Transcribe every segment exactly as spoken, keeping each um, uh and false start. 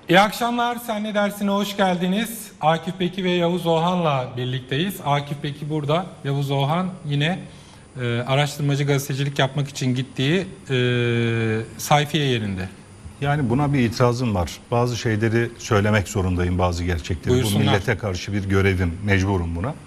İyi akşamlar, Sen Ne Dersin'e hoş geldiniz. Akif Beki ve Yavuz Oğhan'la birlikteyiz. Akif Beki burada, Yavuz Oğhan yine e, araştırmacı gazetecilik yapmak için gittiği e, sayfiye yerinde. Yani buna bir itirazım var. Bazı şeyleri söylemek zorundayım, bazı gerçekleri. Buyursunlar. Bu millete karşı bir görevim, mecburum buna.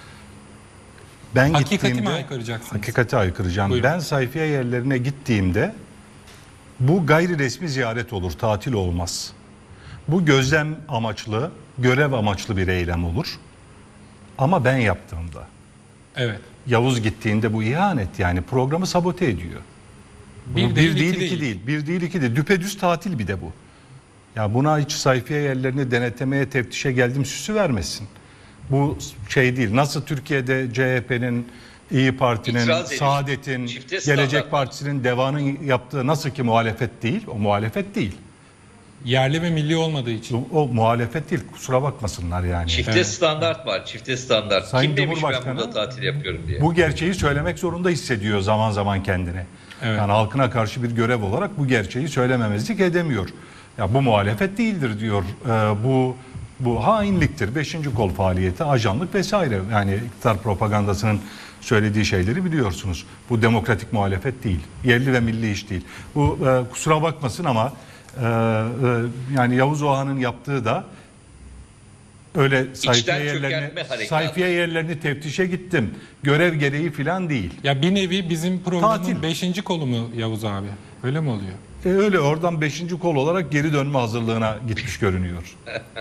Ben Hakikati gittiğimde, mi aykıracaksınız? Hakikati aykıracağım. Buyurun. Ben sayfiye yerlerine gittiğimde bu gayri resmi ziyaret olur, tatil olmaz. Bu gözlem amaçlı, görev amaçlı bir eylem olur. Ama ben yaptığımda. Evet. Yavuz gittiğinde bu ihanet, yani programı sabote ediyor. Bir, Bir, değil, bir değil, iki iki değil. değil. Bir değil, iki değil. Düpedüz tatil bir de bu. Ya buna hiç sayfiye yerlerini denetlemeye, teftişe geldim süsü vermesin. Bu şey değil. Nasıl Türkiye'de C H P'nin, İyi Parti'nin, İtiraz Saadet'in, Çifte Gelecek standart. Partisi'nin, DEVA'nın yaptığı nasıl ki muhalefet değil, o muhalefet değil. Yerli ve milli olmadığı için. O, o muhalefet değil, kusura bakmasınlar yani. Çifte Evet. standart var. Çifte standart. Sayın Kim demiş ben Cumhurbaşkanı burada tatil yapıyorum diye. Bu gerçeği söylemek zorunda hissediyor zaman zaman kendini. Evet. Yani halkına karşı bir görev olarak bu gerçeği söylememezlik edemiyor. Ya bu muhalefet değildir diyor. Ee, bu bu hainliktir. Beşinci kol faaliyeti, ajanlık vesaire. Yani iktidar propagandasının söylediği şeyleri biliyorsunuz. Bu demokratik muhalefet değil. Yerli ve milli iş değil. Bu e, kusura bakmasın ama e, e, yani Yavuz Oğhan'ın yaptığı da öyle sayfiye çökertme yerlerini, harekatı. sayfiye yerlerini teftişe gittim. Görev gereği falan değil. Ya bir nevi bizim programın Tatil. beşinci kolu mu Yavuz abi? Öyle mi oluyor? E öyle oradan beşinci kol olarak geri dönme hazırlığına gitmiş görünüyor.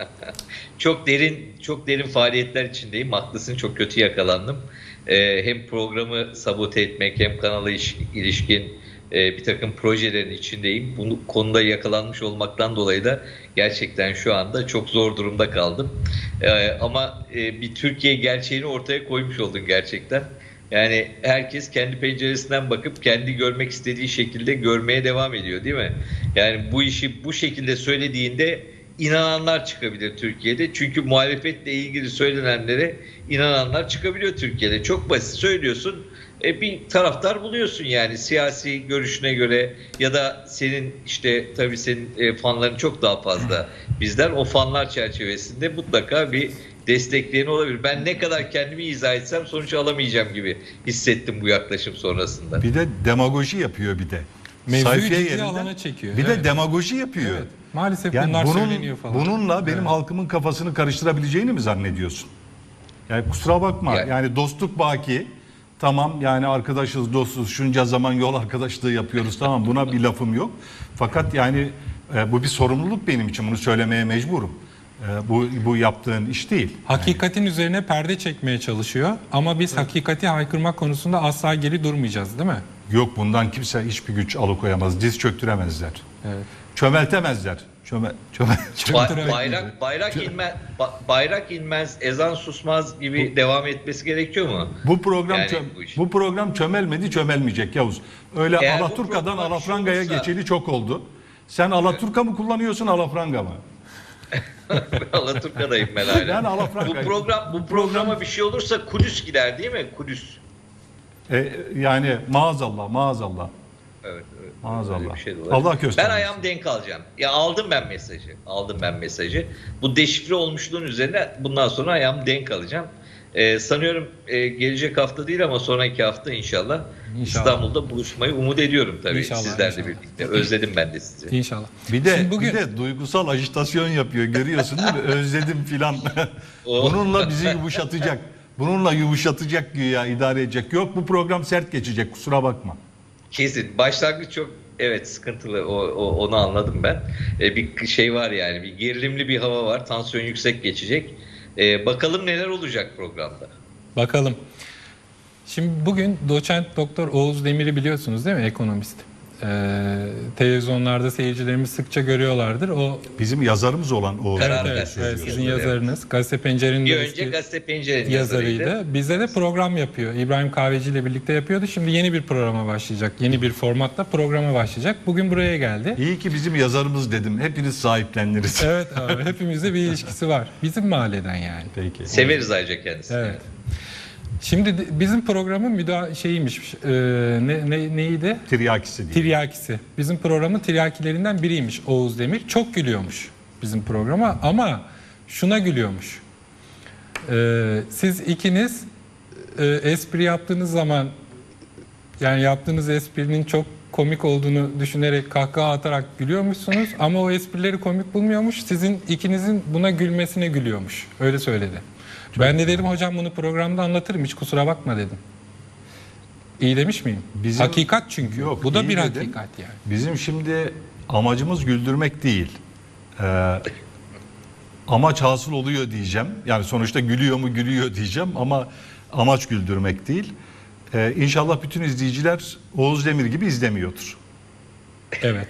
Çok derin çok derin faaliyetler içindeyim. Haklısın, çok kötü yakalandım. Ee, hem programı sabote etmek hem kanala iş, ilişkin e, bir takım projelerin içindeyim. Bu konuda yakalanmış olmaktan dolayı da gerçekten şu anda çok zor durumda kaldım. Ee, ama e, bir Türkiye gerçeğini ortaya koymuş oldun gerçekten. Yani herkes kendi penceresinden bakıp kendi görmek istediği şekilde görmeye devam ediyor, değil mi? Yani bu işi bu şekilde söylediğinde inananlar çıkabilir Türkiye'de. Çünkü muhalefetle ilgili söylenenlere inananlar çıkabiliyor Türkiye'de. Çok basit söylüyorsun. E, bir taraftar buluyorsun yani siyasi görüşüne göre ya da senin işte tabii senin e, fanların çok daha fazla bizden. O fanlar çerçevesinde mutlaka bir destekleyen olabilir. Ben ne kadar kendimi izah etsem sonuç alamayacağım gibi hissettim bu yaklaşım sonrasında. Bir de demagoji yapıyor bir de. Mevzuyu Sayfiye ciddi yerinde alana çekiyor. Bir Evet. de demagoji yapıyor. Evet. Maalesef Yani bunlar bunun, söyleniyor falan. bununla benim Evet. halkımın kafasını karıştırabileceğini mi zannediyorsun? Yani kusura bakma. Yani- Yani dostluk baki. Tamam yani arkadaşız, dostuz. Şunca zaman yol arkadaşlığı yapıyoruz. Tamam, buna bir lafım yok. Fakat yani e, bu bir sorumluluk benim için. Bunu söylemeye mecburum. E, bu bu yaptığın iş değil. Hakikatin üzerine perde çekmeye çalışıyor ama biz hakikati haykırmak konusunda asla geri durmayacağız, değil mi? Yok, bundan kimse hiçbir güç alıkoyamaz. Diz çöktüremezler. Evet. Çömeltemezler. Çöme, çöme, Ba- bayrak bayrak inme ba- bayrak inmez, ezan susmaz gibi devam etmesi gerekiyor mu? Bu program Yani çö- bu iş. bu program çömelmedi, çömelmeyecek Yavuz. Öyle Eğer bu Alaturka'dan programa bir şey Alafranga'ya olursa- geçeli çok oldu. Sen Alaturka mı kullanıyorsun, Alafranga mı? Alaturka'dayım ben hala. Yani Alafranga. Bu program bu programa bir şey olursa Kudüs gider değil mi? Kudüs. E, yani maazallah, maazallah. Evet, evet. Maazallah. Öyle bir şey de olabilir. Allah göstermesin. Ben ayağım denk alacağım. Ya aldım ben mesajı. Aldım ben mesajı. Bu deşifre olmuşluğun üzerine bundan sonra ayağım denk alacağım. Ee, sanıyorum e, gelecek hafta değil ama sonraki hafta inşallah, İnşallah. İstanbul'da buluşmayı umut ediyorum tabii İnşallah, sizlerle inşallah. birlikte. Özledim ben de sizi. İnşallah. Bir de Şimdi bugün bir de duygusal ajitasyon yapıyor, görüyorsun değil mi? Özledim filan. O- Bununla bizi yumuşatacak. Bununla yumuşatacak güya, idare edecek. Yok, bu program sert geçecek, kusura bakma. Kesin. Başlangıç çok evet sıkıntılı. O, o- onu anladım ben. Ee, bir şey var yani. Bir gerilimli bir hava var. Tansiyon yüksek geçecek. Ee, bakalım neler olacak programda. bakalım. Şimdi bugün doçent doktor Oğuz Demir'i biliyorsunuz değil mi? Ekonomist. Ee, televizyonlarda seyircilerimiz sıkça görüyorlardır. O Bizim yazarımız olan o. evet, Karar evet, Gazetesi evet, sizin yazarı. yazarınız. Gazete Pencere'nin Bir de önce eski Gazete Pencere'nin yazarıydı. yazarıydı. Bizde de program yapıyor. İbrahim Kahveci ile birlikte yapıyordu. Şimdi yeni bir programa başlayacak. Yeni bir formatla programa başlayacak. Bugün buraya geldi. İyi ki bizim yazarımız dedim. Hepiniz sahipleniriz. Evet abi, hepimizde bir ilişkisi var. Bizim mahalleden yani. Peki. Severiz ayrıca kendisini. Evet. Şimdi de- bizim programın müda şeyiymiş. E, ne, ne neydi? Tiryakisi değil. Tiryakisi. Bizim programın tiryakilerinden biriymiş Oğuz Demir. Çok gülüyormuş bizim programa ama şuna gülüyormuş. Ee, siz ikiniz e, espri yaptığınız zaman, yani yaptığınız esprinin çok komik olduğunu düşünerek kahkaha atarak gülüyormuşsunuz ama o esprileri komik bulmuyormuş. Sizin ikinizin buna gülmesine gülüyormuş. Öyle söyledi. Çok ben de dedim hocam bunu programda anlatırım, hiç kusura bakma dedim. İyi demiş miyim? Bizim, hakikat çünkü. Yok, bu da bir dedim. Hakikat yani. Bizim şimdi amacımız güldürmek değil. Ee, amaç hasıl oluyor diyeceğim. Yani sonuçta gülüyor mu gülüyor diyeceğim ama amaç güldürmek değil. Ee, İnşallah bütün izleyiciler Oğuz Demir gibi izlemiyordur. Evet.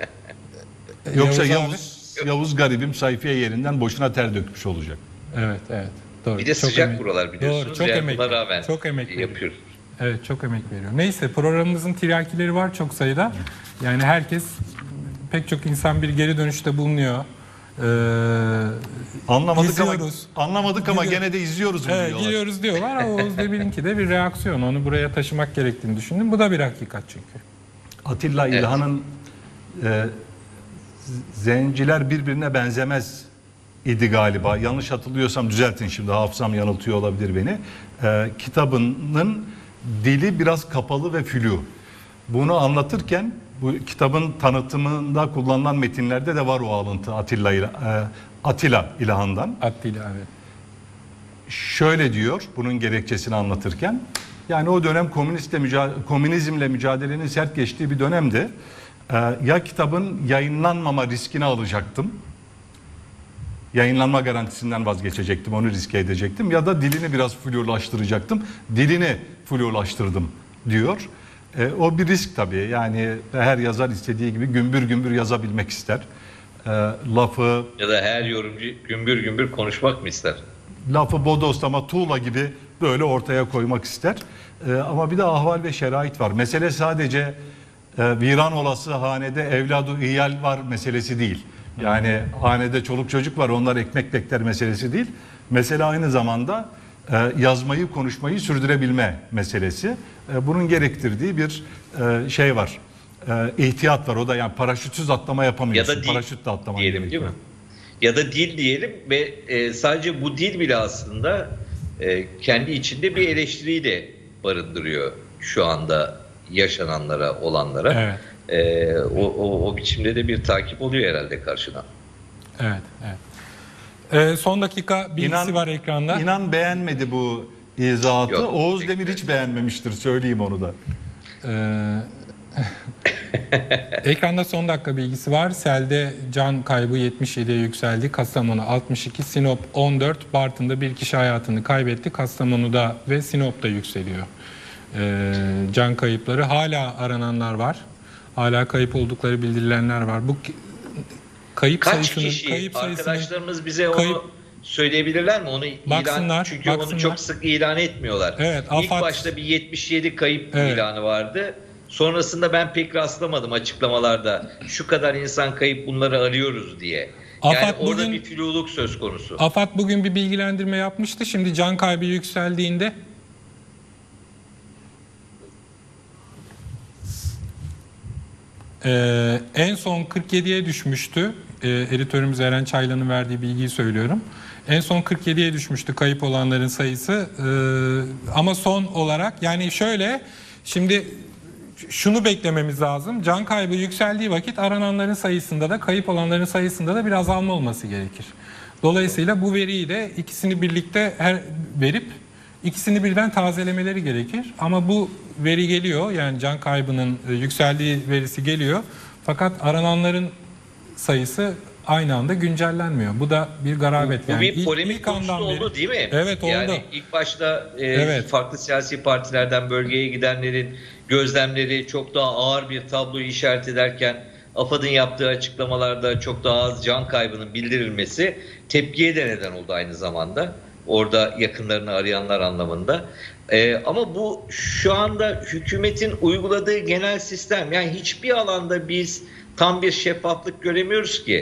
Yoksa Yavuz, Yavuz, Yavuz garibim sayfiye yerinden boşuna ter dökmüş olacak. Evet, evet. Doğru. Bir de çok sıcak emek, buralar biliyorsunuz. Doğru, çok yani emek, buna rağmen çok emek yapıyor. Evet, çok emek veriyor. Neyse, programımızın tiryakileri var çok sayıda. Yani herkes, pek çok insan bir geri dönüşte bulunuyor. Ee, anlamadık izliyoruz. ama anlamadık ama gene de izliyoruz mu evet, diyorlar. Giriyoruz diyorlar ama Oğuz Demir'inki de bir reaksiyon. Onu buraya taşımak gerektiğini düşündüm. Bu da bir hakikat çünkü. Atilla evet. İlhan'ın e, zenciler birbirine benzemez idi galiba. Yanlış hatırlıyorsam düzeltin, şimdi hafızam yanıltıyor olabilir beni. E, kitabının dili biraz kapalı ve flu. Bunu anlatırken bu kitabın tanıtımında kullanılan metinlerde de var o alıntı Atilla e, Atilla İlhan'dan. Atilla evet. Şöyle diyor bunun gerekçesini anlatırken. Yani o dönem komünistle mücadele, komünizmle mücadelenin sert geçtiği bir dönemdi. Ee, ya kitabın yayınlanmama riskini alacaktım. Yayınlanma garantisinden vazgeçecektim, onu riske edecektim. Ya da dilini biraz flulaştıracaktım. Dilini flulaştırdım diyor. Ee, o bir risk tabii. Yani her yazar istediği gibi gümbür gümbür yazabilmek ister. Ee, lafı... Ya da her yorumcu gümbür gümbür konuşmak mı ister? Lafı bodoslama, tuğla gibi böyle ortaya koymak ister. Ee, ama bir de ahval ve şerait var. Mesele sadece e, viran olası hanede evladı iyal var meselesi değil. Yani hanede çoluk çocuk var, onlar ekmek bekler meselesi değil. Mesele aynı zamanda e, yazmayı, konuşmayı sürdürebilme meselesi. E, bunun gerektirdiği bir e, şey var. E, ihtiyat var. O da yani paraşütsüz atlama yapamıyorsun. Ya da dil paraşütle atlaman diyelim gerekiyor. değil mi? Ya da dil diyelim ve e, sadece bu dil bile aslında e, kendi içinde bir eleştiriyi de barındırıyor şu anda yaşananlara, olanlara. Evet. E, o, o, o biçimde de bir takip oluyor herhalde karşıdan. Evet, evet. Ee, son dakika bilgisi İnan, var ekranda. İnan beğenmedi bu izahatı. Yok, Oğuz Demir hiç beğenmemiştir, söyleyeyim onu da. Ee, ekranda son dakika bilgisi var. Selde can kaybı yetmiş yediye yükseldi. Kastamonu altmış iki, Sinop on dört. Bartın'da bir kişi hayatını kaybetti. Kastamonu'da ve Sinop'ta yükseliyor. Ee, can kayıpları. Hala arananlar var. Hala kayıp oldukları bildirilenler var. Bu kayıp Kaç sayısının, kişi kayıp arkadaşlarımız bize kayıp, onu söyleyebilirler mi? Onu baksınlar, ilan, çünkü baksınlar. onu çok sık ilan etmiyorlar. Evet, İlk AFAD, başta bir yetmiş yedi kayıp evet. ilanı vardı. Sonrasında ben pek rastlamadım açıklamalarda. Şu kadar insan kayıp, bunları arıyoruz diye. Yani AFAD orada bugün, bir fluluk söz konusu. AFAD bugün bir bilgilendirme yapmıştı. Şimdi can kaybı yükseldiğinde Ee, en son kırk yediye düşmüştü. Ee, editörümüz Eren Çaylan'ın verdiği bilgiyi söylüyorum. En son kırk yediye düşmüştü kayıp olanların sayısı. Ee, ama son olarak yani şöyle, şimdi şunu beklememiz lazım. Can kaybı yükseldiği vakit arananların sayısında da kayıp olanların sayısında da bir azalma olması gerekir. Dolayısıyla bu veriyi de ikisini birlikte her verip ikisini birden tazelemeleri gerekir. Ama bu veri geliyor, yani can kaybının yükseldiği verisi geliyor. Fakat arananların sayısı aynı anda güncellenmiyor. Bu da bir garabet. Bu yani bir ilk, polemik ilk konusu oldu beri, değil mi? Evet oldu. Yani ilk başta e, evet. farklı siyasi partilerden bölgeye gidenlerin gözlemleri çok daha ağır bir tabloyu işaret ederken AFAD'ın yaptığı açıklamalarda çok daha az can kaybının bildirilmesi tepkiye de neden oldu aynı zamanda. Orada yakınlarını arayanlar anlamında. Ee, ama bu şu anda hükümetin uyguladığı genel sistem. Yani hiçbir alanda biz tam bir şeffaflık göremiyoruz ki.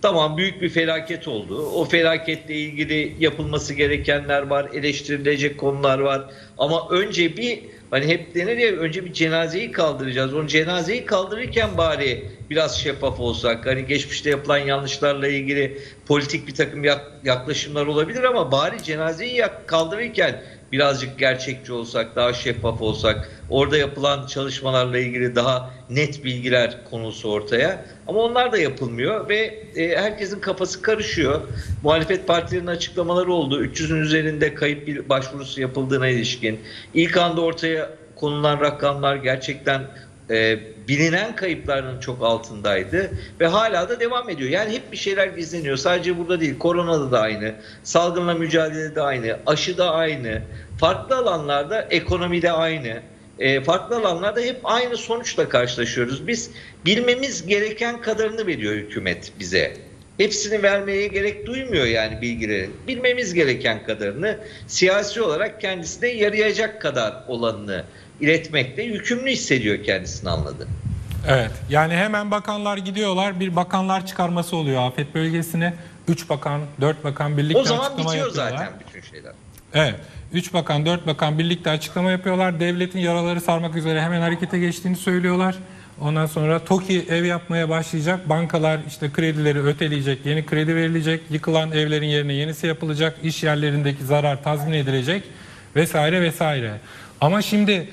Tamam, büyük bir felaket oldu. O felaketle ilgili yapılması gerekenler var, eleştirilecek konular var. Ama önce bir, hani hep denir ya, önce bir cenazeyi kaldıracağız. O cenazeyi kaldırırken bari biraz şeffaf olsak. Hani geçmişte yapılan yanlışlarla ilgili politik bir takım yaklaşımlar olabilir ama bari cenazeyi kaldırırken birazcık gerçekçi olsak, daha şeffaf olsak, orada yapılan çalışmalarla ilgili daha net bilgiler konulsa ortaya. Ama onlar da yapılmıyor ve e, herkesin kafası karışıyor. Muhalefet partilerinin açıklamaları oldu. üç yüzün üzerinde kayıp bir başvurusu yapıldığına ilişkin. İlk anda ortaya konulan rakamlar gerçekten e, bilinen kayıpların çok altındaydı ve hala da devam ediyor. Yani hep bir şeyler gizleniyor. Sadece burada değil, koronada da aynı, salgınla mücadelede aynı, aşı da aynı, farklı alanlarda, ekonomide aynı. E, farklı alanlarda hep aynı sonuçla karşılaşıyoruz. Biz bilmemiz gereken kadarını veriyor hükümet bize. Hepsini vermeye gerek duymuyor yani bilgilerin. Bilmemiz gereken kadarını, siyasi olarak kendisine yarayacak kadar olanını iletmekte yükümlü hissediyor kendisini, anladı. Evet, yani hemen bakanlar gidiyorlar, bir bakanlar çıkarması oluyor afet bölgesine. Üç bakan, dört bakan birlikte o zaman açıklama bitiyor yapıyorlar. zaten bütün şeyler. Evet, üç bakan, dört bakan birlikte açıklama yapıyorlar. Devletin yaraları sarmak üzere hemen harekete geçtiğini söylüyorlar. Ondan sonra TOKİ ev yapmaya başlayacak. Bankalar işte kredileri öteleyecek, yeni kredi verilecek. Yıkılan evlerin yerine yenisi yapılacak. İş yerlerindeki zarar tazmin edilecek vesaire vesaire. Ama şimdi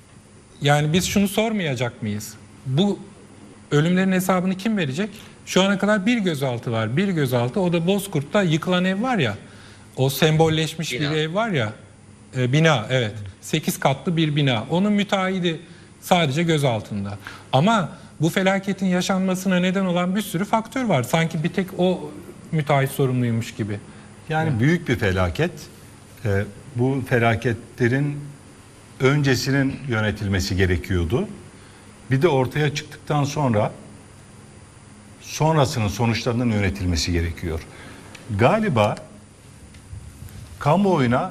yani biz şunu sormayacak mıyız? Bu ölümlerin hesabını kim verecek? Şu ana kadar bir gözaltı var. Bir gözaltı, o da Bozkurt'ta yıkılan ev var ya. O sembolleşmiş Bina. bir ev var ya. E, bina evet. sekiz katlı bir bina. Onun müteahhidi sadece gözaltında. Ama bu felaketin yaşanmasına neden olan bir sürü faktör var. Sanki bir tek o müteahhit sorumluymuş gibi. Yani evet. Büyük bir felaket. Ee, bu felaketlerin öncesinin yönetilmesi gerekiyordu. Bir de ortaya çıktıktan sonra sonrasının sonuçlarının yönetilmesi gerekiyor. Galiba kamuoyuna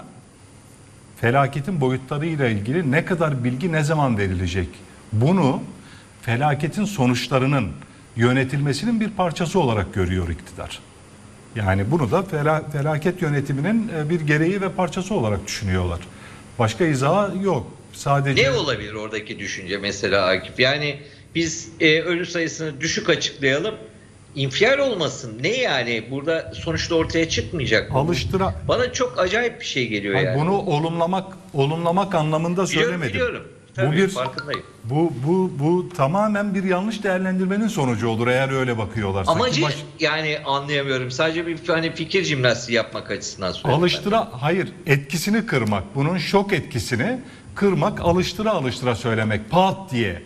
felaketin boyutlarıyla ilgili ne kadar bilgi ne zaman verilecek? Bunu felaketin sonuçlarının yönetilmesinin bir parçası olarak görüyor iktidar. Yani bunu da felaket yönetiminin bir gereği ve parçası olarak düşünüyorlar. Başka izahı yok. Sadece ne olabilir oradaki düşünce mesela Akif? Yani biz e, ölü sayısını düşük açıklayalım. İnfial olmasın. Ne yani? Burada sonuçta ortaya çıkmayacak mı? Alıştıra. Bana çok acayip bir şey geliyor Hayır, yani. Bunu olumlamak olumlamak anlamında biliyorum, söylemedim. Biliyorum. Tabii, bu bir farkındayım. Bu bu bu tamamen bir yanlış değerlendirmenin sonucu olur eğer öyle bakıyorlarsa. Amacı baş... yani anlayamıyorum. Sadece bir hani fikir jimnastiği yapmak açısından söylüyorum. Alıştıra ben. Hayır, etkisini kırmak. Bunun şok etkisini kırmak, alıştıra alıştıra söylemek. Pat diye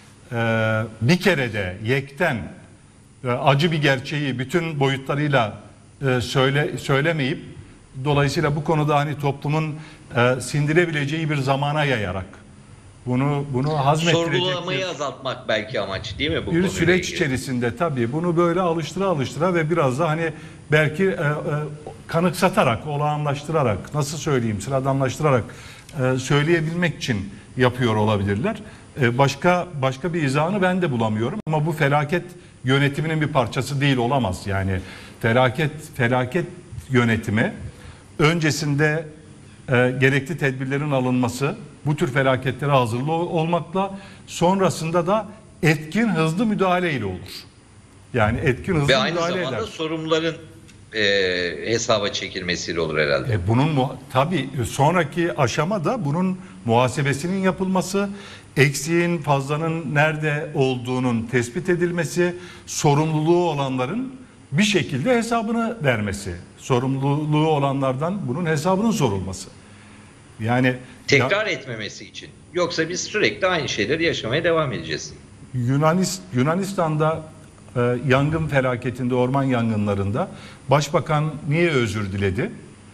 ee, bir kerede yekten e, acı bir gerçeği bütün boyutlarıyla e, söyle söylemeyip dolayısıyla bu konuda hani toplumun e, sindirebileceği bir zamana yayarak bunu bunu hazmettirecek sorgulamayı bir, azaltmak belki amaç değil mi bu bir süreç ilgili? içerisinde tabii bunu böyle alıştıra alıştıra ve biraz da hani belki e, e, kanıksatarak, olağanlaştırarak, nasıl söyleyeyim, sıradanlaştırarak e, söyleyebilmek için yapıyor olabilirler. E, başka başka bir izahını ben de bulamıyorum ama bu felaket yönetiminin bir parçası değil, olamaz. Yani felaket felaket yönetimi öncesinde e, gerekli tedbirlerin alınması, bu tür felaketlere hazırlı olmakla, sonrasında da etkin hızlı müdahaleyle olur. Yani etkin hızlı ve aynı müdahale eder. zamanda sorumluların e, hesaba çekilmesiyle olur herhalde. E, bunun tabii sonraki aşama da bunun muhasebesinin yapılması, eksiğin, fazlanın nerede olduğunun tespit edilmesi, sorumluluğu olanların bir şekilde hesabını vermesi, sorumluluğu olanlardan bunun hesabının sorulması. Yani tekrar ya, etmemesi için. Yoksa biz sürekli aynı şeyleri yaşamaya devam edeceğiz. Yunanist, Yunanistan'da e, yangın felaketinde, orman yangınlarında başbakan niye özür diledi?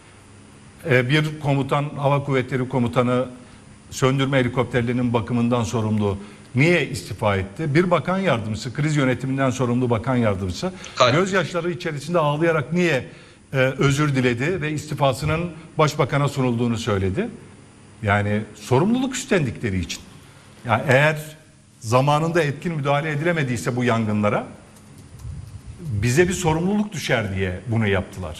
E, bir komutan, hava kuvvetleri komutanı söndürme helikopterlerinin bakımından sorumlu niye istifa etti? Bir bakan yardımcısı, kriz yönetiminden sorumlu bakan yardımcısı Kalp. gözyaşları içerisinde ağlayarak niye e, özür diledi ve istifasının başbakana sunulduğunu söyledi? Yani sorumluluk üstlendikleri için. Yani eğer zamanında etkin müdahale edilemediyse bu yangınlara bize bir sorumluluk düşer diye bunu yaptılar.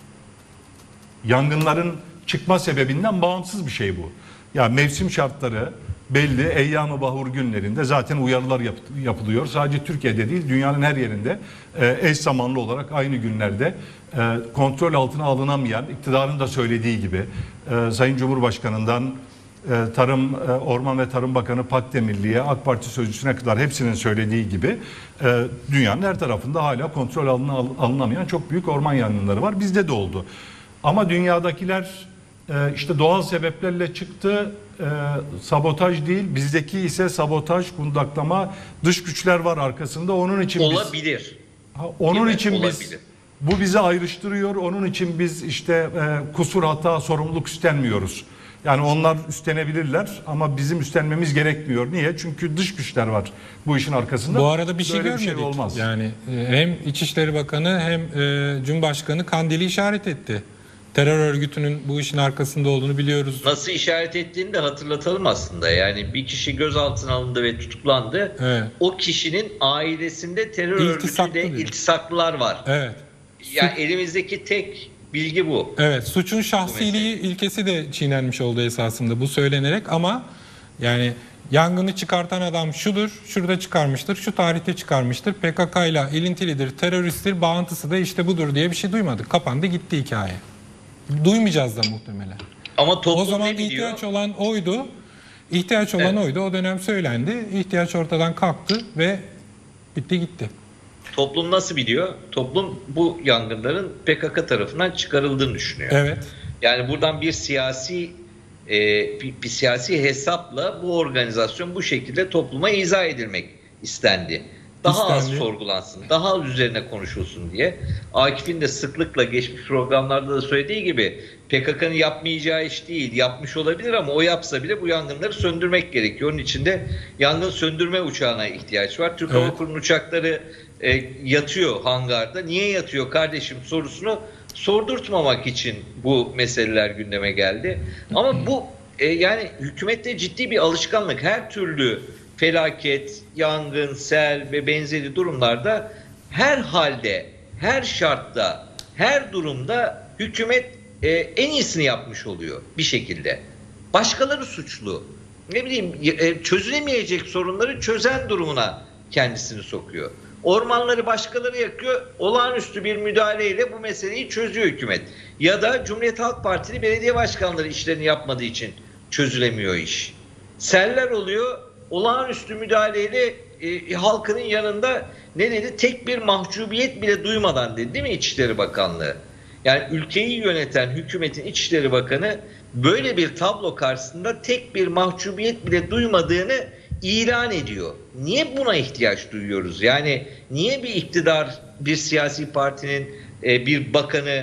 Yangınların çıkma sebebinden bağımsız bir şey bu. Ya mevsim şartları belli, eyyam-ı bahur günlerinde zaten uyarılar yap, yapılıyor. Sadece Türkiye'de değil, dünyanın her yerinde e, eş zamanlı olarak aynı günlerde e, kontrol altına alınamayan, iktidarın da söylediği gibi e, Sayın Cumhurbaşkanı'ndan e, Tarım, e, Orman ve Tarım Bakanı Pakdemirli'ye, AK Parti sözcüsüne kadar hepsinin söylediği gibi e, dünyanın her tarafında hala kontrol altına al, alınamayan çok büyük orman yangınları var. Bizde de oldu. Ama dünyadakiler e, işte doğal sebeplerle çıktı, e, sabotaj değil, bizdeki ise sabotaj, kundaklama, dış güçler var arkasında. Onun için olabilir. Biz, ha, onun Değil için mi? biz Olabilir. bu bizi ayrıştırıyor. Onun için biz işte e, kusur, hata, sorumluluk üstlenmiyoruz. Yani onlar üstlenebilirler ama bizim üstlenmemiz gerekmiyor. Niye? Çünkü dış güçler var bu işin arkasında. Bu arada bir şey Böyle görmedik. bir şey olmaz. Yani e, hem İçişleri Bakanı hem e, Cumhurbaşkanı Kandil'i işaret etti. Terör örgütünün bu işin arkasında olduğunu biliyoruz. Nasıl işaret ettiğini de hatırlatalım aslında. Yani bir kişi gözaltına alındı ve tutuklandı. Evet. O kişinin ailesinde terör İltisaklı örgütüyle diyor. iltisaklılar var. Evet. Yani elimizdeki tek bilgi bu. Evet, suçun şahsiliği ilkesi de çiğnenmiş oldu esasında bu söylenerek ama yani yangını çıkartan adam şudur, şurada çıkarmıştır, şu tarihte çıkarmıştır, P K K ile ilintilidir, teröristtir, bağıntısı da işte budur diye bir şey duymadık. Kapandı gitti hikaye. Duymayacağız da muhtemelen. Ama toplum O zaman ne biliyor? ihtiyaç olan oydu. İhtiyaç olan Evet. oydu. O dönem söylendi. İhtiyaç ortadan kalktı ve bitti gitti. Toplum nasıl biliyor? Toplum bu yangınların P K K tarafından çıkarıldığını düşünüyor. Evet. Yani buradan bir siyasi e, bir, bir siyasi hesapla bu organizasyon bu şekilde topluma izah edilmek istendi. Daha az İstendi. sorgulansın, daha az üzerine konuşulsun diye. Akif'in de sıklıkla geçmiş programlarda da söylediği gibi P K K'nın yapmayacağı iş değil, yapmış olabilir ama o yapsa bile bu yangınları söndürmek gerekiyor. Onun için de yangın söndürme uçağına ihtiyaç var. Türk Evet. Hava Kurumu uçakları e, yatıyor hangarda. Niye yatıyor kardeşim sorusunu sordurtmamak için bu meseleler gündeme geldi. Ama bu e, yani hükümette ciddi bir alışkanlık. Her türlü felaket, yangın, sel ve benzeri durumlarda her halde, her şartta, her durumda hükümet e, en iyisini yapmış oluyor bir şekilde. Başkaları suçlu. Ne bileyim e, çözülemeyecek sorunları çözen durumuna kendisini sokuyor. Ormanları başkaları yakıyor, olağanüstü bir müdahaleyle bu meseleyi çözüyor hükümet. Ya da Cumhuriyet Halk Partili belediye başkanları işlerini yapmadığı için çözülemiyor iş. Seller oluyor, olağanüstü müdahaleyle e, halkının yanında ne dedi? Tek bir mahcubiyet bile duymadan dedi değil mi İçişleri Bakanlığı? Yani ülkeyi yöneten hükümetin İçişleri Bakanı böyle bir tablo karşısında tek bir mahcubiyet bile duymadığını ilan ediyor. Niye buna ihtiyaç duyuyoruz? Yani niye bir iktidar, bir siyasi partinin e, bir bakanı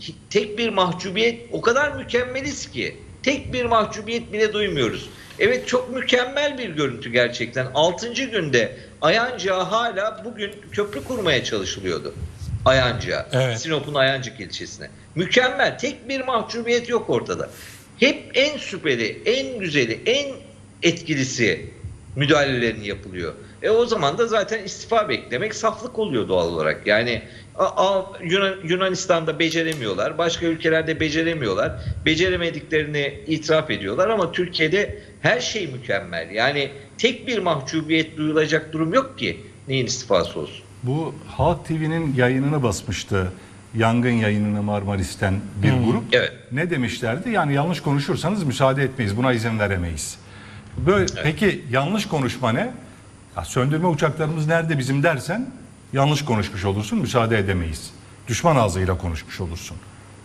tek bir mahcubiyet, o kadar mükemmeliz ki tek bir mahcubiyet bile duymuyoruz. Evet çok mükemmel bir görüntü gerçekten. altıncı günde Ayancık'a hala bugün köprü kurmaya çalışılıyordu. Ayancık'a. Evet. Sinop'un Ayancık ilçesine. Mükemmel. Tek bir mahcubiyet yok ortada. Hep en süperi, en güzeli, en etkilisi müdahalelerin yapılıyor. E o zaman da zaten istifa beklemek saflık oluyor doğal olarak. Yani a, a, Yunan, Yunanistan'da beceremiyorlar. Başka ülkelerde beceremiyorlar. Beceremediklerini itiraf ediyorlar ama Türkiye'de her şey mükemmel. Yani tek bir mahcubiyet duyulacak durum yok ki neyin istifası olsun. Bu Halk T V'nin yayınını basmıştı. Yangın yayınını Marmaris'ten bir Hmm. grup. Evet. Ne demişlerdi? Yani yanlış konuşursanız müsaade etmeyiz. Buna izin veremeyiz. Böyle, Evet. Peki yanlış konuşma ne? Ya söndürme uçaklarımız nerede bizim dersen yanlış konuşmuş olursun. Müsaade edemeyiz. Düşman ağzıyla konuşmuş olursun.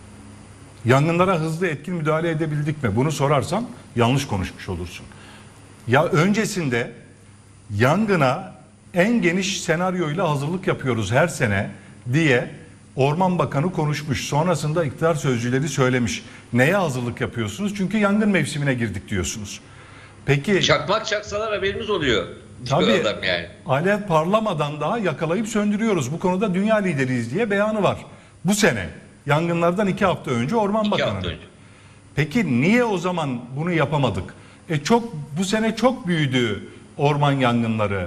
Yangınlara hızlı etkin müdahale edebildik mi? Bunu sorarsan yanlış konuşmuş olursun. Ya öncesinde yangına en geniş senaryoyla hazırlık yapıyoruz her sene diye Orman Bakanı konuşmuş. Sonrasında iktidar sözcüleri söylemiş. Neye hazırlık yapıyorsunuz? Çünkü yangın mevsimine girdik diyorsunuz. Peki Çakmak çaksalar haberimiz oluyor. tabii Adam yani. alev parlamadan daha yakalayıp söndürüyoruz. Bu konuda dünya lideriyiz diye beyanı var. Bu sene yangınlardan iki hafta önce Orman İki Bakanı. hafta önce. Peki niye o zaman bunu yapamadık? E çok bu sene çok büyüdü orman yangınları.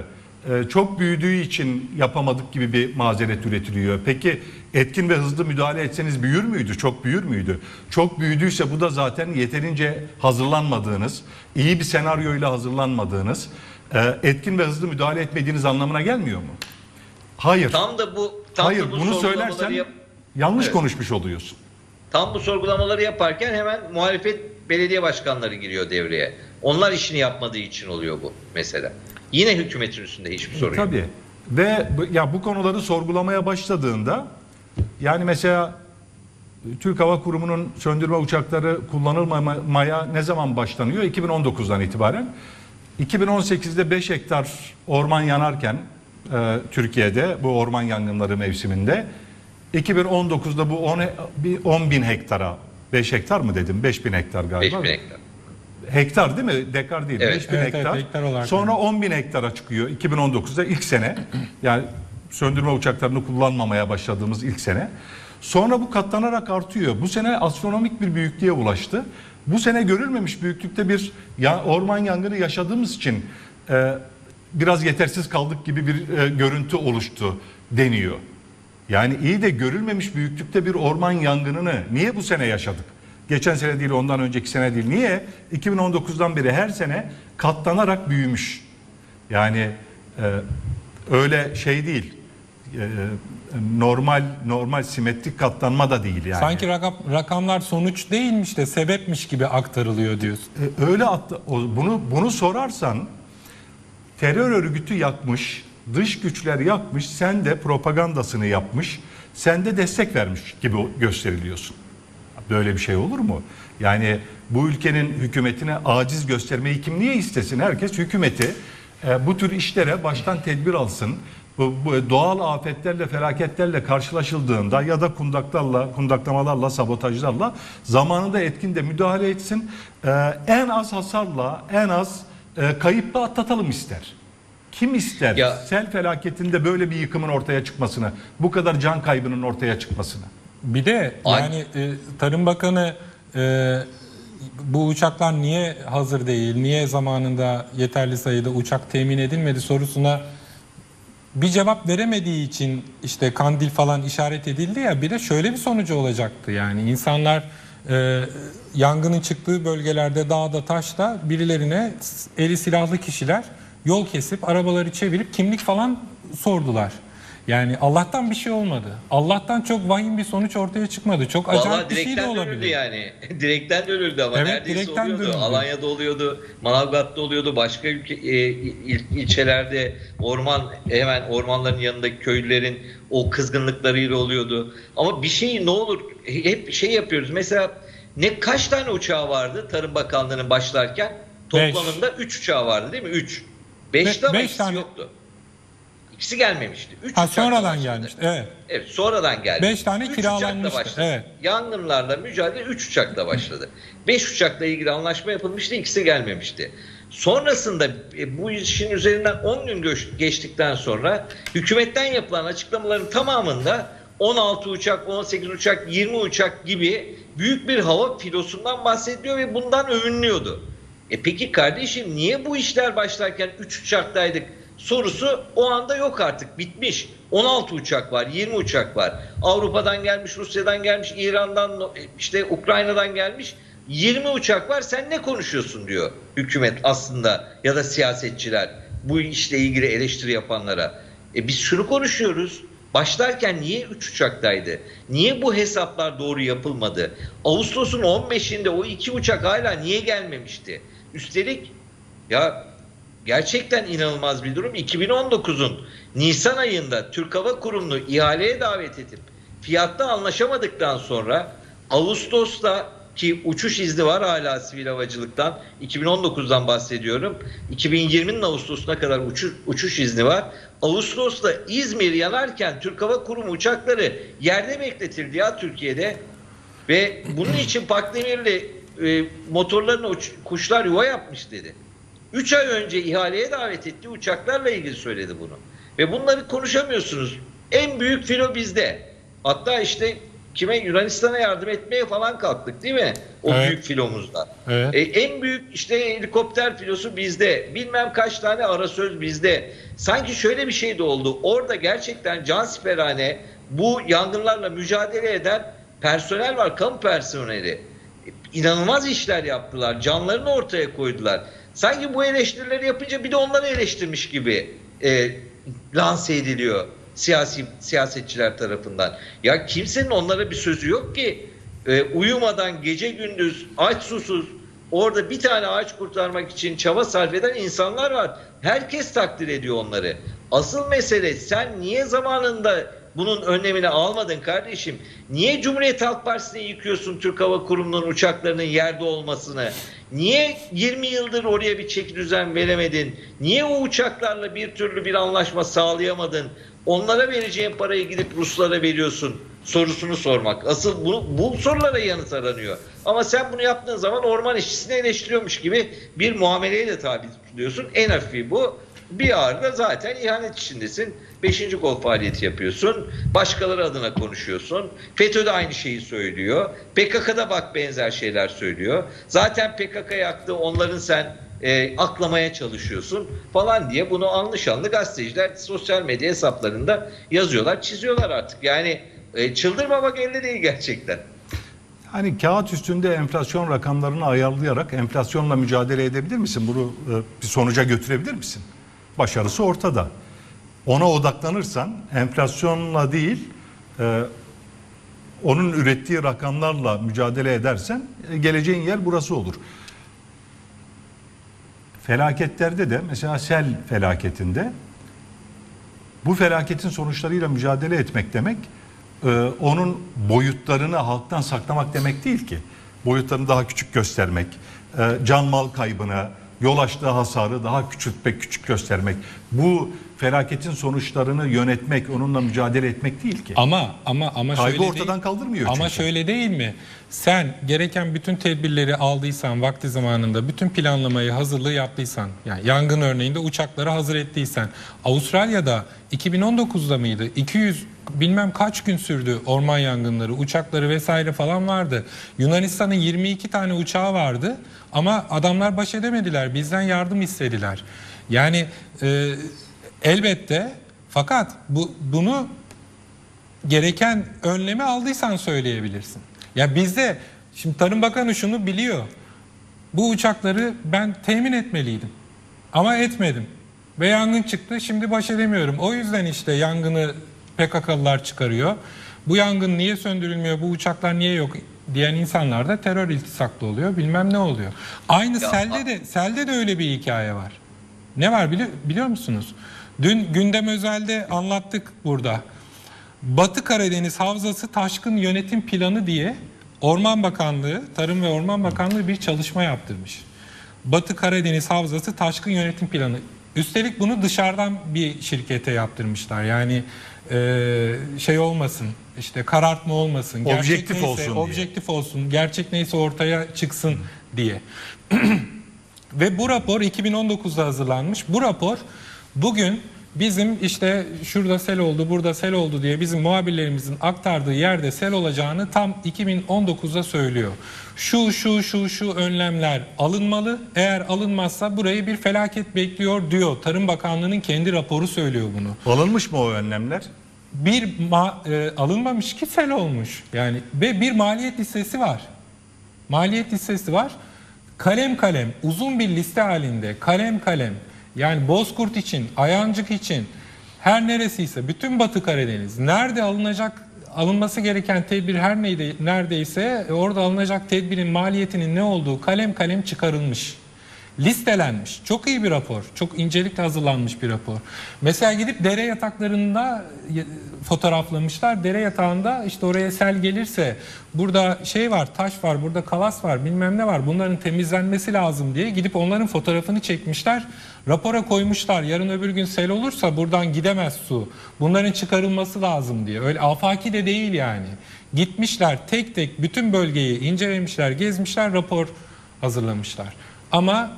e, çok büyüdüğü için yapamadık gibi bir mazeret üretiliyor. Peki etkin ve hızlı müdahale etseniz büyür müydü? Çok büyür müydü? Çok büyüdüyse bu da zaten yeterince hazırlanmadığınız, iyi bir senaryoyla hazırlanmadığınız, e, etkin ve hızlı müdahale etmediğiniz anlamına gelmiyor mu? Hayır. Tam da bu tam Hayır, da bu bunu sorgulamaları söylersen yap- yanlış Evet. konuşmuş oluyorsun. Tam bu sorgulamaları yaparken hemen muhalefet belediye başkanları giriyor devreye. Onlar işini yapmadığı için oluyor bu mesela. Yine hükümetin üstünde hiçbir sorun yok. Tabii. Ve bu- ya bu konuları sorgulamaya başladığında, yani mesela Türk Hava Kurumu'nun söndürme uçakları kullanılmamaya ne zaman başlanıyor? iki bin on dokuzdan itibaren. iki bin on sekizde beş hektar orman yanarken e, Türkiye'de bu orman yangınları mevsiminde, iki bin on dokuzda bu on bin hektara, beş hektar mı dedim? beş bin hektar galiba. beş bin hektar. Hektar değil mi? Dekar değil. Evet. beş bin Evet, evet, hektar. hektar olarak Sonra yani. on bin hektara çıkıyor iki bin on dokuzda ilk sene. Yani söndürme uçaklarını kullanmamaya başladığımız ilk sene. Sonra bu katlanarak artıyor. Bu sene astronomik bir büyüklüğe ulaştı. Bu sene görülmemiş büyüklükte bir ya, orman yangını yaşadığımız için e, biraz yetersiz kaldık gibi bir e, görüntü oluştu deniyor. Yani iyi de görülmemiş büyüklükte bir orman yangınını niye bu sene yaşadık? Geçen sene değil, ondan önceki sene değil. Niye? iki bin on dokuzdan beri her sene katlanarak büyümüş. Yani e, öyle şey değil. E, normal normal simetrik katlanma da değil yani. Sanki rakam, rakamlar sonuç değilmiş de sebepmiş gibi aktarılıyor diyorsun. E, öyle attı, o- bunu bunu sorarsan terör örgütü yakmış, dış güçler yakmış, sen de propagandasını yapmış, sen de destek vermiş gibi gösteriliyorsun. Böyle bir şey olur mu? Yani bu ülkenin hükümetine aciz göstermeyi kim niye istesin? Herkes hükümeti e, bu tür işlere baştan tedbir alsın. Bu, bu doğal afetlerle, felaketlerle karşılaşıldığında ya da kundaklarla, kundaklamalarla, sabotajlarla zamanında etkin de müdahale etsin. E, en az hasarla, en az e, kayıpla atlatalım ister. Kim ister Ya- sel felaketinde böyle bir yıkımın ortaya çıkmasını, bu kadar can kaybının ortaya çıkmasını? Bir de Ay- yani e, Tarım Bakanı e, bu uçaklar niye hazır değil, niye zamanında yeterli sayıda uçak temin edilmedi sorusuna bir cevap veremediği için işte Kandil falan işaret edildi ya, bir de şöyle bir sonucu olacaktı. Yani insanlar e, yangının çıktığı bölgelerde dağda taşta birilerine eli silahlı kişiler yol kesip arabaları çevirip kimlik falan sordular. Yani Allah'tan bir şey olmadı. Allah'tan çok vahim bir sonuç ortaya çıkmadı. Çok acayip Vallahi bir şey de direkten olabilir. dönüldü yani. Direkten dönüldü ama Evet, neredeyse direkten oluyordu. dönüldü. Alanya'da oluyordu, Manavgat'ta oluyordu, başka ülke, e, il, ilçelerde orman, hemen ormanların yanındaki köylülerin o kızgınlıklarıyla oluyordu. Ama bir şey ne olur hep şey yapıyoruz. Mesela ne kaç tane uçağı vardı Tarım Bakanlığı'nın başlarken? Beş. Toplamında üç uçağı vardı değil mi? üç. beşte Be- ama beş ikisi tane. yoktu. İkisi gelmemişti. Üç Ha, uçakla sonradan başladı. gelmişti. Evet. Evet, sonradan geldi. Beş tane Üç uçakla kiralanmıştı, başladı. evet. Yangınlarla mücadele üç uçakla başladı. beş uçakla ilgili anlaşma yapılmıştı, ikisi gelmemişti. Sonrasında e, bu işin üzerinden on gün göç- geçtikten sonra hükümetten yapılan açıklamaların tamamında on altı uçak, on sekiz uçak, yirmi uçak gibi büyük bir hava filosundan bahsediliyor ve bundan övünüyordu. E peki kardeşim niye bu işler başlarken üç uçaktaydık sorusu o anda yok artık, bitmiş. on altı uçak var, yirmi uçak var. Avrupa'dan gelmiş, Rusya'dan gelmiş, İran'dan, işte Ukrayna'dan gelmiş. yirmi uçak var, sen ne konuşuyorsun diyor hükümet aslında ya da siyasetçiler bu işle ilgili eleştiri yapanlara. E biz şunu konuşuyoruz. Başlarken niye üç uçaktaydı? Niye bu hesaplar doğru yapılmadı? Ağustos'un on beşinde o iki uçak hala niye gelmemişti? Üstelik ya gerçekten inanılmaz bir durum. iki bin on dokuzun Nisan ayında Türk Hava Kurumu'nu ihaleye davet edip fiyatta anlaşamadıktan sonra Ağustos'ta ki uçuş izni var hala sivil havacılıktan, iki bin on dokuzdan bahsediyorum. iki bin yirminin Ağustos'una kadar uçuş, uçuş izni var. Ağustos'ta İzmir yanarken Türk Hava Kurumu uçakları yerde bekletildi ya Türkiye'de. Ve bunun için Pakdemirli e, motorlarına uç, kuşlar yuva yapmış dedi. üç ay önce ihaleye davet ettiği uçaklarla ilgili söyledi bunu. Ve bunları konuşamıyorsunuz. En büyük filo bizde. Hatta işte kime Yunanistan'a yardım etmeye falan kalktık değil mi? O Evet. büyük filomuzda. Evet. E, en büyük işte helikopter filosu bizde. Bilmem kaç tane arasöz bizde. Sanki şöyle bir şey de oldu. Orada gerçekten cansiperane bu yangınlarla mücadele eden personel var. Kamu personeli. İnanılmaz işler yaptılar. Canlarını ortaya koydular. Sanki bu eleştirileri yapınca bir de onları eleştirmiş gibi e, lanse ediliyor siyasi siyasetçiler tarafından. Ya kimsenin onlara bir sözü yok ki. E, uyumadan gece gündüz aç susuz orada bir tane ağaç kurtarmak için çaba sarf eden insanlar var. Herkes takdir ediyor onları. Asıl mesele sen niye zamanında bunun önlemini almadın kardeşim? Niye Cumhuriyet Halk Partisi'ni yıkıyorsun, Türk Hava Kurumu'nun uçaklarının yerde olmasını? Niye yirmi yıldır oraya bir çeki düzen veremedin? Niye o uçaklarla bir türlü bir anlaşma sağlayamadın? Onlara vereceğin parayı gidip Ruslara veriyorsun sorusunu sormak. Asıl bu, bu sorulara yanıt aranıyor. Ama sen bunu yaptığın zaman orman işçisini eleştiriyormuş gibi bir muameleye de tabi tutuluyorsun. En hafifi bu. Bir ağırda zaten ihanet içindesin. Beşinci kol faaliyeti yapıyorsun. Başkaları adına konuşuyorsun. FETÖ de aynı şeyi söylüyor. P K K'da bak benzer şeyler söylüyor. Zaten P K K yaktı, onların sen e, aklamaya çalışıyorsun falan diye bunu anlı şanlı gazeteciler sosyal medya hesaplarında yazıyorlar, çiziyorlar artık. Yani e, çıldırmamak elde değil gerçekten. Hani kağıt üstünde enflasyon rakamlarını ayarlayarak enflasyonla mücadele edebilir misin? Bunu e, bir sonuca götürebilir misin? Başarısı ortada. Ona odaklanırsan enflasyonla değil e, onun ürettiği rakamlarla mücadele edersen e, geleceğin yer burası olur. Felaketlerde de mesela sel felaketinde bu felaketin sonuçlarıyla mücadele etmek demek e, onun boyutlarını halktan saklamak demek değil ki. Boyutlarını daha küçük göstermek, e, can mal kaybını, yol açtığı hasarı daha küçültmek, küçük göstermek. Bu felaketin sonuçlarını yönetmek, onunla mücadele etmek değil ki. Ama ama ama Kaybı şöyle ortadan değil, kaldırmıyor ama çünkü. şöyle değil mi? Sen gereken bütün tedbirleri aldıysan vakti zamanında, bütün planlamayı, hazırlığı yaptıysan, yani yangın örneğinde uçakları hazır ettiysen, Avustralya'da iki bin on dokuzda mıydı? iki yüz bilmem kaç gün sürdü orman yangınları, uçakları vesaire falan vardı. Yunanistan'ın yirmi iki tane uçağı vardı ama adamlar baş edemediler. Bizden yardım istediler. Yani e, elbette, fakat bu bunu gereken önlemi aldıysan söyleyebilirsin. Ya bizde şimdi Tarım Bakanı şunu biliyor. Bu uçakları ben temin etmeliydim. Ama etmedim. Ve yangın çıktı. Şimdi baş edemiyorum. O yüzden işte yangını P K K'lılar çıkarıyor. Bu yangın niye söndürülmüyor? Bu uçaklar niye yok diyen insanlar da terör iltisaklı oluyor. Bilmem ne oluyor. Aynı Ya, selde de selde de öyle bir hikaye var. Ne var biliyor, biliyor musunuz? Dün Gündem Özel'de anlattık burada. Batı Karadeniz Havzası Taşkın Yönetim Planı diye Orman Bakanlığı, Tarım ve Orman Bakanlığı bir çalışma yaptırmış. Batı Karadeniz Havzası Taşkın Yönetim Planı. Üstelik bunu dışarıdan bir şirkete yaptırmışlar. Yani e, şey olmasın, işte karartma olmasın. Objektif neyse, olsun diye. Objektif olsun, gerçek neyse ortaya çıksın diye. Ve bu rapor iki bin on dokuzda hazırlanmış. Bu rapor bugün bizim işte şurada sel oldu, burada sel oldu diye bizim muhabirlerimizin aktardığı yerde sel olacağını tam iki bin on dokuzda söylüyor. Şu şu şu şu önlemler alınmalı. Eğer alınmazsa burayı bir felaket bekliyor diyor. Tarım Bakanlığı'nın kendi raporu söylüyor bunu. Alınmış mı o önlemler? Bir ma- e, alınmamış ki sel olmuş. Yani ve bir maliyet listesi var. Maliyet listesi var. Kalem kalem, uzun bir liste halinde, kalem kalem. Yani Bozkurt için, Ayancık için, her neresiyse, bütün Batı Karadeniz, nerede alınacak, alınması gereken tedbir her neydi, neredeyse orada alınacak tedbirin maliyetinin ne olduğu kalem kalem çıkarılmış. Listelenmiş. Çok iyi bir rapor. Çok incelikle hazırlanmış bir rapor. Mesela gidip dere yataklarında fotoğraflamışlar. Dere yatağında işte oraya sel gelirse burada şey var, taş var, burada kalas var, bilmem ne var. Bunların temizlenmesi lazım diye gidip onların fotoğrafını çekmişler. Rapora koymuşlar. Yarın öbür gün sel olursa buradan gidemez su. Bunların çıkarılması lazım diye. Öyle afaki de değil yani. Gitmişler tek tek bütün bölgeyi incelemişler, gezmişler, rapor hazırlamışlar. Ama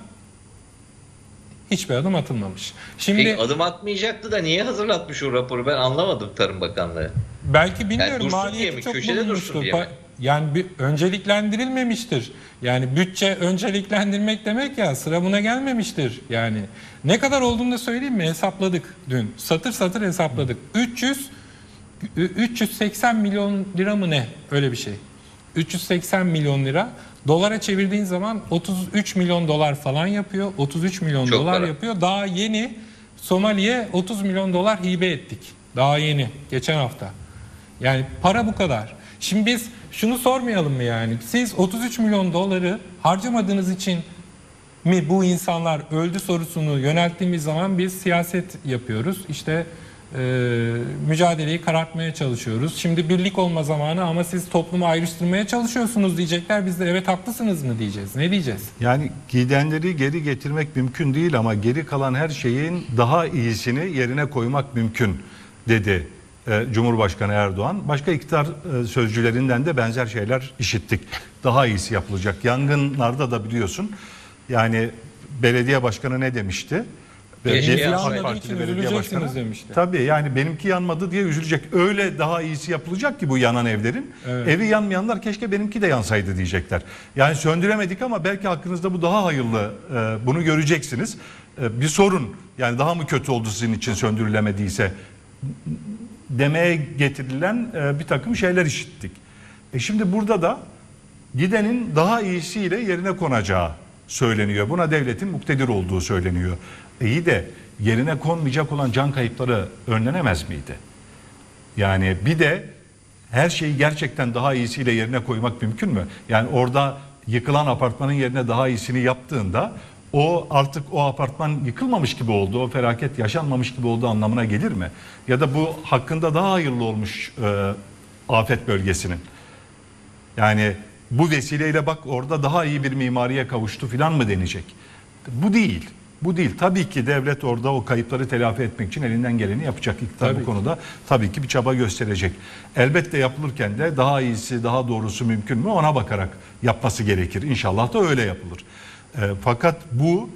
hiçbir adım atılmamış. Şimdi Peki adım atmayacaktı da niye hazırlatmış o raporu, ben anlamadım Tarım Bakanlığı. belki bilmiyorum, Yani dursun diye maliyeti mi? çok Köşede dursun bulunmuştur. diye mi? Pa- Yani bir önceliklendirilmemiştir. Yani bütçe önceliklendirmek demek ya, sıra buna gelmemiştir. Yani ne kadar olduğunu da söyleyeyim mi? Hesapladık dün. Satır satır hesapladık. üç yüz üç yüz seksen milyon lira mı ne? Öyle bir şey. üç yüz seksen milyon lira. Dolara çevirdiğin zaman otuz üç milyon dolar falan yapıyor. otuz üç milyon Çok dolar para. yapıyor. Daha yeni Somali'ye otuz milyon dolar hibe ettik. Daha yeni. Geçen hafta. Yani para bu kadar. Şimdi biz şunu sormayalım mı yani? Siz otuz üç milyon doları harcamadığınız için mi bu insanlar öldü sorusunu yönelttiğimiz zaman biz siyaset yapıyoruz. İşte e, mücadeleyi karartmaya çalışıyoruz. Şimdi birlik olma zamanı ama siz toplumu ayrıştırmaya çalışıyorsunuz diyecekler. Biz de evet haklısınız mı diyeceğiz. Ne diyeceğiz? Yani gidenleri geri getirmek mümkün değil ama geri kalan her şeyin daha iyisini yerine koymak mümkün dedi e, Cumhurbaşkanı Erdoğan. Başka iktidar e, sözcülerinden de benzer şeyler işittik. Daha iyisi yapılacak. Yangınlarda da biliyorsun yani belediye başkanı ne demişti? Keşke Bir yanmadığı AK için Partili belediye üzüleceksiniz başkanı. demişti. Tabii yani benimki yanmadı diye üzülecek. Öyle daha iyisi yapılacak ki bu yanan evlerin. Evet. Evi yanmayanlar keşke benimki de yansaydı diyecekler. Yani söndüremedik ama belki hakkınızda bu daha hayırlı. Ee, bunu göreceksiniz. Ee, bir sorun. Yani daha mı kötü oldu sizin için söndürülemediyse demeye getirilen e, bir takım şeyler işittik. E şimdi burada da gidenin daha iyisiyle yerine konacağı söyleniyor. Buna devletin muktedir olduğu söyleniyor. İyi de yerine konmayacak olan can kayıpları önlenemez miydi? Yani bir de her şeyi gerçekten daha iyisiyle yerine koymak mümkün mü? Yani orada yıkılan apartmanın yerine daha iyisini yaptığında o artık o apartman yıkılmamış gibi oldu, o felaket yaşanmamış gibi olduğu anlamına gelir mi? Ya da bu hakkında daha hayırlı olmuş e, afet bölgesinin. Yani bu vesileyle bak orada daha iyi bir mimariye kavuştu filan mı denecek? Bu değil. Bu değil. Tabii ki devlet orada o kayıpları telafi etmek için elinden geleni yapacak. İktidar Tabii bu ki. konuda tabii ki bir çaba gösterecek. Elbette yapılırken de daha iyisi, daha doğrusu mümkün mü ona bakarak yapması gerekir. İnşallah da öyle yapılır. E, fakat bu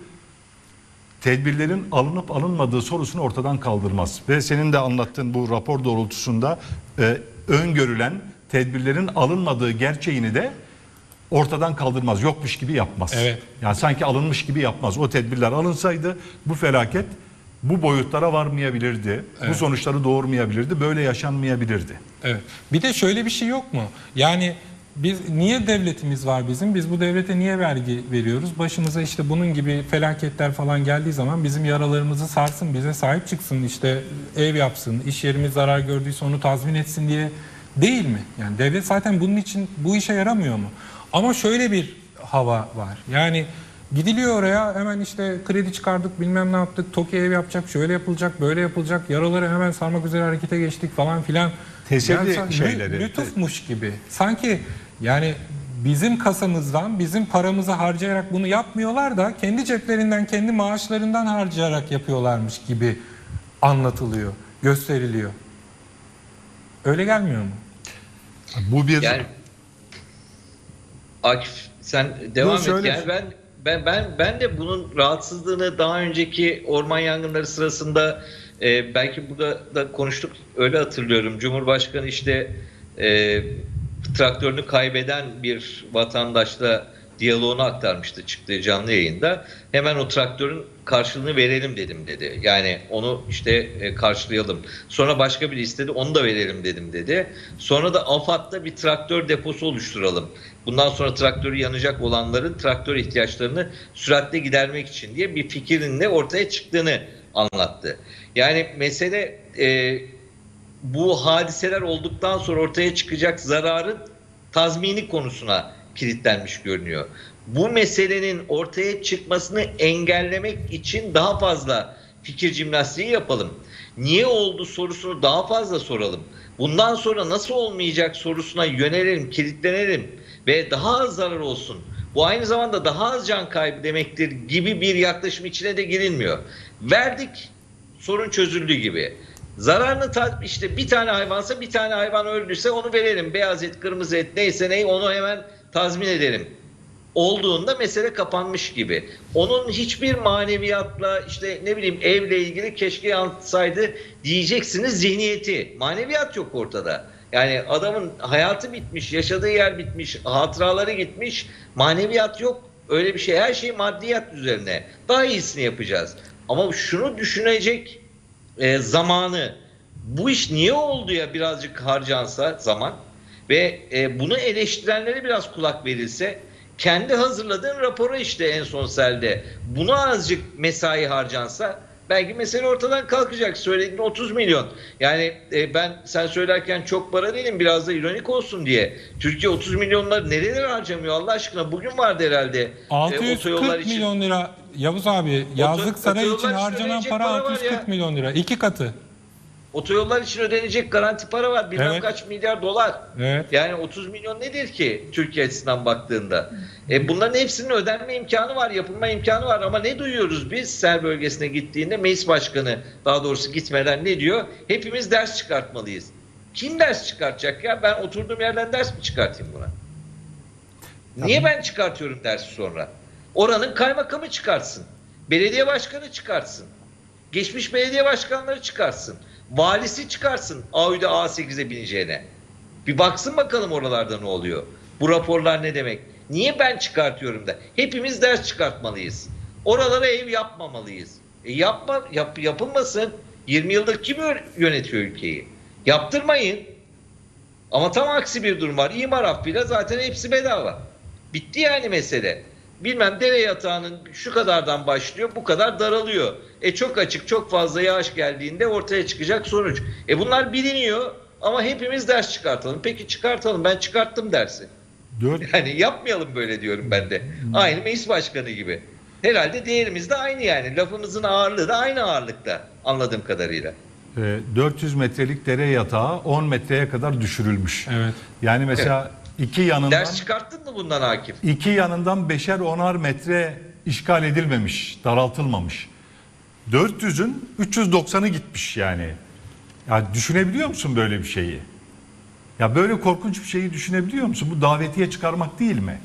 tedbirlerin alınıp alınmadığı sorusunu ortadan kaldırmaz. Ve senin de anlattığın bu rapor doğrultusunda e, öngörülen tedbirlerin alınmadığı gerçeğini de ortadan kaldırmaz. Yokmuş gibi yapmaz. Evet. Yani sanki alınmış gibi yapmaz. O tedbirler alınsaydı bu felaket bu boyutlara varmayabilirdi. Evet. Bu sonuçları doğurmayabilirdi. Böyle yaşanmayabilirdi. Evet. Bir de şöyle bir şey yok mu? Yani biz niye devletimiz var bizim? Biz bu devlete niye vergi veriyoruz? Başımıza işte bunun gibi felaketler falan geldiği zaman bizim yaralarımızı sarsın, bize sahip çıksın, işte ev yapsın, iş yerimiz zarar gördüyse onu tazmin etsin diye değil mi? Yani devlet zaten bunun için bu işe yaramıyor mu? Ama şöyle bir hava var. Yani gidiliyor oraya hemen işte kredi çıkardık bilmem ne yaptık. TOKİ ev yapacak, şöyle yapılacak, böyle yapılacak. Yaraları hemen sarmak üzere harekete geçtik falan filan. Teselli Yani şeyleri. lütufmuş gibi. Sanki yani bizim kasamızdan, bizim paramızı harcayarak bunu yapmıyorlar da kendi ceplerinden, kendi maaşlarından harcayarak yapıyorlarmış gibi anlatılıyor, gösteriliyor. Öyle gelmiyor mu? Bu bir Yani Akif sen devam Yok, et. söyle. Yani ben ben ben ben de bunun rahatsızlığını daha önceki orman yangınları sırasında e, belki burada da konuştuk. Öyle hatırlıyorum. Cumhurbaşkanı işte e, traktörünü kaybeden bir vatandaşla diyaloğunu aktarmıştı çıktığı canlı yayında. Hemen o traktörün karşılığını verelim dedim dedi. Yani onu işte e, karşılayalım. Sonra başka biri istedi, onu da verelim dedim dedi. Sonra da AFAD'da bir traktör deposu oluşturalım. Bundan sonra traktörü yanacak olanların traktör ihtiyaçlarını süratle gidermek için diye bir fikrin de ortaya çıktığını anlattı. Yani mesele e, bu hadiseler olduktan sonra ortaya çıkacak zararın tazmini konusuna kilitlenmiş görünüyor. Bu meselenin ortaya çıkmasını engellemek için daha fazla fikir jimnastiği yapalım. Niye oldu sorusunu daha fazla soralım. Bundan sonra nasıl olmayacak sorusuna yönelelim, kilitlenelim ve daha az zarar olsun. Bu aynı zamanda daha az can kaybı demektir gibi bir yaklaşım içine de girilmiyor. Verdik, sorun çözüldü gibi. Zararını işte bir tane hayvansa bir tane hayvan öldüyse onu verelim. Beyaz et, kırmızı et neyse ney onu hemen tazmin edelim. Olduğunda mesele kapanmış gibi. Onun hiçbir maneviyatla işte ne bileyim evle ilgili keşke yansıtsaydı diyeceksiniz zihniyeti. Maneviyat yok ortada. Yani adamın hayatı bitmiş, yaşadığı yer bitmiş, hatıraları gitmiş, maneviyat yok. Öyle bir şey. Her şey maddiyat üzerine. Daha iyisini yapacağız. Ama şunu düşünecek e, zamanı, bu iş niye oldu ya birazcık harcansa zaman ve e, bunu eleştirenlere biraz kulak verilse, kendi hazırladığın rapora işte en son selde buna azıcık mesai harcansa belki mesele ortadan kalkacak. Söylediğin otuz milyon. Yani e, ben sen söylerken çok para değilim, biraz da ironik olsun diye. Türkiye otuz milyonları nerelere harcamıyor Allah aşkına? Bugün vardı herhalde. altı yüz kırk için. milyon lira Yavuz abi, yazlık saray için otoyollar için harcanan ödenecek para para var altı yüz kırk ya. milyon lira. iki katı. Otoyollar için ödenecek garanti para var. Bilmem Evet. kaç milyar dolar. Evet. Yani otuz milyon nedir ki Türkiye açısından baktığında? E bunların hepsinin ödenme imkanı var, yapılma imkanı var. Ama ne duyuyoruz biz Sel bölgesine gittiğinde? Meclis Başkanı daha doğrusu gitmeden ne diyor? Hepimiz ders çıkartmalıyız. Kim ders çıkartacak ya? Ben oturduğum yerden ders mi çıkartayım buna? Niye ben çıkartıyorum dersi sonra? Oranın kaymakamı çıkartsın. Belediye başkanı çıkartsın. Geçmiş belediye başkanları çıkarsın. Valisi çıkarsın A Ü'de A sekize bineceğine. Bir baksın bakalım oralarda ne oluyor. Bu raporlar ne demek? Niye ben çıkartıyorum da? Hepimiz ders çıkartmalıyız. Oralara ev yapmamalıyız. E yapma, yap, yapılmasın. yirmi yıldır kim yönetiyor ülkeyi? Yaptırmayın. Ama tam aksi bir durum var. İmar affıyla zaten hepsi bedava. Bitti yani mesele. Bilmem dere yatağının şu kadardan başlıyor, bu kadar daralıyor. E çok açık, çok fazla yağış geldiğinde ortaya çıkacak sonuç. E bunlar biliniyor ama hepimiz ders çıkartalım. Peki çıkartalım, ben çıkarttım dersi. Dört, Yani yapmayalım böyle diyorum ben de. Aynı meclis başkanı gibi. Herhalde değerimiz de aynı yani. Lafımızın ağırlığı da aynı ağırlıkta anladığım kadarıyla. e, dört yüz metrelik dere yatağı on metreye kadar düşürülmüş. Evet. Yani mesela iki yanından Ders çıkarttın mı bundan Akif? iki yanından beşer onar metre işgal edilmemiş, daraltılmamış. dört yüzün üç yüz doksanı gitmiş yani. Ya düşünebiliyor musun böyle bir şeyi? Ya böyle korkunç bir şeyi düşünebiliyor musun? Bu davetiye çıkarmak değil mi?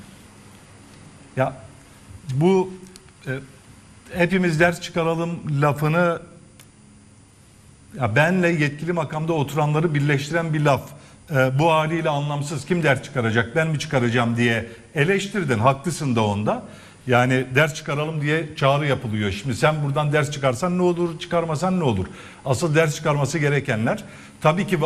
Ya bu e, hepimiz ders çıkaralım lafını, ya benle yetkili makamda oturanları birleştiren bir laf. E, bu haliyle anlamsız, kim ders çıkaracak, ben mi çıkaracağım diye eleştirdin, haklısın da onda. Yani ders çıkaralım diye çağrı yapılıyor. Şimdi sen buradan ders çıkarsan ne olur, çıkarmasan ne olur? Asıl ders çıkarması gerekenler tabii ki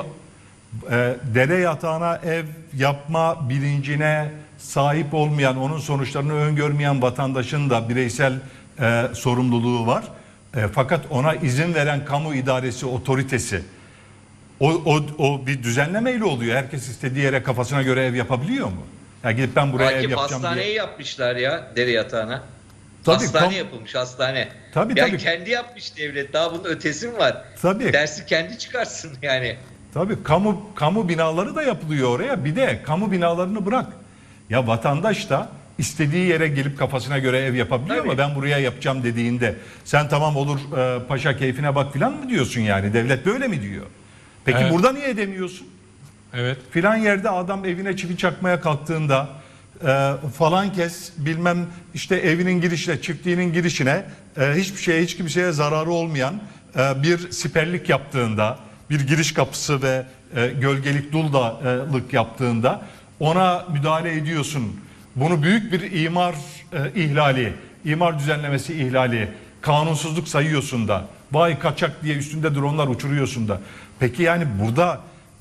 e, dere yatağına ev yapma bilincine sahip olmayan, onun sonuçlarını öngörmeyen vatandaşın da bireysel e, sorumluluğu var. E, fakat ona izin veren kamu idaresi, otoritesi, o, o, o bir düzenlemeyle oluyor. Herkes istediği yere kafasına göre ev yapabiliyor mu? Ya gidip ben buraya Akif, ev yapacağım hastaneyi diye. yapmışlar ya dere yatağına. Tabii, hastane kam- yapılmış hastane. Tabii, yani tabii. kendi yapmış devlet. Daha bunun ötesi mi var? Tabii. Dersi kendi çıkarsın yani. Tabii kamu kamu binaları da yapılıyor oraya. Bir de kamu binalarını bırak. Ya vatandaş da istediği yere gelip kafasına göre ev yapabiliyor Tabii. ama ben buraya yapacağım dediğinde sen tamam olur e, paşa keyfine bak filan mı diyorsun yani? Devlet böyle mi diyor? Peki Evet. burada niye demiyorsun? Evet. Filan yerde adam evine çivi çakmaya kalktığında e, falan kes bilmem işte evinin girişine, çiftliğinin girişine e, hiçbir şeye, hiç kimseye zararı olmayan e, bir siperlik yaptığında, bir giriş kapısı ve e, gölgelik duldalık yaptığında ona müdahale ediyorsun. Bunu büyük bir imar e, ihlali, imar düzenlemesi ihlali, kanunsuzluk sayıyorsun da, vay kaçak diye üstünde dronlar uçuruyorsun da. Peki yani burada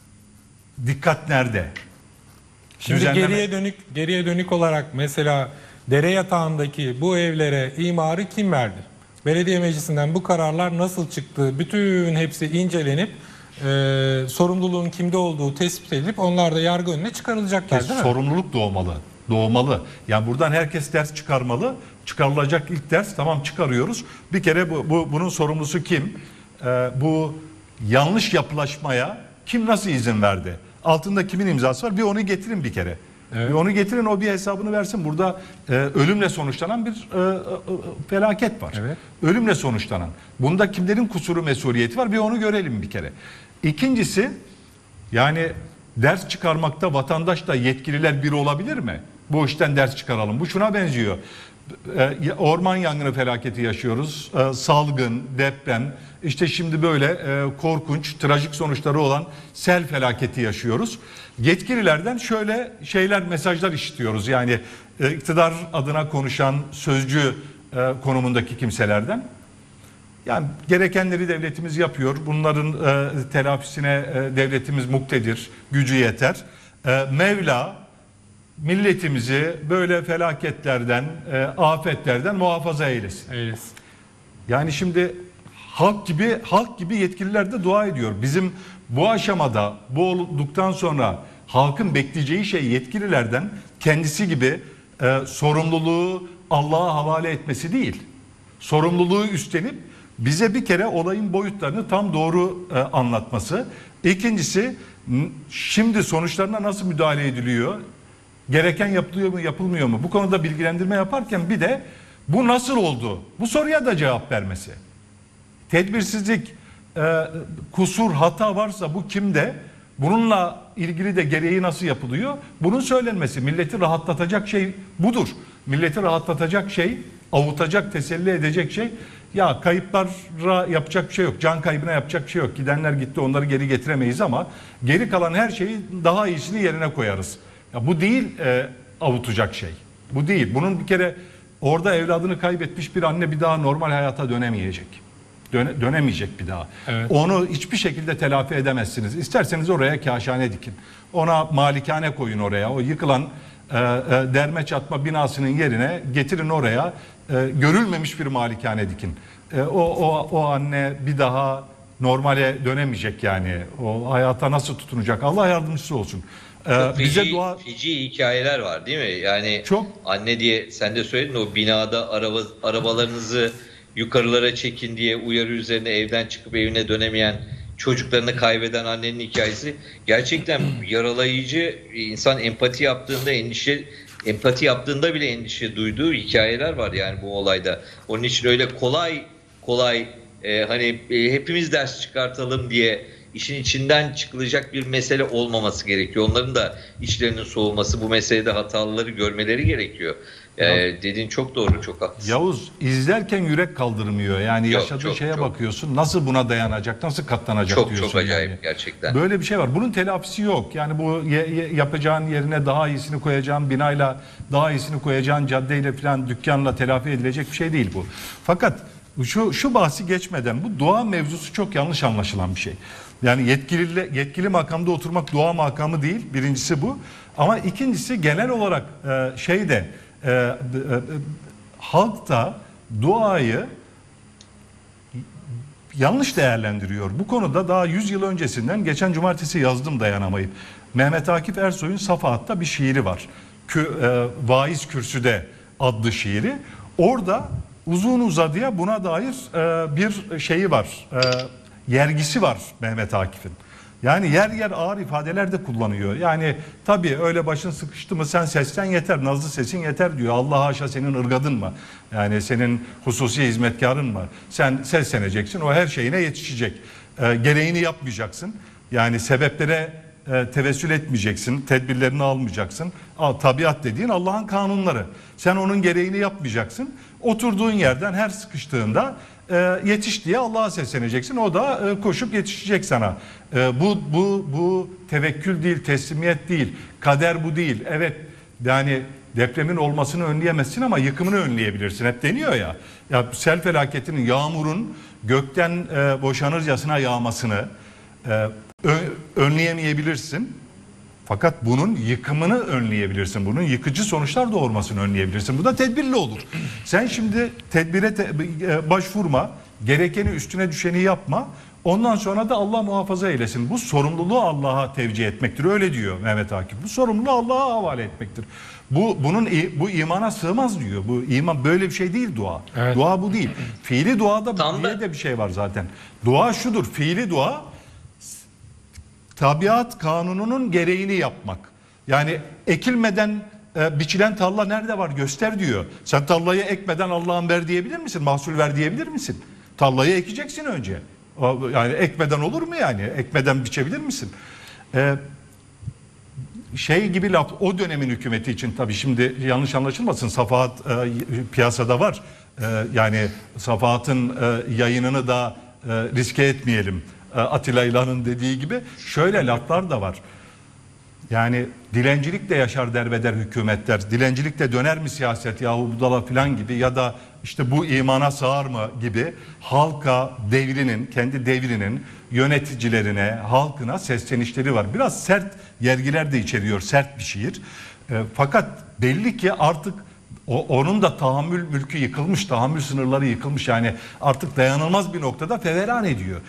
dikkat nerede? Şimdi Düzenleme- geriye dönük geriye dönük olarak mesela dere yatağındaki bu evlere imarı kim verdi? Belediye meclisinden bu kararlar nasıl çıktı? Bütün hepsi incelenip e, sorumluluğun kimde olduğu tespit edilip onlar da yargı önüne çıkarılacaklar değil mi? Sorumluluk doğmalı. Doğmalı. Yani buradan herkes ders çıkarmalı. Çıkarılacak ilk ders tamam çıkarıyoruz. Bir kere bu, bu bunun sorumlusu kim? Ee, bu yanlış yapılaşmaya kim nasıl izin verdi? Altında kimin imzası var? Bir onu getirin bir kere. Evet. Bir onu getirin, o bir hesabını versin. Burada e, ölümle sonuçlanan bir e, e, felaket var. Evet. Ölümle sonuçlanan. Bunda kimlerin kusuru, mesuliyeti var? Bir onu görelim bir kere. İkincisi, yani ders çıkarmakta vatandaşla yetkililer bir olabilir mi? Bu işten ders çıkaralım. Bu şuna benziyor. E, orman yangını felaketi yaşıyoruz. E, salgın, deprem, işte şimdi böyle e, korkunç, trajik sonuçları olan sel felaketi yaşıyoruz. Yetkililerden şöyle şeyler, mesajlar işitiyoruz. Yani e, iktidar adına konuşan sözcü e, konumundaki kimselerden. Yani gerekenleri devletimiz yapıyor. Bunların e, telafisine e, devletimiz muktedir, gücü yeter. E, Mevla milletimizi böyle felaketlerden, e, afetlerden muhafaza eylesin. Eylesin. Yani şimdi halk gibi halk gibi yetkililer de dua ediyor. Bizim bu aşamada, bu olduktan sonra halkın bekleyeceği şey yetkililerden kendisi gibi e, sorumluluğu Allah'a havale etmesi değil. Sorumluluğu üstlenip bize bir kere olayın boyutlarını tam doğru e, anlatması. İkincisi, şimdi sonuçlarına nasıl müdahale ediliyor? Gereken yapılıyor mu, yapılmıyor mu? Bu konuda bilgilendirme yaparken bir de bu nasıl oldu? Bu soruya da cevap vermesi. Tedbirsizlik, e, kusur, hata varsa bu kimde? Bununla ilgili de gereği nasıl yapılıyor? Bunun söylenmesi. Milleti rahatlatacak şey budur. Milleti rahatlatacak şey, avutacak, teselli edecek şey. Ya kayıplara yapacak bir şey yok. Can kaybına yapacak bir şey yok. Gidenler gitti, onları geri getiremeyiz ama geri kalan her şeyi daha iyisini yerine koyarız. Ya bu değil e, avutacak şey. Bu değil. Bunun bir kere orada evladını kaybetmiş bir anne bir daha normal hayata dönemeyecek. Döne, dönemeyecek bir daha. Evet. Onu hiçbir şekilde telafi edemezsiniz. İsterseniz oraya kâşhane dikin. Ona malikane koyun oraya. O yıkılan e, e, derme çatma binasının yerine getirin oraya e, görülmemiş bir malikane dikin. E, o, o, o anne bir daha normale dönemeyecek yani. O hayata nasıl tutunacak? Allah yardımcısı olsun. Çok Bize feci, dua feci hikayeler var değil mi? Yani çok anne diye sen de söyledin, o binada araba arabalarınızı yukarılara çekin diye uyarı üzerine evden çıkıp evine dönemeyen, çocuklarını kaybeden annenin hikayesi gerçekten yaralayıcı. İnsan empati yaptığında endişe empati yaptığında bile endişe duyduğu hikayeler var yani bu olayda. Onun için öyle kolay kolay e, hani e, hepimiz ders çıkartalım diye işin içinden çıkılacak bir mesele olmaması gerekiyor. Onların da içlerinin soğuması, bu meselede hatalıları görmeleri gerekiyor. Ee, dediğin çok doğru, çok haklısın. Yavuz, izlerken yürek kaldırmıyor. Yani Yok, yaşadığı çok, şeye çok. bakıyorsun. Nasıl buna dayanacak, nasıl katlanacak Çok diyorsun. çok acayip yani. gerçekten. Böyle bir şey var. Bunun telafisi yok. Yani bu ye- ye- yapacağın yerine daha iyisini koyacağın binayla, daha iyisini koyacağın caddeyle falan, dükkanla telafi edilecek bir şey değil bu. Fakat şu şu bahsi geçmeden bu dua mevzusu çok yanlış anlaşılan bir şey. Yani yetkili yetkili makamda oturmak dua makamı değil. Birincisi bu. Ama ikincisi genel olarak e, şeyde e, e, e, halk da duayı yanlış değerlendiriyor. Bu konuda daha yüz yıl öncesinden geçen cumartesi yazdım dayanamayıp. Mehmet Akif Ersoy'un Safahat'ta bir şiiri var. Kü, e, Vaiz Kürsüde adlı şiiri. Orada uzun uzadıya buna dair e, bir şeyi var. E, yergisi var Mehmet Akif'in. Yani yer yer ağır ifadeler de kullanıyor. Yani tabii öyle başın sıkıştı mı sen seslen yeter, nazlı sesin yeter diyor. Allah haşa senin ırgadın mı? Yani senin hususi hizmetkarın mı? Sen sesleneceksin, o her şeyine yetişecek. E, gereğini yapmayacaksın. Yani sebeplere e, tevessül etmeyeceksin, tedbirlerini almayacaksın. Al, tabiat dediğin Allah'ın kanunları. Sen onun gereğini yapmayacaksın. Oturduğun yerden her sıkıştığında e, yetiş diye Allah'a sesleneceksin. O da e, koşup yetişecek sana. E, bu bu bu tevekkül değil, teslimiyet değil, kader bu değil. Evet, yani depremin olmasını önleyemezsin ama yıkımını önleyebilirsin. Hep deniyor ya. Ya sel felaketinin, yağmurun gökten e, boşanırcasına yağmasını e, önleyemeyebilirsin. Fakat bunun yıkımını önleyebilirsin. Bunun yıkıcı sonuçlar doğurmasını önleyebilirsin. Bu da tedbirli olur. Sen şimdi tedbire te, başvurma, gerekeni üstüne düşeni yapma. Ondan sonra da Allah muhafaza eylesin. Bu sorumluluğu Allah'a tevcih etmektir. Öyle diyor Mehmet Akif. Bu sorumluluğu Allah'a havale etmektir. Bu bunun bu imana sığmaz diyor. Bu iman böyle bir şey değil dua. Evet. Dua bu değil. Fiili duada Tam diye da- de bir şey var zaten. Dua şudur. Fiili dua tabiat kanununun gereğini yapmak. Yani ekilmeden e, biçilen tarla nerede var göster diyor. Sen tarlayı ekmeden Allah'ın ver diyebilir misin? Mahsul ver diyebilir misin? Tarlayı ekeceksin önce. O, yani ekmeden olur mu yani? Ekmeden biçebilir misin? E, şey gibi laf, o dönemin hükümeti için tabii, şimdi yanlış anlaşılmasın, Safahat e, piyasada var. E, yani Safahat'ın e, yayınını da e, riske etmeyelim. E, Atilla İlhan'ın dediği gibi şöyle laflar da var. Yani dilencilikle yaşar derbeder hükümetler, dilencilikle döner mi siyaset yahu budala filan gibi, ya da işte bu imana sığar mı gibi halka devrinin, kendi devrinin yöneticilerine, halkına seslenişleri var. Biraz sert yergiler de içeriyor, sert bir şiir. E, fakat belli ki artık o, onun da tahammül mülkü yıkılmış, tahammül sınırları yıkılmış, yani artık dayanılmaz bir noktada feveran ediyor.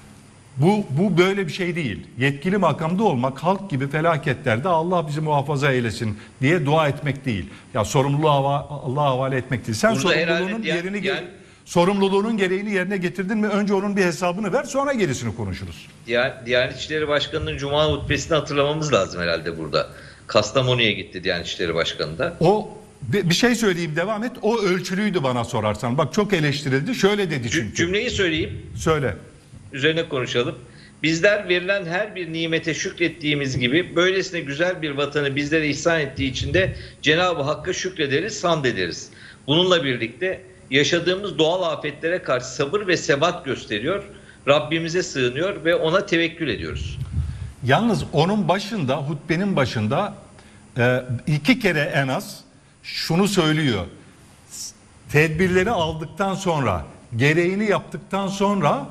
Bu, bu böyle bir şey değil. Yetkili makamda olmak, halk gibi felaketlerde Allah bizi muhafaza eylesin diye dua etmek değil. Ya sorumluluğu Allah'a havale etmek değil. Sen Burada sorumluluğunun diğer- yerini diğer- sorumluluğunun gereğini yerine getirdin mi? Önce onun bir hesabını ver, sonra gerisini konuşuruz. Diğer, Diyanet İşleri Başkanı'nın Cuma hutbesini hatırlamamız lazım herhalde burada. Kastamonu'ya gitti Diyanet İşleri Başkanı da. O bir bir şey söyleyeyim, devam et. O ölçülüydü bana sorarsan. Bak çok eleştirildi. Şöyle dedi Cü- çünkü. Cümleyi söyleyeyim, Söyle. üzerine konuşalım. Bizler verilen her bir nimete şükrettiğimiz gibi böylesine güzel bir vatanı bizlere ihsan ettiği için de Cenab-ı Hakk'a şükrederiz, hamd ederiz. Bununla birlikte yaşadığımız doğal afetlere karşı sabır ve sebat gösteriyor, Rabbimize sığınıyor ve ona tevekkül ediyoruz. Yalnız onun başında, hutbenin başında e, iki kere en az şunu söylüyor. Tedbirleri aldıktan sonra, gereğini yaptıktan sonra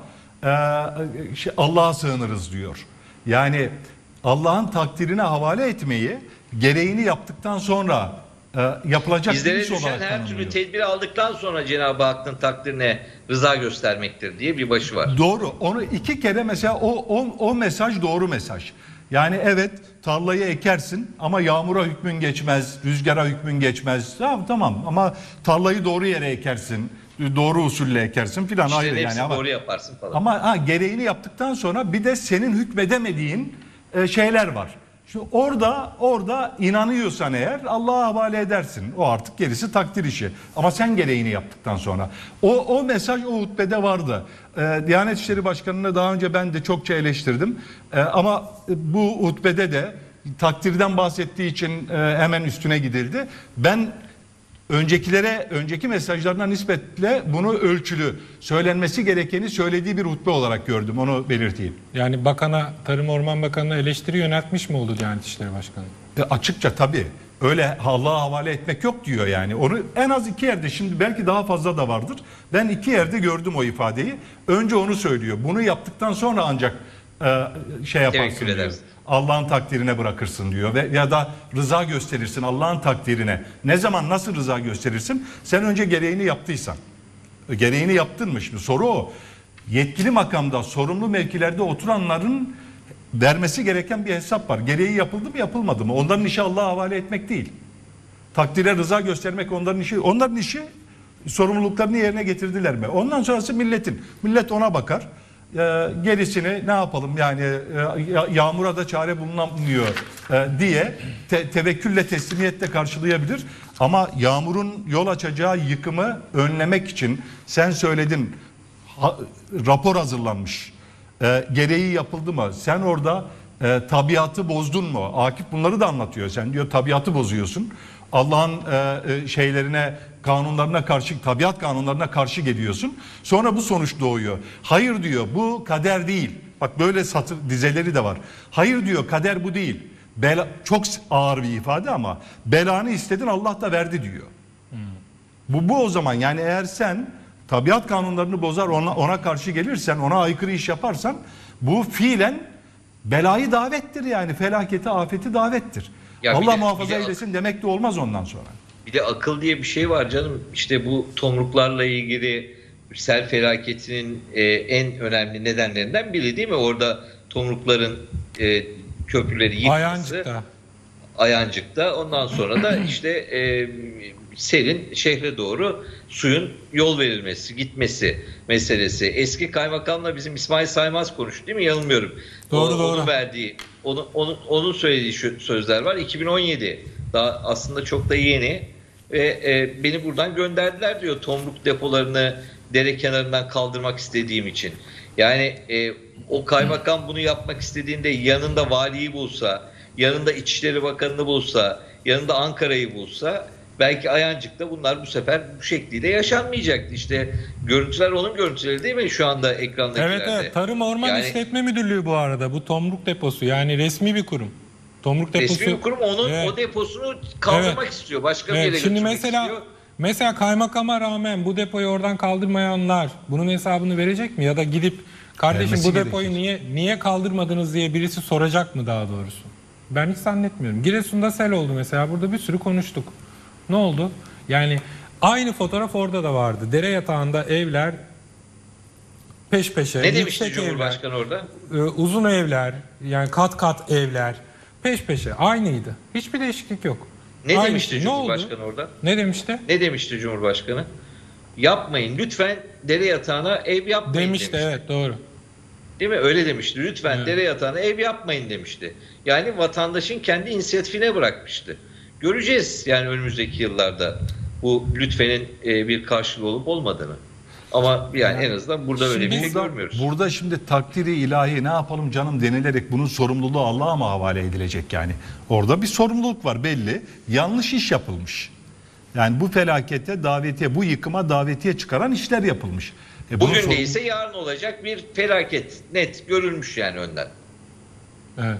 e, şey, Allah'a sığınırız diyor. Yani Allah'ın takdirine havale etmeyi gereğini yaptıktan sonra e, yapılacak Bizlere bir iş düşen olarak her türlü tanımlıyor. tedbiri aldıktan sonra Cenab-ı Hakk'ın takdirine rıza göstermektir diye bir başı var. Doğru. Onu iki kere mesela o, o, o mesaj doğru mesaj. Yani evet, tarlayı ekersin ama yağmura hükmün geçmez, rüzgara hükmün geçmez. Tamam tamam, ama tarlayı doğru yere ekersin, doğru usulle ekersin filan, ayrı İşlerin yani. hepsini Ama, doğru yaparsın falan. ama ha, gereğini yaptıktan sonra bir de senin hükmedemediğin e, şeyler var. Şimdi orada orada inanıyorsan eğer Allah'a havale edersin. O artık gerisi takdir işi. Ama sen gereğini yaptıktan sonra. O, o mesaj o hutbede vardı. Ee, Diyanet İşleri Başkanı'nı daha önce ben de çokça eleştirdim. Ee, ama bu hutbede de takdirden bahsettiği için e, hemen üstüne gidildi. Ben öncekilere, önceki mesajlarına nispetle bunu ölçülü, söylenmesi gerekeni söylediği bir hutbe olarak gördüm. Onu belirteyim. Yani bakana, Tarım Orman Bakanı'na eleştiri yöneltmiş mi oldu Diyanet İşleri Başkanı? E açıkça tabii. Öyle Allah'a havale etmek yok diyor yani. Onu en az iki yerde, şimdi belki daha fazla da vardır. Ben iki yerde gördüm o ifadeyi. Önce onu söylüyor. Bunu yaptıktan sonra ancak e, şey yaparsın Tevekkül diyor. edersin. Allah'ın takdirine bırakırsın diyor, ve ya da rıza gösterirsin Allah'ın takdirine. Ne zaman, nasıl rıza gösterirsin? Sen önce gereğini yaptıysan. Gereğini yaptın mı? Şimdi soru o. Yetkili makamda, sorumlu mevkilerde oturanların vermesi gereken bir hesap var. Gereği yapıldı mı, yapılmadı mı? Onların işi Allah'a havale etmek değil. Takdire rıza göstermek onların işi. Onların işi sorumluluklarını yerine getirdiler mi? Ondan sonrası milletin. Millet ona bakar. Ee, gerisini ne yapalım yani, e, yağmura da çare bulunamıyor e, diye te, tevekkülle, teslimiyetle karşılayabilir. Ama yağmurun yol açacağı yıkımı önlemek için sen söyledin, ha, rapor hazırlanmış. E, gereği yapıldı mı? Sen orada e, tabiatı bozdun mu? Akif bunları da anlatıyor. Sen diyor tabiatı bozuyorsun. Allah'ın e, şeylerine, kanunlarına karşı, tabiat kanunlarına karşı geliyorsun. Sonra bu sonuç doğuyor. Hayır diyor, bu kader değil. Bak böyle satır dizeleri de var. Hayır diyor, kader bu değil. Bela, çok ağır bir ifade ama belanı istedin, Allah da verdi diyor. Hmm. Bu, bu o zaman yani eğer sen tabiat kanunlarını bozar, ona, ona karşı gelirsen, ona aykırı iş yaparsan, bu fiilen belayı davettir yani, felaketi, afeti davettir. Ya Allah de, muhafaza de, eylesin demek de olmaz ondan sonra. Bir de akıl diye bir şey var canım. İşte bu tomruklarla ilgili sel felaketinin e, en önemli nedenlerinden biri değil mi? Orada tomrukların e, köprüleri yıkması. Ayancık'ta. Ayancık'ta. Ondan sonra da işte e, selin şehre doğru suyun yol verilmesi, gitmesi meselesi. Eski kaymakamla bizim İsmail Saymaz konuştu değil mi? Yanılmıyorum. Doğru, o, doğru. Onun verdiği, onun, onun, onun söylediği şu sözler var. iki bin on yedi. Daha aslında çok da yeni. Ve e, beni buradan gönderdiler diyor, tomruk depolarını dere kenarından kaldırmak istediğim için. Yani e, o kaymakam bunu yapmak istediğinde yanında valiyi bulsa, yanında İçişleri Bakanı'nı bulsa, yanında Ankara'yı bulsa belki Ayancık'ta bunlar bu sefer bu şekliyle yaşanmayacaktı. İşte görüntüler onun görüntüleri değil mi şu anda ekrandakilerde? Evet evet. Tarım Orman Yani- İşletme Müdürlüğü bu arada. Bu tomruk deposu. Yani resmi bir kurum. Tomruk deposu. Resmi bir kurum onun Evet. o deposunu kaldırmak Evet. istiyor. Başka bir Evet, yere şimdi götürmek mesela istiyor. mesela kaymakama rağmen bu depoyu oradan kaldırmayanlar bunun hesabını verecek mi? Ya da gidip kardeşim Vermesi bu depoyu gerekir. niye niye kaldırmadınız diye birisi soracak mı daha doğrusu? Ben hiç zannetmiyorum. Giresun'da sel oldu mesela. Burada bir sürü konuştuk. Ne oldu? Yani aynı fotoğraf orada da vardı. Dere yatağında evler peş peşe. Ne demişti yüksek evler, Cumhurbaşkanı orada? e, uzun evler, yani kat kat evler peş peşe aynıydı. Hiçbir değişiklik yok. Ne Aynı demişti şey. Ne oldu? Cumhurbaşkanı orada? Ne demişti? Ne demişti Cumhurbaşkanı? Yapmayın lütfen dere yatağına ev yapmayın Demişti, demişti. evet doğru. Değil mi? Öyle demişti. Lütfen Evet. dere yatağına ev yapmayın demişti. Yani vatandaşın kendi inisiyatifine bırakmıştı. Göreceğiz yani önümüzdeki yıllarda bu lütfenin e, bir karşılığı olup olmadığını. Ama yani en azından burada öyle bir şey Burada, görmüyoruz. burada şimdi takdiri ilahi ne yapalım canım denilerek bunun sorumluluğu Allah'a mı havale edilecek yani? Orada bir sorumluluk var belli. Yanlış iş yapılmış. Yani bu felakete davetiye, bu yıkıma davetiye çıkaran işler yapılmış. E bunun Bugün sorumlu- değilse yarın olacak bir felaket. Net görülmüş yani önden. Evet.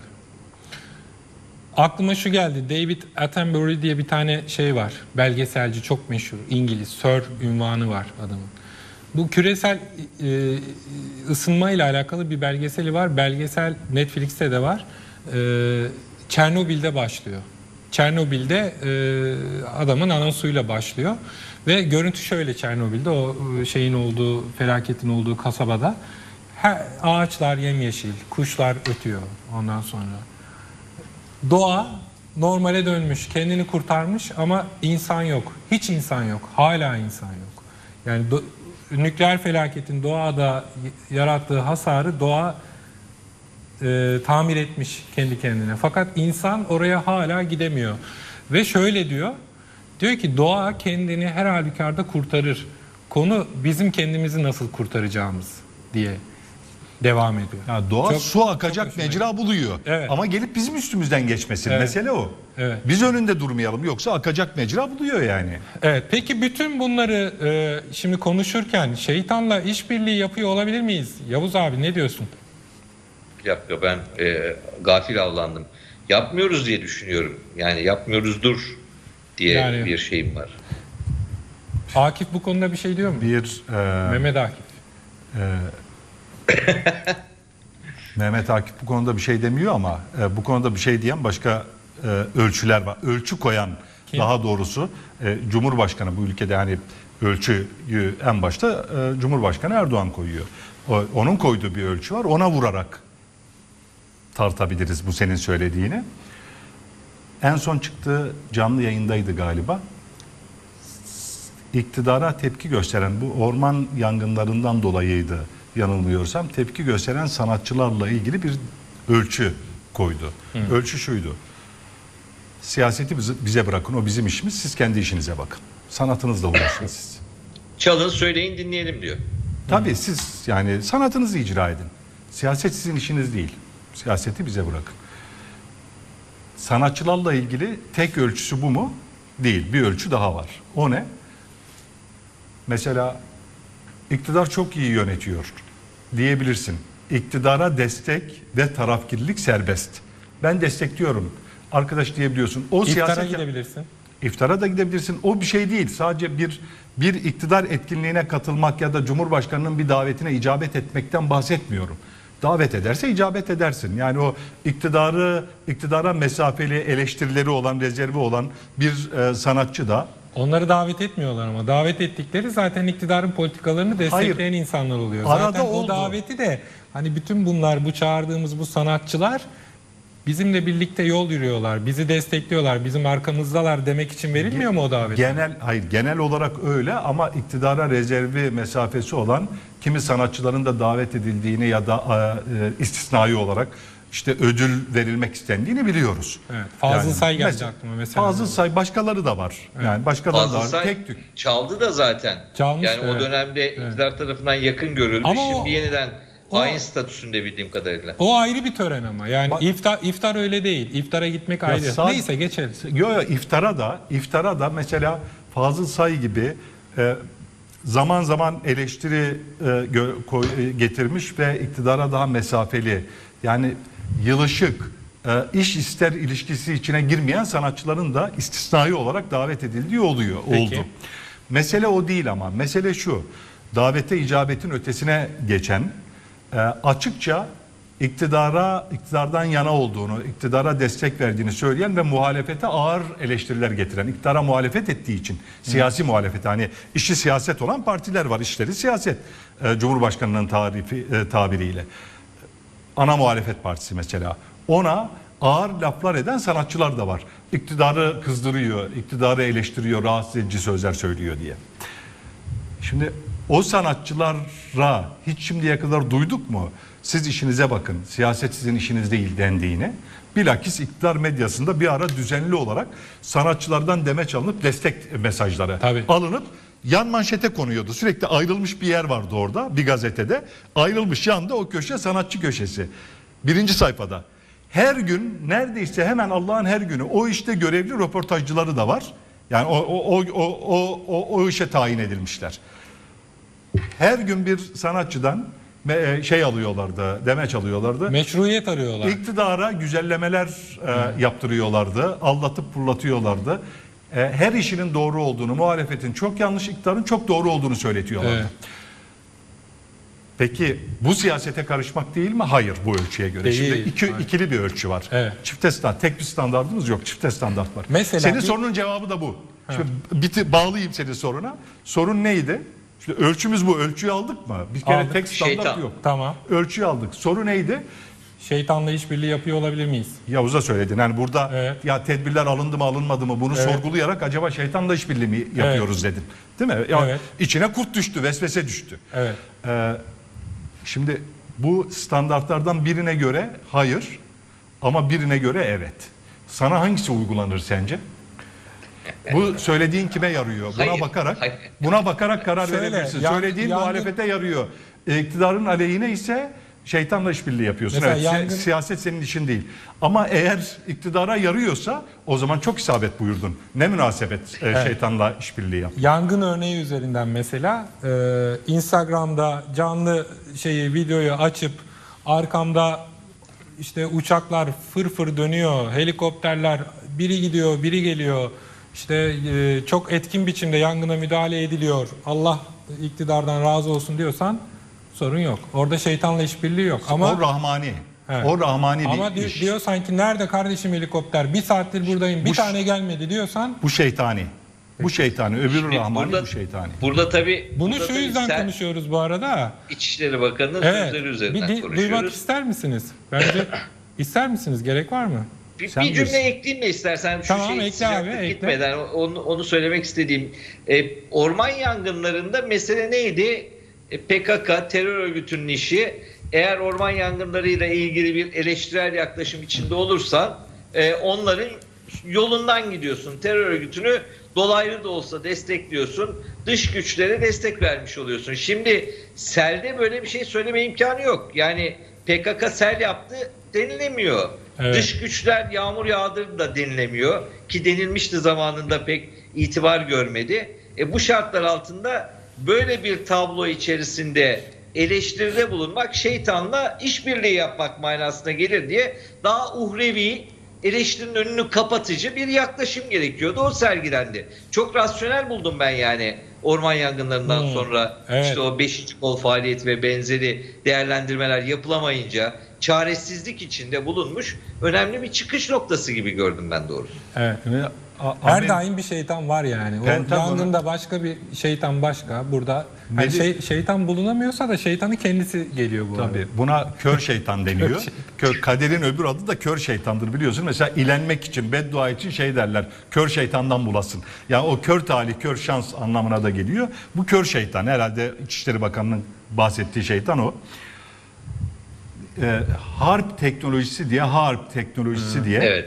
Aklıma şu geldi. David Attenborough diye bir tane şey var. Belgeselci, çok meşhur. İngiliz. Sir ünvanı var adamın. Bu küresel e, ısınma ile alakalı bir belgeseli var. Belgesel Netflix'te de var. E, Çernobil'de başlıyor. Çernobil'de e, adamın anonsuyla başlıyor. Ve görüntü şöyle Çernobil'de o e, şeyin olduğu, felaketin olduğu kasabada. Her, ağaçlar yemyeşil, kuşlar ötüyor ondan sonra. Doğa normale dönmüş, kendini kurtarmış ama insan yok. Hiç insan yok. Hala insan yok. Yani do- nükleer felaketin doğada y- yarattığı hasarı doğa e, tamir etmiş kendi kendine. Fakat insan oraya hala gidemiyor. Ve şöyle diyor. Diyor ki doğa kendini her halükarda kurtarır. Konu bizim kendimizi nasıl kurtaracağımız diye devam ediyor. Ya doğa Çok- su akacak hoşuma mecra buluyor. Evet. Ama gelip bizim üstümüzden geçmesin. Evet. Mesele o. Evet. Biz önünde durmayalım yoksa akacak mecra buluyor yani. Evet, peki bütün bunları e, şimdi konuşurken şeytanla işbirliği yapıyor olabilir miyiz? Yavuz abi ne diyorsun? Bir dakika ben e, gafil avlandım. Yapmıyoruz diye düşünüyorum. Yani yapmıyoruzdur diye Yani- bir şeyim var. Akif bu konuda bir şey diyor mu? Bir e, Mehmet Akif. Mehmet Akif bu konuda bir şey demiyor ama e, bu konuda bir şey diyen başka e, ölçüler var. Ölçü koyan Kim? daha doğrusu e, Cumhurbaşkanı bu ülkede hani ölçüyü en başta e, Cumhurbaşkanı Erdoğan koyuyor. O, onun koyduğu bir ölçü var. Ona vurarak tartabiliriz bu senin söylediğini. En son çıktığı canlı yayındaydı galiba. İktidara tepki gösteren bu orman yangınlarından dolayıydı yanılmıyorsam tepki gösteren sanatçılarla ilgili bir ölçü koydu. Hı. Ölçü şuydu. Siyaseti bize, bize bırakın o bizim işimiz siz kendi işinize bakın. Sanatınızla uğraşın siz. Çalın söyleyin dinleyelim diyor. Tabii siz yani sanatınızı icra edin. Siyaset sizin işiniz değil. Siyaseti bize bırakın. Sanatçılarla ilgili tek ölçüsü bu mu? Değil. Bir ölçü daha var. O ne? Mesela iktidar çok iyi yönetiyor diyebilirsin. İktidara destek ve tarafkirlik serbest. Ben destekliyorum. Arkadaş diyebiliyorsun. O İftara siyaset gidebilirsin. İftara da gidebilirsin. O bir şey değil. Sadece bir bir iktidar etkinliğine katılmak ya da Cumhurbaşkanı'nın bir davetine icabet etmekten bahsetmiyorum. Davet ederse icabet edersin. Yani o iktidarı iktidara mesafeli eleştirileri olan, rezervi olan bir e, sanatçı da Onları davet etmiyorlar ama davet ettikleri zaten iktidarın politikalarını destekleyen Hayır. insanlar oluyor. Arada zaten oldu. o daveti de hani bütün bunlar bu çağırdığımız bu sanatçılar bizimle birlikte yol yürüyorlar, bizi destekliyorlar, bizim arkamızdalar demek için verilmiyor mu o davet? genel hayır genel olarak öyle ama iktidara rezervi mesafesi olan kimi sanatçıların da davet edildiğini ya da e, istisnai olarak işte ödül verilmek istendiğini biliyoruz. Evet, Fazıl Say geldi mesela- aklıma mesela. Fazıl Say başkaları da var. Yani başkaları da Fazıl var. Say Tek tük. çaldı da zaten. Çalmıştı, yani o evet. dönemde iktidar tarafından yakın görüldü. Ama Şimdi o- yeniden O- Hain statüsünde bildiğim kadarıyla. O ayrı bir tören ama. Yani Bak- iftar iftar öyle değil. İftara gitmek Ya ayrı. sadece- Neyse geçelim. Yo, yo, iftara da iftara da mesela Fazıl Say gibi e, zaman zaman eleştiri e, gö- koy- e, getirmiş ve iktidara daha mesafeli, yani yılışık, e, iş ister ilişkisi içine girmeyen sanatçıların da istisnai olarak davet edildiği oluyor Peki. oldu. Mesele o değil ama mesele şu: davete icabetin ötesine geçen, e, açıkça iktidara iktidardan yana olduğunu, iktidara destek verdiğini söyleyen ve muhalefete ağır eleştiriler getiren, iktidara muhalefet ettiği için, siyasi muhalefet, hani işi siyaset olan partiler var, işleri siyaset, e, Cumhurbaşkanının tarifi e, tabiriyle. Ana muhalefet partisi mesela. Ona ağır laflar eden sanatçılar da var. İktidarı kızdırıyor, iktidarı eleştiriyor, rahatsız edici sözler söylüyor diye. Şimdi o sanatçılara hiç şimdiye kadar duyduk mu? Siz işinize bakın, siyaset sizin işiniz değil dendiğini. Bilakis iktidar medyasında bir ara düzenli olarak sanatçılardan demeç alınıp destek mesajları Tabii. alınıp yan manşete konuyordu. Sürekli ayrılmış bir yer vardı orada, bir gazetede. Ayrılmış yanda o köşe sanatçı köşesi. Birinci sayfada. Her gün neredeyse hemen Allah'ın her günü o işte görevli röportajcıları da var. Yani o, o, o, o, o, o, o işe tayin edilmişler. Her gün bir sanatçıdan me- şey alıyorlardı, demeç alıyorlardı. Meşruiyet arıyorlar. İktidara güzellemeler e, yaptırıyorlardı, aldatıp fırlatıyorlardı. E, her işinin doğru olduğunu, muhalefetin çok yanlış, iktidarın çok doğru olduğunu söyletiyorlardı. Evet. Peki bu siyasete karışmak değil mi? Hayır, bu ölçüye göre. Değil. Şimdi iki, Hayır. ikili bir ölçü var. Evet. Çifte standart, tek bir standartımız yok, çifte standart var. Mesela Senin bir- sorunun cevabı da bu. Şimdi biti, bağlayayım senin soruna. Sorun neydi? Şimdi ölçümüz bu. Ölçüyü aldık mı? Bir kere Aldık. tek standart Şeytan. yok. Tamam. Ölçüyü aldık. Soru neydi? Şeytanla işbirliği yapıyor olabilir miyiz? Yavuz'a söyledin. Yani burada Evet. ya tedbirler alındı mı alınmadı mı bunu Evet. sorgulayarak acaba şeytanla işbirliği mi yapıyoruz dedin. Değil mi? Ya Evet. içine kurt düştü, vesvese düştü. Evet. Ee, şimdi bu standartlardan birine göre hayır ama birine göre evet. Sana hangisi uygulanır sence? Bu söylediğin kime yarıyor? Buna Hayır, bakarak hayır. buna bakarak karar Şöyle, verebilirsin. yan- Söylediğin yangın- muhalefete yarıyor. E, iktidarın aleyhine ise şeytanla işbirliği yapıyorsun. Mesela Evet, si- yangın- siyaset senin işin değil. Ama eğer iktidara yarıyorsa o zaman çok isabet buyurdun. Ne münasebet e, şeytanla işbirliği yap. Yangın örneği üzerinden mesela e, Instagram'da canlı şeyi videoyu açıp arkamda işte uçaklar fır fır dönüyor, helikopterler biri gidiyor, biri geliyor. İşte e, çok etkin biçimde yangına müdahale ediliyor. Allah iktidardan razı olsun diyorsan sorun yok. Orada şeytanla işbirliği yok. Ama o rahmani. Evet. O rahmani ama bir di- iş. diyor sanki nerede kardeşim helikopter? Bir saattir buradayım. Bir Bu ş- tane gelmedi diyorsan Bu şeytani. Bu şeytani. Öbürü Şimdi rahmani, burada- bu şeytani. Burada tabii bunu burada şu tabii yüzden sen konuşuyoruz bu arada. İçişleri Bakanı'nın Evet. sözleri Bir üzerinden di- duymak konuşuyoruz. ister misiniz? Bence ister misiniz? Gerek var mı? Bir, Sen bir cümle bilirsin. ekleyeyim mi istersen? Şu Tamam, şey, ekle sıcaklık abi, ekle. gitmeden onu, onu söylemek istediğim. E, orman yangınlarında mesele neydi? E, P K K terör örgütünün işi. Eğer orman yangınlarıyla ilgili bir eleştirel yaklaşım içinde olursan e, onların yolundan gidiyorsun. Terör örgütünü dolaylı da olsa destekliyorsun. Dış güçlere destek vermiş oluyorsun. Şimdi selde böyle bir şey söyleme imkanı yok. Yani P K K sel yaptı denilemiyor. Evet. Dış güçler yağmur yağdırdı da denilemiyor. Ki denilmişti zamanında, pek itibar görmedi. E, bu şartlar altında böyle bir tablo içerisinde eleştiride bulunmak şeytanla işbirliği yapmak manasına gelir diye daha uhrevi, eleştirinin önünü kapatıcı bir yaklaşım gerekiyordu. O sergilendi. Çok rasyonel buldum ben yani orman yangınlarından Hmm, sonra evet. işte o beşinci kol faaliyeti ve benzeri değerlendirmeler yapılamayınca çaresizlik içinde bulunmuş önemli bir çıkış noktası gibi gördüm ben doğrusu. Evet. Ve a- Her Amin- daim bir şeytan var yani. O Pentagon'un- yangında başka bir şeytan başka. Burada hani Medi- şey, şeytan bulunamıyorsa da şeytanın kendisi geliyor bu arada. Tabii buna kör şeytan deniyor. Kör şeytan. Kör, kaderin öbür adı da kör şeytandır biliyorsun. Mesela ilenmek için, beddua için şey derler. Kör şeytandan bulasın. Yani o kör talih, kör şans anlamına da geliyor. Bu kör şeytan. Herhalde İçişleri Bakanı'nın bahsettiği şeytan o. Ee, harp teknolojisi diye, harp teknolojisi diye evet.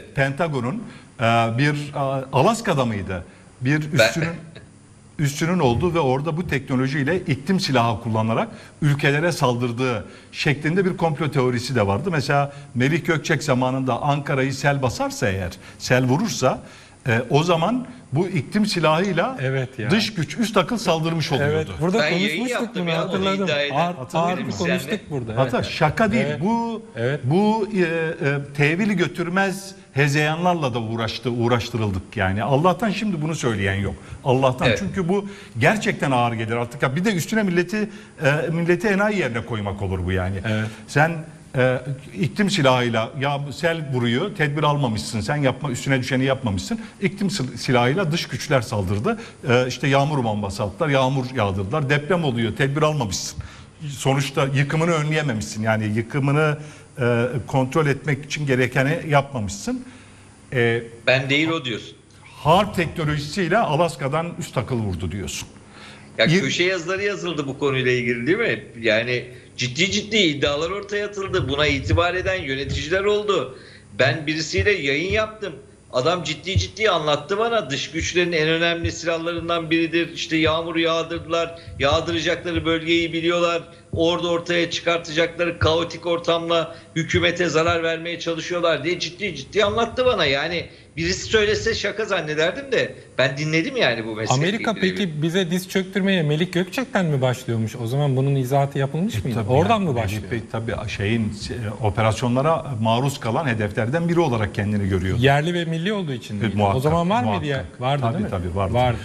Pentagon'un e, bir e, Alaska'da mıydı? Bir üssünün, Ben- bir üssünün, bir üssünün, bir üssünün, bir üssünün, bir üssünün, bir üssünün, bir üssünün, bir üssünün, bir üssünün, bir üssünün, bir üssünün, bir üssünün, üssünün olduğu ve orada bu teknolojiyle iklim silahı kullanarak ülkelere saldırdığı şeklinde bir komplo teorisi de vardı. Mesela Melih Gökçek zamanında Ankara'yı sel basarsa eğer, sel vurursa e, o zaman bu iklim silahıyla Evet ya. dış güç üst akıl saldırmış oluyordu. Evet, burada Ben yayın konuşmuştuk yaptım bunu, ya, onu hatırladım. iddia eden Ağır, ağır bir hatırlarız konuştuk yani. burada. Hatta evet. şaka değil. Evet. Bu Evet. bu e, e, tevili götürmez hezeyanlarla da uğraştı, uğraştırıldık yani. Allah'tan şimdi bunu söyleyen yok. Allah'tan Evet. çünkü bu gerçekten ağır gelir artık. Ya bir de üstüne milleti e, milleti enayi yerine koymak olur bu yani. Evet. Sen e, iklim silahıyla ya sel vuruyor, tedbir almamışsın, sen yapma üstüne düşeni yapmamışsın. İklim sil- silahıyla dış güçler saldırdı. E, işte yağmur bombası attılar, yağmur yağdırdılar, deprem oluyor, tedbir almamışsın. Sonuçta yıkımını önleyememişsin. Yani yıkımını e, kontrol etmek için gerekeni yapmamışsın. E, Ben değil o diyorsun. harp teknolojisiyle Alaska'dan üst akıl vurdu diyorsun. Ya İyi- köşe yazıları yazıldı bu konuyla ilgili değil mi? Yani ciddi ciddi iddialar ortaya atıldı. Buna itibar eden yöneticiler oldu. Ben birisiyle yayın yaptım. Adam ciddi ciddi anlattı bana. Dış güçlerin en önemli silahlarından biridir. İşte yağmur yağdırdılar. Yağdıracakları bölgeyi biliyorlar. Orada ortaya çıkartacakları kaotik ortamla hükümete zarar vermeye çalışıyorlar diye ciddi ciddi anlattı bana. Yani birisi söylese şaka zannederdim de ben dinledim yani bu meseleyi. Amerika peki bize diz çöktürmeye Melik Gökçek'ten mi başlıyormuş? O zaman bunun izahatı yapılmış mıydı? Tabii Oradan yani mı başlıyor? Melih Bey tabii şeyin e, operasyonlara maruz kalan hedeflerden biri olarak kendini görüyor. Yerli ve milli olduğu için miydi? muhakkak, O zaman var mıydı muhakkak. ya? Vardı Tabii, değil mi? tabii, vardı. Vardı.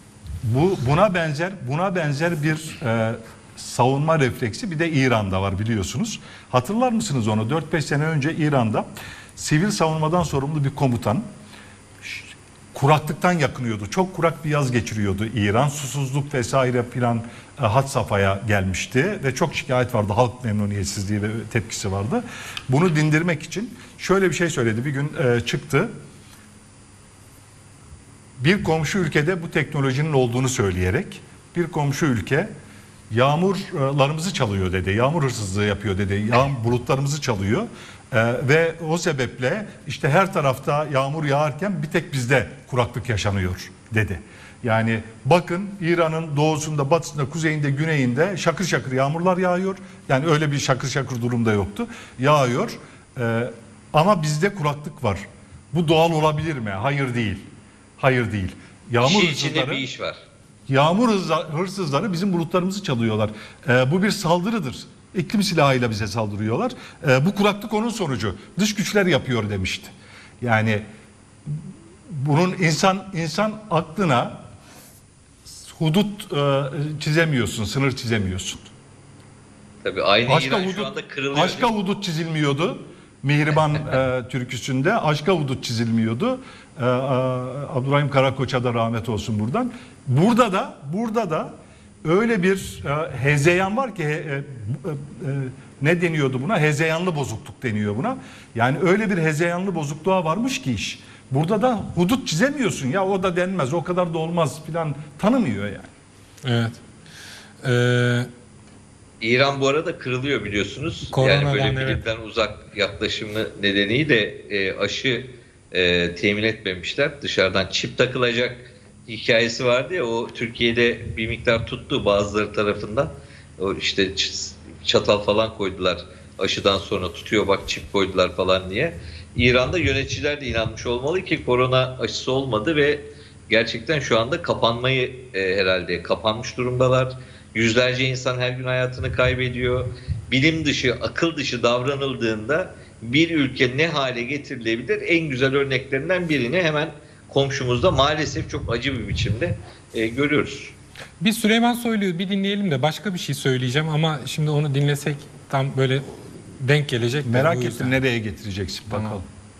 Bu buna benzer buna benzer bir e, savunma refleksi bir de İran'da var biliyorsunuz. Hatırlar mısınız onu? dört beş sene önce İran'da sivil savunmadan sorumlu bir komutan ş- kuraklıktan yakınıyordu. Çok kurak bir yaz geçiriyordu İran. Susuzluk vesaire filan e, had safhaya gelmişti ve çok şikayet vardı. Halk memnuniyetsizliği ve tepkisi vardı. Bunu dindirmek için şöyle bir şey söyledi. Bir gün e, çıktı. Bir komşu ülkede bu teknolojinin olduğunu söyleyerek bir komşu ülke yağmurlarımızı çalıyor dedi. Yağmur hırsızlığı yapıyor dedi. Yağmur bulutlarımızı çalıyor. Ee, ve o sebeple işte her tarafta yağmur yağarken bir tek bizde kuraklık yaşanıyor dedi. Yani bakın İran'ın doğusunda, batısında, kuzeyinde, güneyinde şakır şakır yağmurlar yağıyor. Yani öyle bir şakır şakır durumda yoktu. Yağıyor. Ee, ama bizde kuraklık var. Bu doğal olabilir mi? Hayır değil. Hayır değil. Yağmur İşin içinde hırsızları, bir iş var. yağmur hızla- hırsızları bizim bulutlarımızı çalıyorlar. Ee, bu bir saldırıdır. İklim silahıyla bize saldırıyorlar. Ee, bu kuraklık onun sonucu. Dış güçler yapıyor demişti. Yani bunun insan insan aklına hudut e, çizemiyorsun, sınır çizemiyorsun. Tabii aynı Aşka İran şu hudut, anda kırılıyor. aşka hudut çizilmiyordu. Mihriban e, türküsünde aşka hudut çizilmiyordu. E, e, Abdurrahim Karakoç'a da rahmet olsun buradan. Burada da burada da öyle bir e, hezeyan var ki he- e, e, e, ne deniyordu buna? Hezeyanlı bozukluk deniyor buna. Yani öyle bir hezeyanlı bozukluğa varmış ki iş. Burada da hudut çizemiyorsun ya, o da denmez, o kadar da olmaz filan, tanımıyor yani. Evet. Ee, İran bu arada kırılıyor biliyorsunuz. Koronadan, yani böyle evet. bilimden uzak yaklaşımı nedeniyle e, aşı e, temin etmemişler. Dışarıdan çip takılacak hikayesi vardı ya, o Türkiye'de bir miktar tuttu bazıları tarafından. O işte ç- çatal falan koydular aşıdan sonra, tutuyor bak çip koydular falan diye. İran'da yöneticiler de inanmış olmalı ki korona aşısı olmadı ve gerçekten şu anda kapanmayı e, herhalde kapanmış durumdalar. Yüzlerce insan her gün hayatını kaybediyor. Bilim dışı, akıl dışı davranıldığında bir ülke ne hale getirilebilir? En güzel örneklerinden birini hemen komşumuzda maalesef çok acı bir biçimde e, görüyoruz. Biz Süleyman Soylu'yu bir dinleyelim de başka bir şey söyleyeceğim ama şimdi onu dinlesek tam böyle denk gelecek. de Merak bu yüzden. ettim, nereye getireceksin bakalım. Tamam.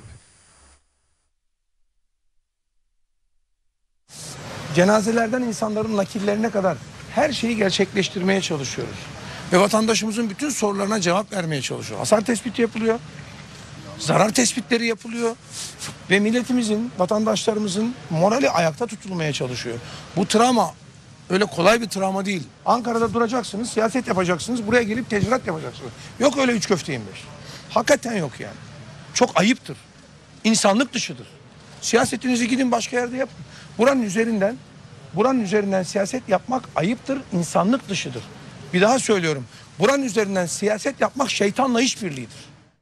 Cenazelerden insanların nakillerine kadar her şeyi gerçekleştirmeye çalışıyoruz. Ve vatandaşımızın bütün sorularına cevap vermeye çalışıyor. Hasar tespiti yapılıyor. Zarar tespitleri yapılıyor. Ve milletimizin, vatandaşlarımızın morali ayakta tutulmaya çalışıyor. Bu travma öyle kolay bir travma değil. Ankara'da duracaksınız, siyaset yapacaksınız, buraya gelip tezvirat yapacaksınız. Yok öyle üç köfte yirmi beş. Hakikaten yok yani. Çok ayıptır. İnsanlık dışıdır. Siyasetinizi gidin başka yerde yapın. Buranın üzerinden buranın üzerinden siyaset yapmak ayıptır, insanlık dışıdır. Bir daha söylüyorum. Buranın üzerinden siyaset yapmak şeytanla işbirliğidir.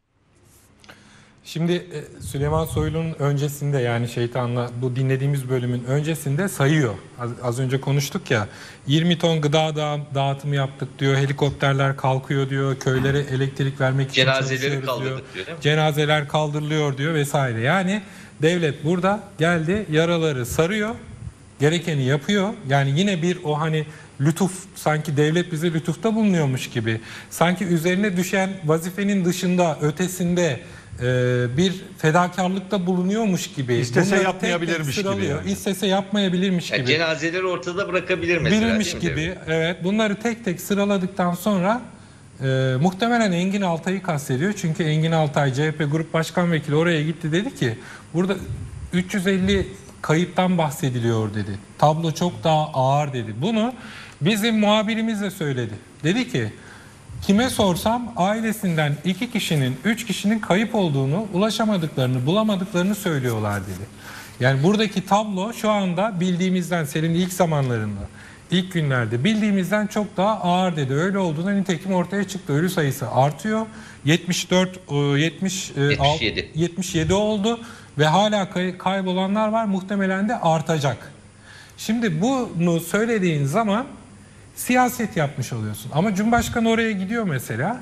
Şimdi e, Süleyman Soylu'nun öncesinde, yani şeytanla bu dinlediğimiz bölümün öncesinde sayıyor. Az, az önce konuştuk ya, yirmi ton gıda da, dağıtımı yaptık diyor, helikopterler kalkıyor diyor, köylere elektrik vermek için Cenazeleri çalışıyoruz diyor. kaldırdık diyor, değil mi? Cenazeler kaldırılıyor diyor vesaire. Yani devlet burada geldi, yaraları sarıyor, gerekeni yapıyor. Yani yine bir o hani lütuf, sanki devlet bize lütufta bulunuyormuş gibi. Sanki üzerine düşen vazifenin dışında, ötesinde e, bir fedakarlıkta bulunuyormuş gibi. İstese Bunları yapmayabilirmiş tek tek gibi sıralıyor. yani. İstese yapmayabilirmiş Yani gibi. cenazeleri ortada bırakabilir mesela. Bilirmiş değil mi gibi. devlet? Evet. Bunları tek tek sıraladıktan sonra e, muhtemelen Engin Altay'ı kastediyor. Çünkü Engin Altay C H P Grup Başkan Vekili oraya gitti, dedi ki burada üç yüz elli kayıptan bahsediliyor dedi. Tablo çok daha ağır dedi. Bunu bizim muhabirimiz de söyledi. Dedi ki kime sorsam ailesinden iki kişinin, üç kişinin kayıp olduğunu, ulaşamadıklarını, bulamadıklarını söylüyorlar dedi. Yani buradaki tablo şu anda bildiğimizden, senin ilk zamanlarında, ilk günlerde bildiğimizden çok daha ağır dedi. Öyle olduğunda nitekim ortaya çıktı. Ölü sayısı artıyor. yetmiş dört, yetmiş, yetmiş yedi. yetmiş yedi oldu ve hala kay- kaybolanlar var. Muhtemelen de artacak. Şimdi bunu söylediğin zaman siyaset yapmış oluyorsun. Ama Cumhurbaşkanı oraya gidiyor mesela.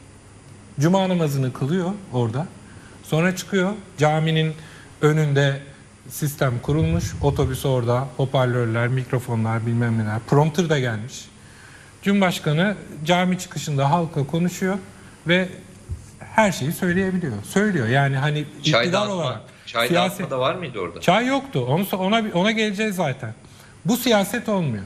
Cuma namazını kılıyor orada. Sonra çıkıyor, caminin önünde sistem kurulmuş. Otobüs orada, hoparlörler, mikrofonlar, bilmem neler. Prompter da gelmiş. Cumhurbaşkanı cami çıkışında halka konuşuyor ve her şeyi söyleyebiliyor. Söylüyor. Yani hani Çay iktidar dağıtma, olarak. çay siyaset- dağıtma da var mıydı orada? Çay yoktu. Onu ona ona geleceğiz zaten. Bu siyaset olmuyor.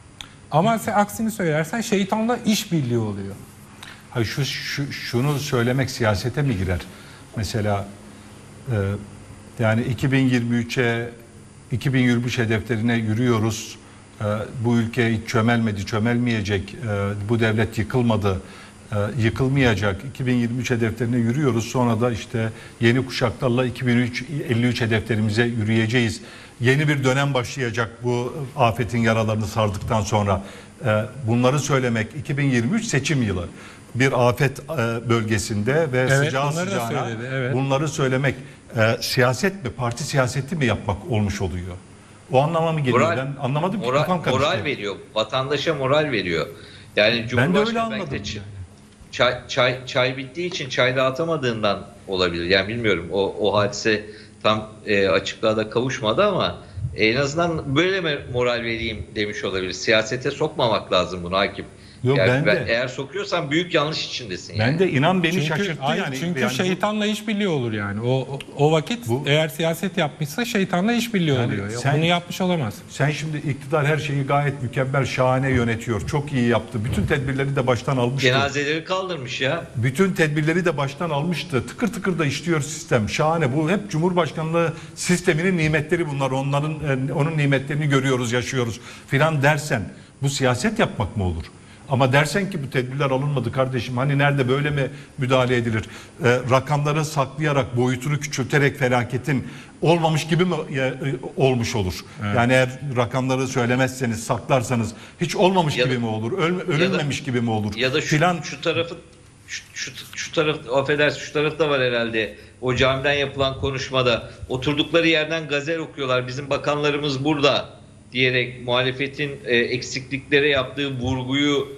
Ama sen aksini söylersen şeytanla işbirliği oluyor. Hayır, şu, şu şunu söylemek siyasete mi girer? Mesela e, yani iki bin yirmi üçe iki bin yirmi üç hedeflerine yürüyoruz. E, bu ülke hiç çömelmedi, çömelmeyecek. E, bu devlet yıkılmadı, e, yıkılmayacak. iki bin yirmi üç hedeflerine yürüyoruz. Sonra da işte yeni kuşaklarla iki bin elli üç hedeflerimize yürüyeceğiz. Yeni bir dönem başlayacak bu afetin yaralarını sardıktan sonra. E, bunları söylemek, iki bin yirmi üç seçim yılı. Bir afet e, bölgesinde ve Evet, sıcağı bunları da sıcağına söyledi, evet. bunları söylemek e, siyaset mi, parti siyaseti mi yapmak olmuş oluyor? O anlama mı geliyor? Moral, Ben anlamadım ki, moral, kafam karıştı. moral veriyor. Vatandaşa moral veriyor. Yani Ben de öyle Cumhurbaşkanı anladım. belki de ç- çay, çay, çay bittiği için çay dağıtamadığından olabilir. Yani bilmiyorum, o, o hadise tam e, açıklığa da kavuşmadı ama en azından böyle mi moral vereyim demiş olabilir. Siyasete sokmamak lazım bunu Akif. Yok, Yani ben de. eğer sokuyorsan büyük yanlış içindesin. Ben yani. de inan beni Çünkü, şaşırttı ay- yani. çünkü Yani bu- şeytanla işbirliği olur yani. O, o, o vakit Bu- eğer siyaset yapmışsa şeytanla işbirliği Yani oluyor. Ya sen- Bunu yapmış olamaz. Sen şimdi iktidar her şeyi gayet mükemmel, şahane yönetiyor. Çok iyi yaptı. Bütün tedbirleri de baştan almıştı. Cenazeleri kaldırmış ya. Bütün tedbirleri de baştan almıştı. Tıkır tıkır da işliyor sistem. Şahane. Bu hep Cumhurbaşkanlığı sisteminin nimetleri bunlar. Onların e, onun nimetlerini görüyoruz, yaşıyoruz filan dersen bu siyaset yapmak mı olur? Ama dersen ki bu tedbirler alınmadı kardeşim. Hani nerede böyle mi müdahale edilir? E, rakamları saklayarak, boyutunu küçülterek felaketin olmamış gibi mi e, e, olmuş olur? Yani eğer rakamları söylemezseniz, saklarsanız hiç olmamış Ya da- gibi mi olur? Öl, ölünmemiş gibi mi olur? Ya da şu, Filan. şu tarafı şu, şu, şu taraf affedersin şu tarafta var herhalde. O camiden yapılan konuşmada oturdukları yerden gazel okuyorlar. Bizim bakanlarımız burada diyerek muhalefetin e, eksikliklere yaptığı vurguyu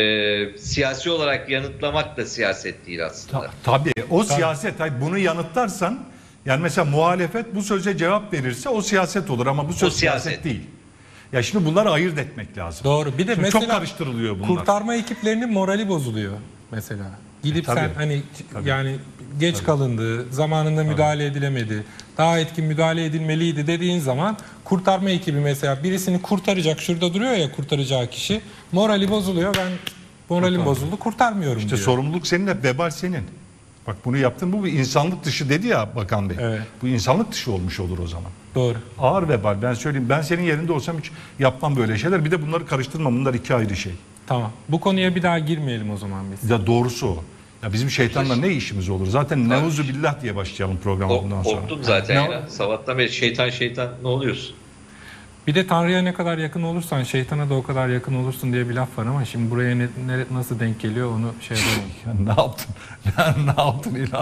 e, siyasi olarak yanıtlamak da siyaset değil aslında. Ta- tabii o siyaset. Hayır, bunu yanıtlarsan yani mesela muhalefet bu söze cevap verirse o siyaset olur ama bu söz O siyaset. siyaset. değil. Ya şimdi bunları ayırt etmek lazım. Doğru. Bir de Şimdi mesela çok karıştırılıyor bunlar. kurtarma ekiplerinin morali bozuluyor mesela. Gidip Tabii. sen hani Tabii. yani geç kalındı, zamanında müdahale edilemedi, daha etkin müdahale edilmeliydi dediğin zaman kurtarma ekibi mesela birisini kurtaracak, şurada duruyor ya kurtaracağı kişi, morali bozuluyor. Ben moralim bozuldu, kurtarmıyorum İşte diyor. sorumluluk senin, hep vebal senin. Bak bunu yaptın, bu bir insanlık dışı dedi ya Bakan Bey. Evet. Bu insanlık dışı olmuş olur o zaman. Doğru. Ağır vebal, ben söyleyeyim. Ben senin yerinde olsam hiç yapmam böyle şeyler. Bir de bunları karıştırmam. Bunlar iki ayrı şey. Tamam. Bu konuya bir daha girmeyelim o zaman biz. Ya doğrusu o. Ya bizim şeytanla ne işimiz olur? Zaten Tabii. neuzu billah diye başlayalım programa Kork- bundan sonra. Korktum zaten Ne- ya. Sabahtan beri şeytan şeytan ne oluyorsun? Bir de Tanrı'ya ne kadar yakın olursan şeytana da o kadar yakın olursun diye bir laf var ama şimdi buraya ne, ne- nasıl denk geliyor onu şey yapamam. Ya ne yaptın? Ya ne yaptın İlhan?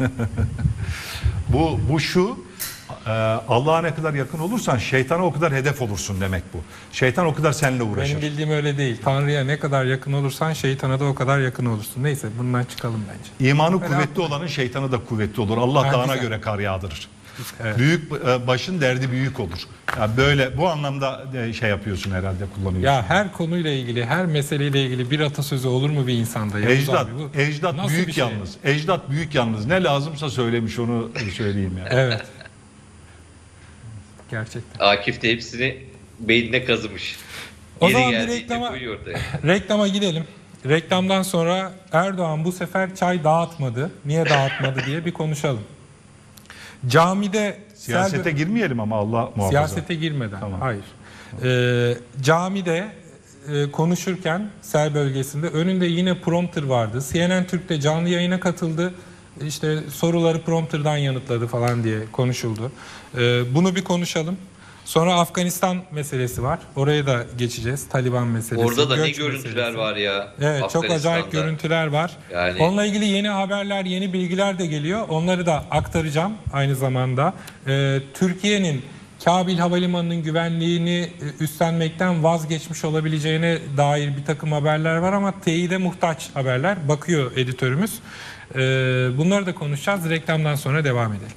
bu bu şu e, Allah'a ne kadar yakın olursan şeytana o kadar hedef olursun demek bu. Şeytan o kadar seninle uğraşır. Benim bildiğim öyle değil. Tanrı'ya ne kadar yakın olursan şeytana da o kadar yakın olursun. Neyse bundan çıkalım bence. İmanı Öyle kuvvetli olanın şeytanı da kuvvetli olur. Allah Ha, dağına güzel. göre kar yağdırır. Evet. Büyük e, başın derdi büyük olur. Ya böyle bu anlamda e, şey yapıyorsun herhalde, kullanıyorsun. Ya her konuyla ilgili, her meseleyle ilgili bir atasözü olur mu bir insanda? Yavuz Ecdat, abi, bu ecdat nasıl büyük bir şey? yalnız. Ecdat büyük yalnız. Ne lazımsa söylemiş, onu söyleyeyim yani. Evet. Gerçekten. Akif de hepsini beynine kazımış. O Yeri zaman bir geldiğinde reklama- koyuyor ortaya. Reklama gidelim. Reklamdan sonra Erdoğan bu sefer çay dağıtmadı. Niye dağıtmadı diye bir konuşalım. Camide Siyasete Selvi- girmeyelim ama Allah muhafaza. Siyasete girmeden. Tamam. Hayır. Ee, camide e, konuşurken sel bölgesinde önünde yine prompter vardı. C N N Türk'te canlı yayına katıldı. İşte soruları prompterdan yanıtladı falan diye konuşuldu. Ee, bunu bir konuşalım. Sonra Afganistan meselesi var. Oraya da geçeceğiz. Taliban meselesi. Orada da ne göç görüntüler meselesi. var ya. Evet, çok acayip Afganistan'da. görüntüler var. Yani- Onunla ilgili yeni haberler, yeni bilgiler de geliyor. Onları da aktaracağım aynı zamanda. Ee, Türkiye'nin Kabil Havalimanı'nın güvenliğini e, üstlenmekten vazgeçmiş olabileceğine dair bir takım haberler var ama teyide muhtaç haberler. Bakıyor editörümüz. Ee, bunları da konuşacağız. Reklamdan sonra devam edelim.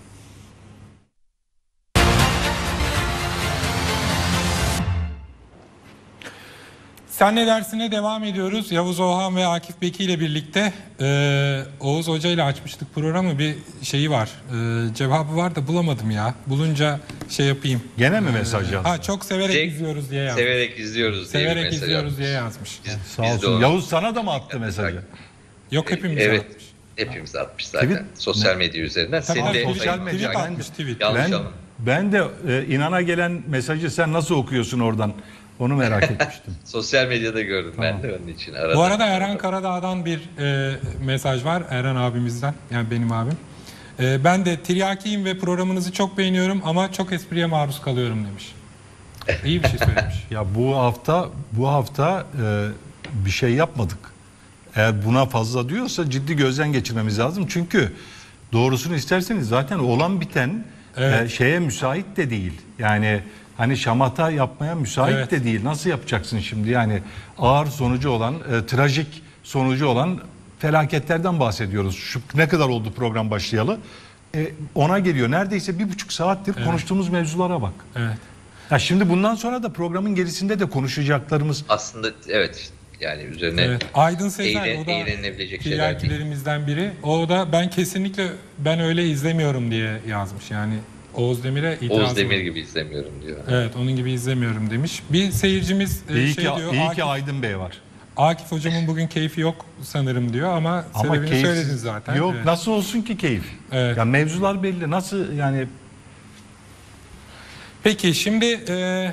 Sen ne dersine devam ediyoruz. Yavuz Oğhan ve Akif Beki ile birlikte e, Oğuz Hoca ile açmıştık programı. Bir şeyi var. E, cevabı var da bulamadım ya. Bulunca şey yapayım. Gene mi mesaj yazdın? Ha, çok severek Direkt izliyoruz diye yazmış. Severek izliyoruz diye bir Severek mesaj izliyoruz atmış. diye yazmış. Sağ Biz de olsun. onu- Yavuz sana da mı attı mesajı? Yok, hepimiz Evet. atmış. Hepimiz atmış zaten. Tweet- Sosyal medya üzerinden. Tamam, Senin de tweet- sosyal sayın- medya- tweet ben- atmış tweet. Yanlış Ben, anladım. ben de e, inana gelen mesajı sen nasıl okuyorsun oradan? Onu merak etmiştim. Sosyal medyada gördüm ben de onun için. Aradım. Bu arada Erhan Karadağ'dan bir e, mesaj var. Erhan abimizden. Yani benim abim. E, ben de tiryakiyim ve programınızı çok beğeniyorum ama çok espriye maruz kalıyorum demiş. İyi bir şey söylemiş. Ya bu hafta bu hafta e, bir şey yapmadık. Eğer buna fazla diyorsa ciddi gözden geçirmemiz lazım. Çünkü doğrusunu isterseniz zaten olan biten Evet. e, şeye müsait de değil. Yani hani şamata yapmaya müsait Evet. de değil. Nasıl yapacaksın şimdi? Yani ağır sonucu olan, e, trajik sonucu olan felaketlerden bahsediyoruz. Şu ne kadar oldu program başlayalı? E, ona geliyor. Neredeyse bir buçuk saattir konuştuğumuz mevzulara bak. Evet. Ya şimdi bundan sonra da programın gerisinde de konuşacaklarımız Aslında evet yani üzerine Evet. Aydın Sezer eğlen- o da eğlenilebilecek şeyler değil. tiryakilerimizden biri. O da ben kesinlikle ben öyle izlemiyorum diye yazmış. Yani Oğuz Demir'e itirazı Oğuz Demir var. gibi izlemiyorum diyor. Evet, onun gibi izlemiyorum demiş. Bir seyircimiz e, iyi şey ki diyor. iyi Akif, ki Aydın Bey var. Akif hocamın bugün keyfi yok sanırım diyor ama, Ama sebebini keyif söylediniz zaten. yok. Evet. Nasıl olsun ki keyif? Evet. Ya mevzular belli. Nasıl yani? Peki şimdi e,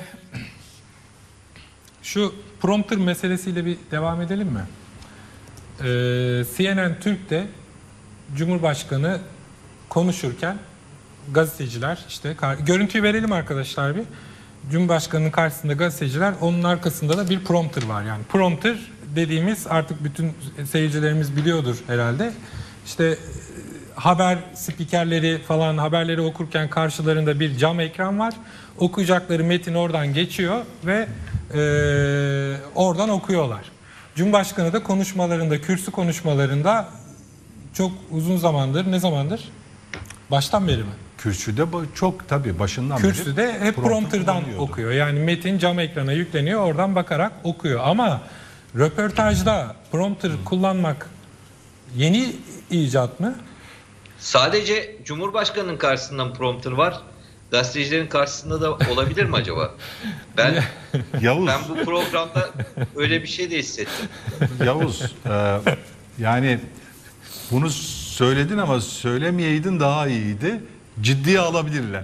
şu prompter meselesiyle bir devam edelim mi? E, C N N Türk'te Cumhurbaşkanı konuşurken gazeteciler işte kar- görüntüyü verelim arkadaşlar bir. Cumhurbaşkanının karşısında gazeteciler, onun arkasında da bir prompter var. Yani prompter dediğimiz artık bütün seyircilerimiz biliyordur herhalde. İşte e, haber spikerleri falan haberleri okurken karşılarında bir cam ekran var. Okuyacakları metin oradan geçiyor ve e, oradan okuyorlar. Cumhurbaşkanı da konuşmalarında, kürsü konuşmalarında çok uzun zamandır, ne zamandır? Baştan beri mi? Kürsüde bu- çok tabii başından beri. Kürsüde hep prompter prompterdan kullanıyordu. okuyor. Yani metin cam ekrana yükleniyor, oradan bakarak okuyor. Ama röportajda prompter kullanmak yeni icat mı? Sadece Cumhurbaşkanı'nın karşısında prompter var. Gazetecilerin karşısında da olabilir mi acaba? Ben Yavuz, ben bu programda öyle bir şey de hissettim. Yavuz e, yani bunu söyledin ama söylemeyeydin daha iyiydi. Ciddiye alabilirler.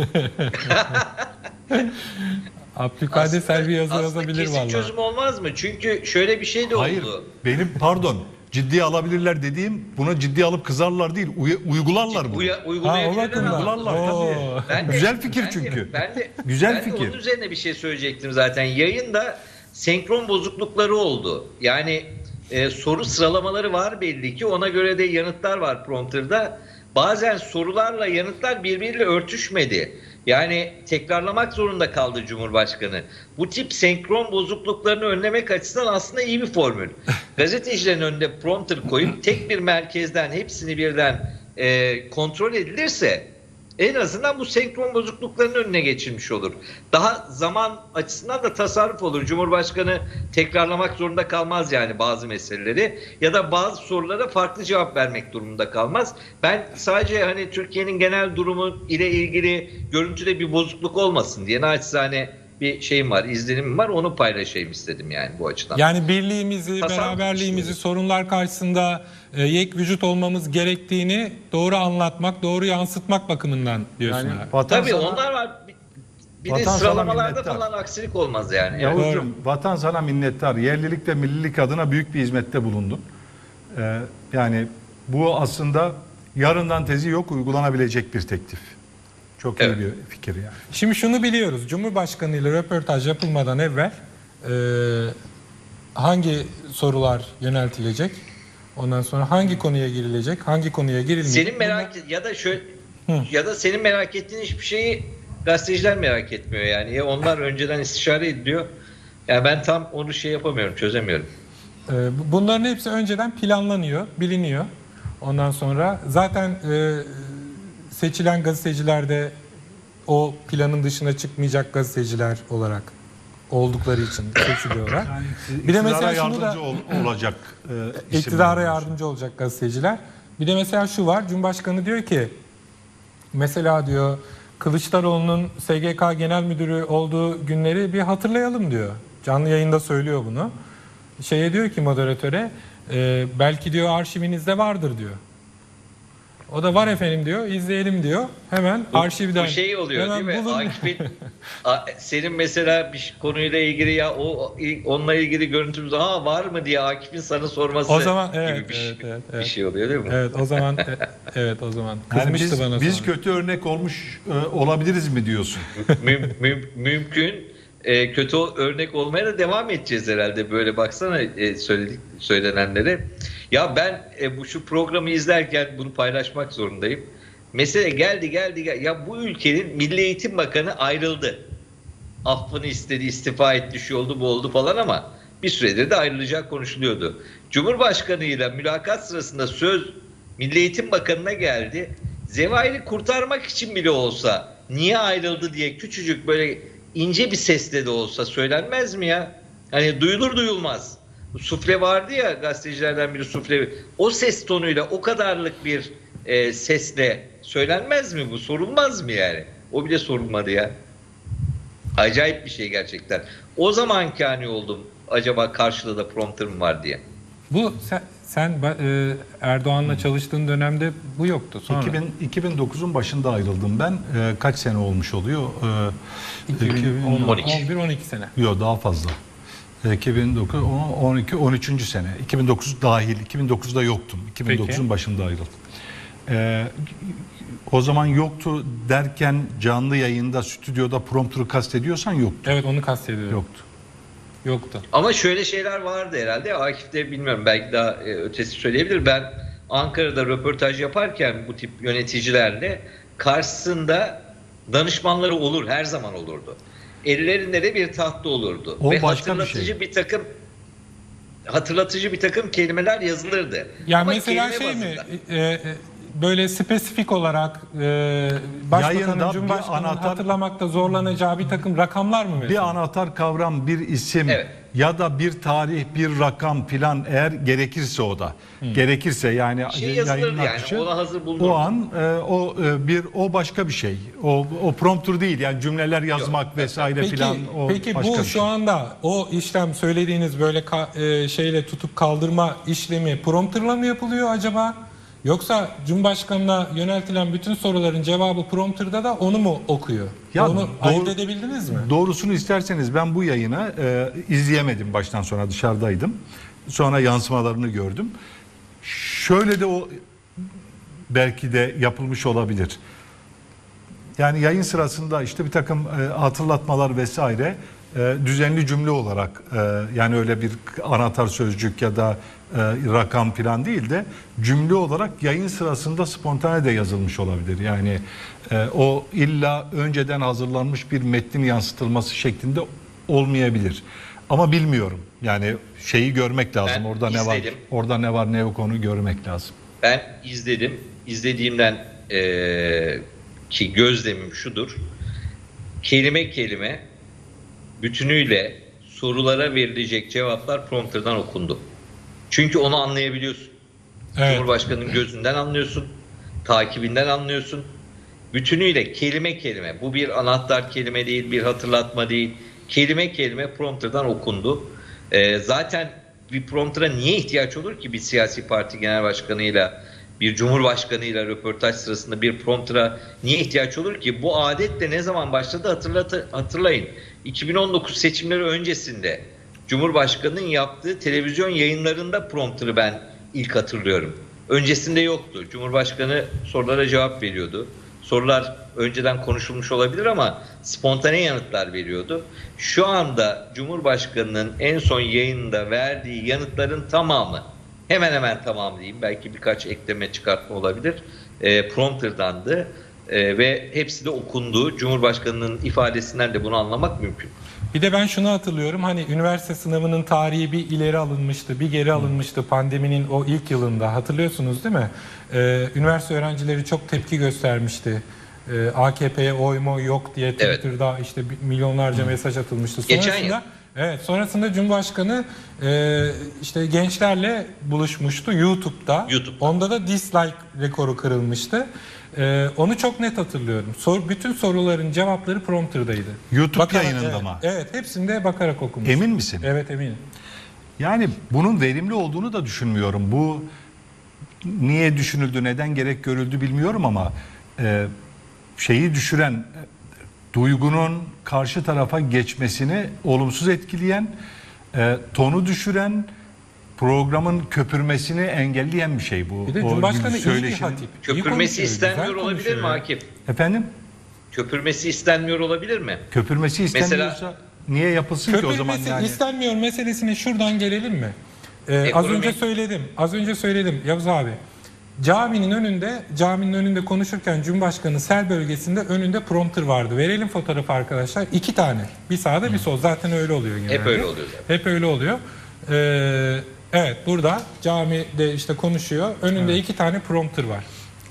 Abdülkadir Aslında- Selvi yazı aslında yazabilir kesin vallahi. çözüm olmaz mı? Çünkü şöyle bir şey de Hayır, oldu. benim pardon. ciddiye alabilirler dediğim, buna ciddiye alıp kızarlar değil, uy- uygularlar bunu. Uya, Ha, o uygulayabilirler bakımdan. ama- Uygularlar Oo. tabii. Ben de- Güzel fikir ben de- çünkü. Ben de, Güzel ben de fikir. onun üzerine bir şey söyleyecektim zaten. Yayında senkron bozuklukları oldu. Yani e, soru sıralamaları var belli ki. Ona göre de yanıtlar var prompterda. Bazen sorularla yanıtlar birbiriyle örtüşmedi. Yani tekrarlamak zorunda kaldı Cumhurbaşkanı. Bu tip senkron bozukluklarını önlemek açısından aslında iyi bir formül. Gazetecilerin önünde prompter koyup tek bir merkezden hepsini birden e, kontrol edilirse en azından bu senkron bozukluklarının önüne geçilmiş olur. Daha zaman açısından da tasarruf olur. Cumhurbaşkanı tekrarlamak zorunda kalmaz yani bazı meseleleri ya da bazı sorulara farklı cevap vermek durumunda kalmaz. Ben sadece hani Türkiye'nin genel durumu ile ilgili görüntüde bir bozukluk olmasın diye naçizane bir şeyim var, izlenimim var. Onu paylaşayım istedim yani bu açıdan. Yani birliğimizi, Tasarruf beraberliğimizi, düşünüyorum. sorunlar karşısında e, yek vücut olmamız gerektiğini doğru anlatmak, doğru yansıtmak bakımından diyorsun Yani abi. vatan Tabii sana- onlar var. Bir, bir de Vatan sana sıralamalarda minnettar. falan aksilik olmaz yani. Yavuzcuğum, vatan sana minnettar. Yerlilik ve millilik adına büyük bir hizmette bulundun. Ee, yani bu aslında yarından tezi yok, uygulanabilecek bir teklif. Çok Evet. iyi bir fikir yani. Şimdi şunu biliyoruz. Cumhurbaşkanı ile röportaj yapılmadan evvel e, hangi sorular yöneltilecek? Ondan sonra hangi konuya girilecek? Hangi konuya girilmeyecek? Senin merak ya da şöyle ya da senin merak ettiğin hiçbir şeyi gazeteciler merak etmiyor yani. Ya onlar önceden istişare ediliyor. Yani ben tam onu şey yapamıyorum, çözemiyorum. E, bu- bunların hepsi önceden planlanıyor, biliniyor. Ondan sonra zaten e, seçilen gazeteciler de o planın dışına çıkmayacak gazeteciler olarak oldukları için seçiliyorlar. Bir de mesela İktidara şunu da yardımcı ol- olacak e, isimler iktidara diyorsun. yardımcı olacak gazeteciler. Bir de mesela şu var. Cumhurbaşkanı diyor ki mesela diyor Kılıçdaroğlu'nun S G K Genel Müdürü olduğu günleri bir hatırlayalım diyor. Canlı yayında söylüyor bunu. Şeye diyor ki moderatöre e, belki diyor arşivinizde vardır diyor. O da var efendim diyor. İzleyelim diyor. Hemen Bu, arşivden. bu şey oluyor hemen değil mi? bulun. Akif'in A- senin mesela bir konuyla ilgili ya o onunla ilgili görüntümüz ha var mı diye Akif'in sana sorması O zaman gibi evet, bir, evet, şey, evet, bir evet. şey oluyor değil mi? Evet o zaman e, evet o zaman Yani kızmıştı biz, bana biz sonra. kötü örnek olmuş e, olabiliriz mi diyorsun? Müm- müm- mümkün e, kötü örnek olmaya da devam edeceğiz herhalde. Böyle baksana e, söyledik söylenenlere. Ya ben e, bu şu programı izlerken bunu paylaşmak zorundayım. Mesele geldi geldi geldi. Ya bu ülkenin Milli Eğitim Bakanı ayrıldı. Affını istedi, istifa etti, şu oldu bu oldu falan ama bir süredir de ayrılacak konuşuluyordu. Cumhurbaşkanıyla mülakat sırasında söz Milli Eğitim Bakanı'na geldi. Zevair'i kurtarmak için bile olsa niye ayrıldı diye küçücük böyle ince bir sesle de olsa söylenmez mi ya? Hani duyulur duyulmaz. Bu sufle vardı ya, gazetecilerden biri sufle. O ses tonuyla o kadarlık bir e, sesle söylenmez mi bu? Sorulmaz mı yani? O bile sorulmadı ya. Acayip bir şey gerçekten. O zamanki hani oldum. Acaba karşıda da prompter mı var diye. Bu sen, sen e, Erdoğan'la çalıştığın dönemde bu yoktu. Sonra iki bin, iki bin dokuzun başında ayrıldım ben. E, kaç sene olmuş oluyor? E, iki bin on, on iki. on bir on iki sene. Yok daha fazla. iki bin dokuz, on iki, on üçüncü sene. iki bin dokuz dahil. iki bin dokuzda yoktum. iki bin dokuzun Peki. başında ayrıldım. Ee, o zaman yoktu derken canlı yayında, stüdyoda prompter'ı kastediyorsan yoktu. Evet onu kastediyorum. Yoktu. Yoktu. Ama şöyle şeyler vardı herhalde. Akif de bilmiyorum, belki daha e, ötesi söyleyebilir. Ben Ankara'da röportaj yaparken bu tip yöneticilerle karşısında danışmanları olur, her zaman olurdu. Ellerinde de bir tahta olurdu. O Ve başka bir hatırlatıcı şey. bir takım hatırlatıcı bir takım kelimeler yazılırdı. Yani Ama mesela kelime şey mi bazında. e, e, böyle spesifik olarak e, Başbakanın, Yayında bir Cumhurbaşkanı'nın anahtar- hatırlamakta zorlanacağı bir takım rakamlar mı mesela? Bir anahtar kavram, bir isim Evet. ya da bir tarih, bir rakam filan, eğer gerekirse o da. Gerekirse yani Bir şey yayının yazılırdı yani, akışı, ona hazır bulunurdu. o an e, o e, bir o başka bir şey. O o prompter değil yani cümleler yazmak Yok. vesaire Peki, filan, o peki başka bu bir şu şey. anda o işlem söylediğiniz böyle ka- e, şeyle tutup kaldırma işlemi prompterla mı yapılıyor acaba? Yoksa Cumhurbaşkanı'na yöneltilen bütün soruların cevabı prompterda da onu mu okuyor? Ya onu doğru- ayırt edebildiniz mi? Doğrusunu isterseniz ben bu yayını e, izleyemedim baştan sona, dışarıdaydım. Sonra yansımalarını gördüm. şöyle de o belki de yapılmış olabilir. Yani yayın sırasında işte bir takım e, hatırlatmalar vesaire e, düzenli cümle olarak e, yani öyle bir anahtar sözcük ya da e, rakam falan değil de cümle olarak yayın sırasında spontane de yazılmış olabilir. Yani e, o illa önceden hazırlanmış bir metnin yansıtılması şeklinde olmayabilir. Ama bilmiyorum. Yani şeyi görmek lazım. Ben orada izledim. ne var? Orada ne var ne yok onu görmek lazım. Ben izledim. İzlediğimden eee, ki gözlemim şudur. Kelime kelime bütünüyle sorulara verilecek cevaplar prompterdan okundu. Çünkü onu anlayabiliyorsun. Evet. Cumhurbaşkanının gözünden anlıyorsun. Takibinden anlıyorsun. Bütünüyle kelime kelime. Bu bir anahtar kelime değil, bir hatırlatma değil. Kelime kelime prompterdan okundu. Ee, zaten bir promptera niye ihtiyaç olur ki bir siyasi parti genel başkanıyla, bir cumhurbaşkanıyla röportaj sırasında bir promptera niye ihtiyaç olur ki? Bu adet de ne zaman başladı hatırlatı, hatırlayın. iki bin on dokuz seçimleri öncesinde Cumhurbaşkanı'nın yaptığı televizyon yayınlarında prompter'ı ben ilk hatırlıyorum. Öncesinde yoktu. Cumhurbaşkanı sorulara cevap veriyordu. Sorular önceden konuşulmuş olabilir ama spontane yanıtlar veriyordu. Şu anda Cumhurbaşkanı'nın en son yayında verdiği yanıtların tamamı, hemen hemen tamamı diyeyim, belki birkaç ekleme çıkartma olabilir, e, prompterdandı e, ve hepsi de okundu. Cumhurbaşkanı'nın ifadesinden de bunu anlamak mümkün. Bir de ben şunu hatırlıyorum, hani üniversite sınavının tarihi bir ileri alınmıştı, bir geri alınmıştı pandeminin o ilk yılında, hatırlıyorsunuz değil mi? Ee, üniversite öğrencileri çok tepki göstermişti. Ee, A K P'ye oy mu yok diye Twitter'da evet. işte milyonlarca mesaj atılmıştı. Geçen yıl. Evet, sonrasında Cumhurbaşkanı e, işte gençlerle buluşmuştu YouTube'da. YouTube'da. Onda da dislike rekoru kırılmıştı. Ee, onu çok net hatırlıyorum. Sor, bütün soruların cevapları prompterdaydı. YouTube Bakarak, yayınında evet, mı? Evet, hepsinde bakarak okumuş. Emin misin? Evet, eminim. Yani bunun verimli olduğunu da düşünmüyorum. Bu niye düşünüldü, neden gerek görüldü bilmiyorum ama e, şeyi düşüren, duygunun karşı tarafa geçmesini olumsuz etkileyen, e, tonu düşüren, programın köpürmesini engelleyen bir şey bu. Bir de O Cumhurbaşkanı iyi bir söyleşin- hatip. İyi Köpürmesi konuşuyor, istenmiyor güzel olabilir mi konuşuyor. Akif? Efendim? Köpürmesi istenmiyor olabilir mi? Köpürmesi istenmiyorsa Mesela- niye yapılsın ki o zaman Köpürmesi yani? istenmiyor meselesine şuradan gelelim mi? Ee, az Ekonomi- önce söyledim. Az önce söyledim Yavuz abi. Caminin önünde, caminin önünde konuşurken Cumhurbaşkanı sel bölgesinde önünde prompter vardı. Verelim fotoğrafı arkadaşlar. İki tane. Bir sağda bir sol. Zaten öyle oluyor genelde. Hep öyle oluyor zaten. Hep öyle oluyor. Ee, evet, burada camide işte konuşuyor. Önünde iki tane prompter var.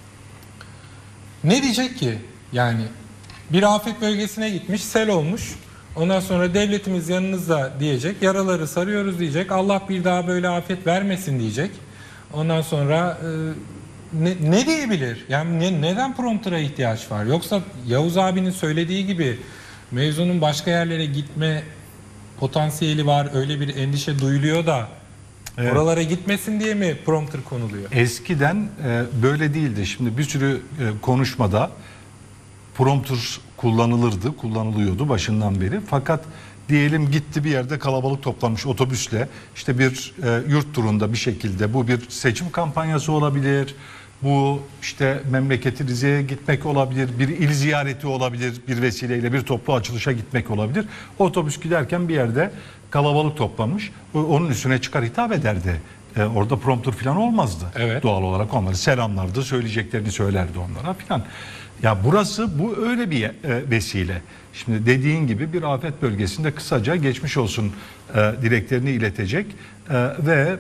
Ne diyecek ki? Yani bir afet bölgesine gitmiş, sel olmuş. Ondan sonra devletimiz yanınızda diyecek. Yaraları sarıyoruz diyecek. Allah bir daha böyle afet vermesin diyecek. Ondan sonra e, ne, ne diyebilir? Yani ne, neden prompter'a ihtiyaç var? Yoksa Yavuz abinin söylediği gibi mevzunun başka yerlere gitme potansiyeli var. Öyle bir endişe duyuluyor da Evet. oralara gitmesin diye mi prompter konuluyor? Eskiden e, böyle değildi. Şimdi bir sürü e, konuşmada prompter kullanılırdı, kullanılıyordu başından beri. Fakat diyelim gitti bir yerde kalabalık toplanmış otobüsle, işte bir e, yurt turunda bir şekilde, bu bir seçim kampanyası olabilir, bu işte memleketi Rize'ye gitmek olabilir, bir il ziyareti olabilir, bir vesileyle bir toplu açılışa gitmek olabilir. Otobüs giderken bir yerde kalabalık toplanmış, onun üstüne çıkar hitap ederdi. E, orada prompter falan olmazdı. Evet. Doğal olarak onları selamlardı, söyleyeceklerini söylerdi onlara falan. Ya burası bu öyle bir e, vesile. Şimdi dediğin gibi bir afet bölgesinde kısaca geçmiş olsun e, dileklerini iletecek e, ve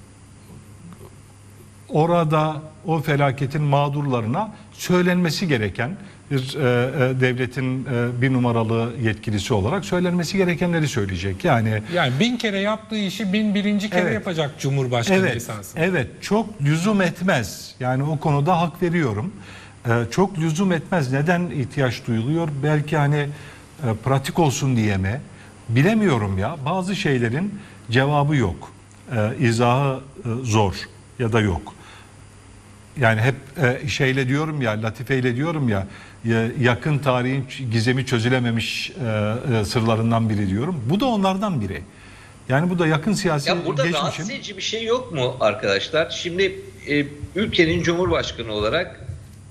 orada o felaketin mağdurlarına söylenmesi gereken bir e, e, devletin e, bir numaralı yetkilisi olarak söylenmesi gerekenleri söyleyecek. Yani Yani bin kere yaptığı işi bin birinci kere Evet. yapacak Cumhurbaşkanı evet, esasında. evet çok lüzum etmez. Yani o konuda hak veriyorum. Ee, çok lüzum etmez. Neden ihtiyaç duyuluyor? Belki hani e, pratik olsun diye mi? Bilemiyorum ya. Bazı şeylerin cevabı yok. Ee, izahı e, zor ya da yok. Yani hep e, şeyle diyorum ya, latifeyle diyorum ya, ya yakın tarihin gizemi çözülememiş e, e, sırlarından biri diyorum. Bu da onlardan biri. Yani bu da yakın siyasi Ya burada geçmişin... rahatsız edici bir şey yok mu arkadaşlar? Şimdi e, ülkenin Cumhurbaşkanı olarak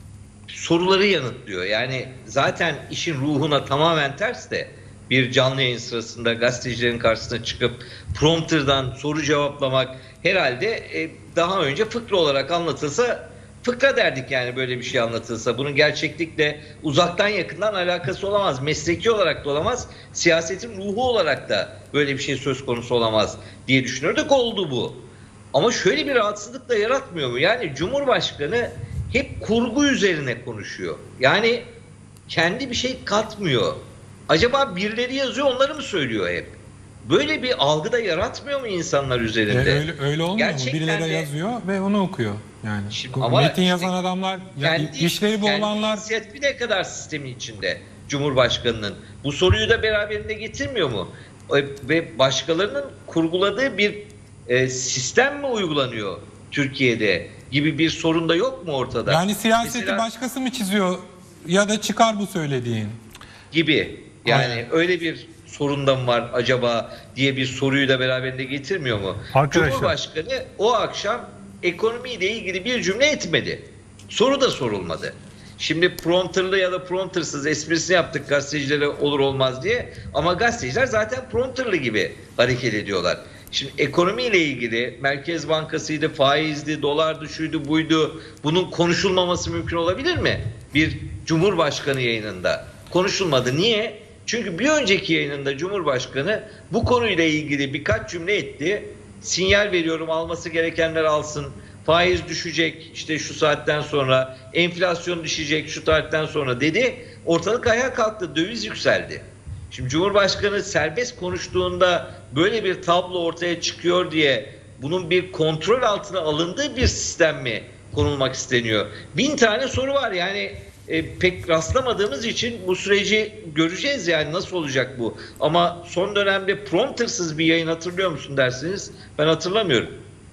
soruları yanıtlıyor. Yani zaten işin ruhuna tamamen ters de bir canlı yayın sırasında gazetecilerin karşısına çıkıp prompterdan soru cevaplamak herhalde e, daha önce fıkra olarak anlatılsa fıkra derdik yani böyle bir şey anlatılsa. Bunun gerçeklikle uzaktan yakından alakası olamaz. Mesleki olarak da olamaz. Siyasetin ruhu olarak da böyle bir şey söz konusu olamaz diye düşünüyorduk. Oldu bu. Ama şöyle bir rahatsızlık da yaratmıyor mu? Yani Cumhurbaşkanı hep kurgu üzerine konuşuyor. Yani kendi bir şey katmıyor. Acaba birileri yazıyor onları mı söylüyor hep? Böyle bir algı da yaratmıyor mu insanlar üzerinde? E, öyle, öyle olmuyor Gerçekten mu? Birileri de- yazıyor ve onu okuyor. Yani Şimdi ama metin yazan işte adamlar, ya, kendi, işleri bu kendi olanlar inisiyatifi ne kadar sistemin içinde Cumhurbaşkanı'nın? Bu soruyu da beraberinde getirmiyor mu? E, Ve başkalarının kurguladığı bir e, sistem mi uygulanıyor Türkiye'de gibi bir sorun da yok mu ortada? yani siyaseti Mesela- başkası mı çiziyor ya da çıkar bu söylediğin? gibi. Yani Aynen. öyle bir sorun da mı var acaba diye bir soruyu da beraberinde getirmiyor mu? Arkadaşlar- Cumhurbaşkanı o akşam ekonomiyle ilgili bir cümle etmedi. Soru da sorulmadı. Şimdi prompterlı ya da promptersız esprisini yaptık gazetecilere olur olmaz diye. Ama gazeteciler zaten prompterlı gibi hareket ediyorlar. Şimdi ekonomiyle ilgili Merkez Bankası'ydı, faizdi, dolar düşüydü, buydu. Bunun konuşulmaması mümkün olabilir mi? Bir Cumhurbaşkanı yayınında. Konuşulmadı. Niye? Çünkü bir önceki yayınında Cumhurbaşkanı bu konuyla ilgili birkaç cümle etti. Sinyal veriyorum, alması gerekenler alsın. Faiz düşecek işte şu saatten sonra, enflasyon düşecek şu saatten sonra dedi. Ortalık ayağa kalktı, döviz yükseldi. Şimdi Cumhurbaşkanı serbest konuştuğunda böyle bir tablo ortaya çıkıyor diye bunun bir kontrol altına alındığı bir sistem mi konulmak isteniyor? Bin tane soru var yani. E, pek rastlamadığımız için bu süreci göreceğiz yani nasıl olacak bu. Ama son dönemde promptersız bir yayın hatırlıyor musun dersiniz? Ben hatırlamıyorum.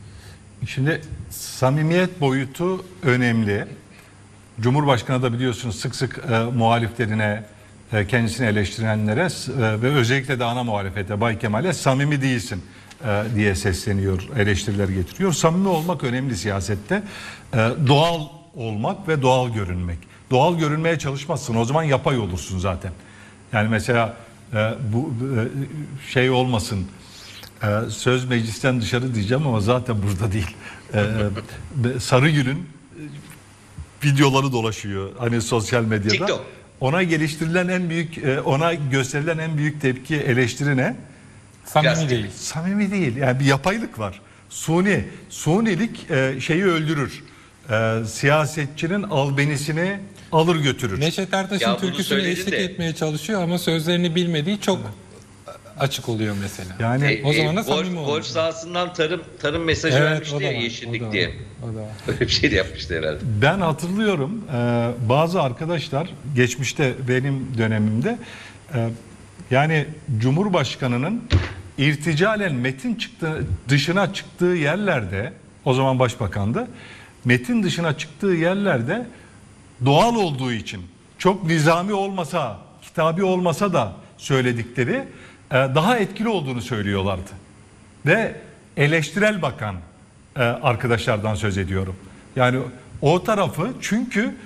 Şimdi samimiyet boyutu önemli. Cumhurbaşkanı da biliyorsunuz sık sık e, muhaliflerine, e, kendisini eleştirenlere e, ve özellikle de ana muhalefete Bay Kemal'e samimi değilsin e, diye sesleniyor, eleştiriler getiriyor. Samimi olmak önemli siyasette. E, doğal olmak ve doğal görünmek. Doğal görünmeye çalışmazsın, o zaman yapay olursun zaten. Yani mesela e, bu e, şey olmasın, e, söz meclisten dışarı diyeceğim ama zaten burada değil. E, Sarıgül'ün e, videoları dolaşıyor hani sosyal medyada. TikTok. Ona geliştirilen en büyük, e, ona gösterilen en büyük tepki, eleştiri ne? Samimi Plastik. değil. Samimi değil. Yani bir yapaylık var. Suni. Sunilik e, şeyi öldürür. E, siyasetçinin albenisini alır götürür. Neşet Ertaş'ın Ya bunu türküsüne söyledin eşlik de- etmeye çalışıyor ama sözlerini bilmediği çok açık oluyor mesela. Yani E, o zaman da e, golf, samimi golf olur. sahasından tarım tarım mesajı Evet, vermişti o da ya var, yeşillik o da var, diye. o da var. Öyle bir şey de yapmıştı herhalde. ben hatırlıyorum e, bazı arkadaşlar geçmişte benim dönemimde e, yani Cumhurbaşkanı'nın irticalen metin çıktı, dışına çıktığı yerlerde, o zaman başbakandı, metin dışına çıktığı yerlerde doğal olduğu için çok nizami olmasa, kitabi olmasa da söyledikleri e, daha etkili olduğunu söylüyorlardı. Ve eleştirel bakan e, arkadaşlardan söz ediyorum. Yani o tarafı, çünkü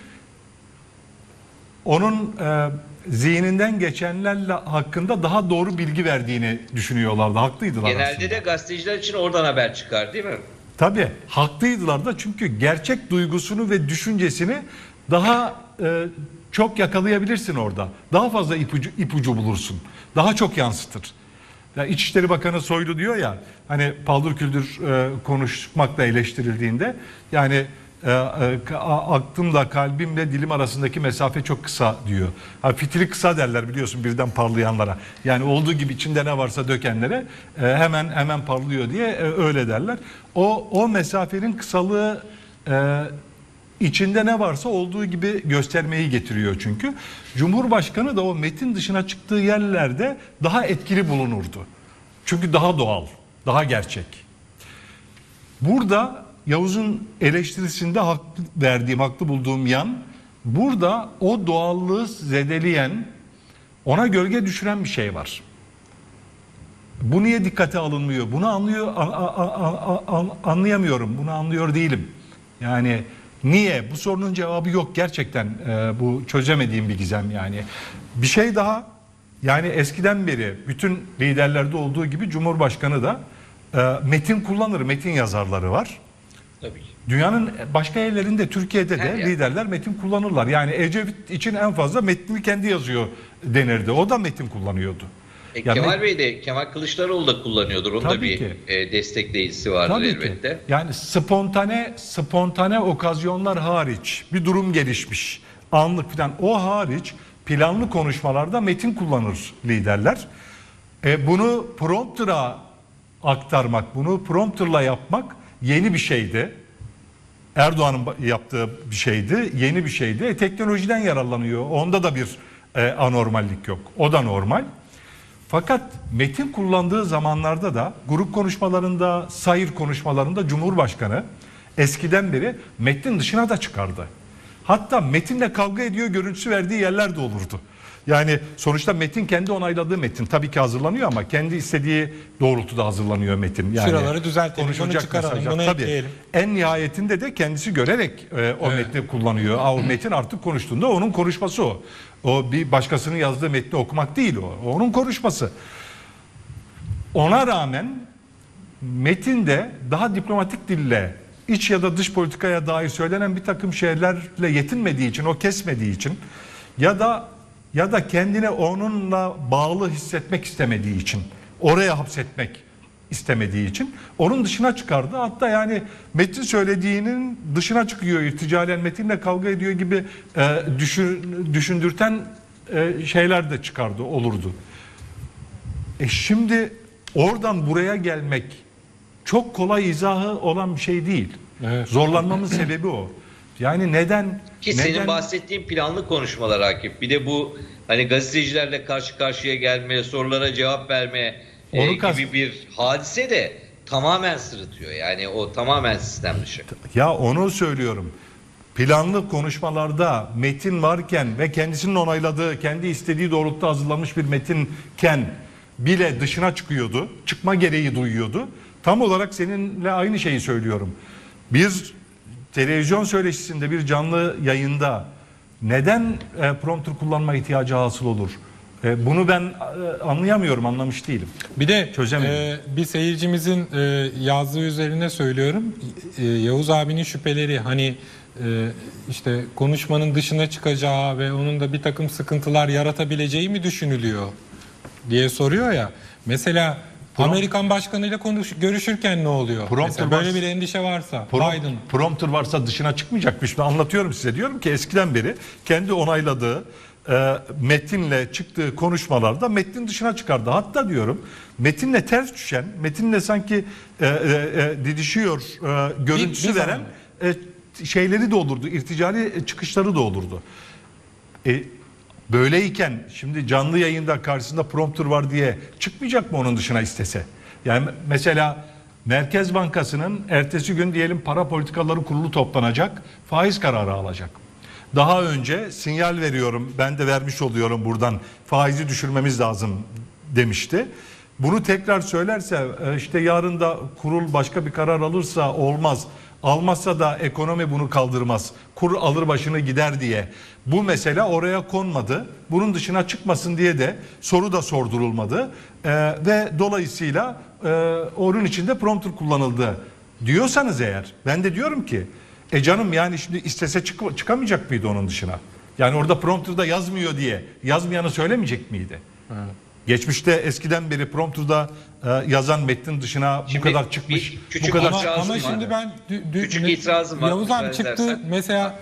onun e, zihninden geçenlerle hakkında daha doğru bilgi verdiğini düşünüyorlardı. Haklıydılar Genelde aslında. de gazeteciler için oradan haber çıkar değil mi? Tabii haklıydılar da, çünkü gerçek duygusunu ve düşüncesini daha e, çok yakalayabilirsin orada. Daha fazla ipucu, ipucu bulursun. Daha çok yansıtır. Ya İçişleri Bakanı Soylu diyor ya, hani paldır küldür e, konuşmakla eleştirildiğinde, yani e, e, aklımla kalbimle dilim arasındaki mesafe çok kısa diyor. Ha, fitili kısa derler biliyorsun birden parlayanlara. Yani olduğu gibi içinde ne varsa dökenlere e, hemen hemen parlıyor diye e, öyle derler. O o mesafenin kısalığı e, içinde ne varsa olduğu gibi göstermeyi getiriyor çünkü. Cumhurbaşkanı da o metin dışına çıktığı yerlerde daha etkili bulunurdu. Çünkü daha doğal, daha gerçek. Burada Yavuz'un eleştirisinde haklı verdiğim, haklı bulduğum yan, burada o doğallığı zedeleyen, ona gölge düşüren bir şey var. Bu niye dikkate alınmıyor? Bunu anlıyor an, an, an, an, anlayamıyorum. Bunu anlıyor değilim. Yani niye? Bu sorunun cevabı yok gerçekten. E, bu çözemediğim bir gizem yani. Bir şey daha, yani eskiden beri bütün liderlerde olduğu gibi Cumhurbaşkanı da e, metin kullanır, metin yazarları var. Tabii ki. Dünyanın başka yerlerinde, Türkiye'de de Her yer. liderler metin kullanırlar. Yani Ecevit için en fazla metnini kendi yazıyor denirdi. O da metin kullanıyordu. E, Yani Kemal Bey de, Kemal Kılıçdaroğlu da kullanıyordur. Onun da Tabii bir ki. e, destekleyicisi vardır Tabii elbette. ki. Yani spontane spontane okazyonlar hariç bir durum gelişmiş. Anlık falan o hariç planlı konuşmalarda metin kullanır liderler. E, bunu prompter'a aktarmak, bunu prompter'la yapmak yeni bir şeydi. Erdoğan'ın yaptığı bir şeydi, yeni bir şeydi. E, teknolojiden yararlanıyor. Onda da bir e, anormallik yok. O da normal. Fakat metin kullandığı zamanlarda da grup konuşmalarında, sayır konuşmalarında Cumhurbaşkanı eskiden beri metnin dışına da çıkardı. Hatta metinle kavga ediyor görüntüsü verdiği yerler de olurdu. Yani sonuçta metin kendi onayladığı metin tabii ki hazırlanıyor ama kendi istediği doğrultuda hazırlanıyor metin. Yani Şuraları düzeltelim, konuşulacak bunu çıkaralım, mesajlar. bunu Tabii. ekleyelim. En nihayetinde de kendisi görerek e, o Evet. metni kullanıyor. Aa, o metin artık konuştuğunda onun konuşması o. O bir başkasının yazdığı metni okumak değil o. O onun konuşması. Ona rağmen metinde daha diplomatik dille iç ya da dış politikaya dair söylenen bir takım şeylerle yetinmediği için, o kesmediği için ya da ya da kendini onunla bağlı hissetmek istemediği için, oraya hapsetmek istemediği için onun dışına çıkardı. Hatta yani metin söylediğinin dışına çıkıyor, irticalen metinle kavga ediyor gibi e, düşün, düşündürten e, şeyler de çıkardı, olurdu. E şimdi oradan buraya gelmek çok kolay izahı olan bir şey değil. Evet. Zorlanmamın sebebi o. Yani neden? Ki neden? senin bahsettiğin planlı konuşmalar Akif. Bir de bu hani gazetecilerle karşı karşıya gelme, sorulara cevap verme e, Onu gibi kast- bir hadise de tamamen sırıtıyor. Yani o tamamen sistem dışı. Ya onu söylüyorum. Planlı konuşmalarda metin varken ve kendisinin onayladığı, kendi istediği doğrultuda hazırlanmış bir metinken bile dışına çıkıyordu. Çıkma gereği duyuyordu. Tam olarak seninle aynı şeyi söylüyorum. Bir televizyon söyleşisinde, bir canlı yayında neden e, prompter kullanma ihtiyacı hasıl olur? E, bunu ben e, anlayamıyorum, anlamış değilim. Bir de Çözemedim. e, bir seyircimizin e, yazdığı üzerine söylüyorum. E, Yavuz abinin şüpheleri hani e, işte konuşmanın dışına çıkacağı ve onun da bir takım sıkıntılar yaratabileceği mi düşünülüyor diye soruyor ya. Mesela Prom- Amerikan başkanıyla konuş görüşürken ne oluyor? Prompter Mesela böyle var- bir endişe varsa Prom- Biden Prompter varsa dışına çıkmayacakmış. Ben anlatıyorum size. Diyorum ki eskiden beri kendi onayladığı e, metinle çıktığı konuşmalarda metnin dışına çıkardı. Hatta diyorum metinle ters düşen, metinle sanki e, e, e, didişiyor e, görüntüsü Bir- bir veren e, şeyleri de olurdu. İrticali çıkışları da olurdu. E, böyleyken şimdi canlı yayında karşısında prompter var diye çıkmayacak mı onun dışına istese? Yani mesela Merkez Bankası'nın ertesi gün diyelim para politikaları kurulu toplanacak, faiz kararı alacak. Daha önce sinyal veriyorum, ben de vermiş oluyorum buradan, faizi düşürmemiz lazım demişti. Bunu tekrar söylerse işte yarın da kurul başka bir karar alırsa olmaz. Almazsa da ekonomi bunu kaldırmaz. Kur alır başını gider diye. Bu mesele oraya konmadı. Bunun dışına çıkmasın diye de soru da sordurulmadı. Ee, ve dolayısıyla e, onun içinde prompter kullanıldı diyorsanız eğer, ben de diyorum ki e canım yani şimdi istese çık çıkamayacak mıydı onun dışına? Yani orada prompterda yazmıyor diye yazmayanı söylemeyecek miydi? Evet. Geçmişte eskiden beri prompterda e, yazan metnin dışına Şimdi bu kadar çıkmış. bir küçük Bu kadar ama, itirazım ama var. şimdi ben dü- dü- Küçük me- itirazım var, Yavuz abi müsaade çıktı edersen. mesela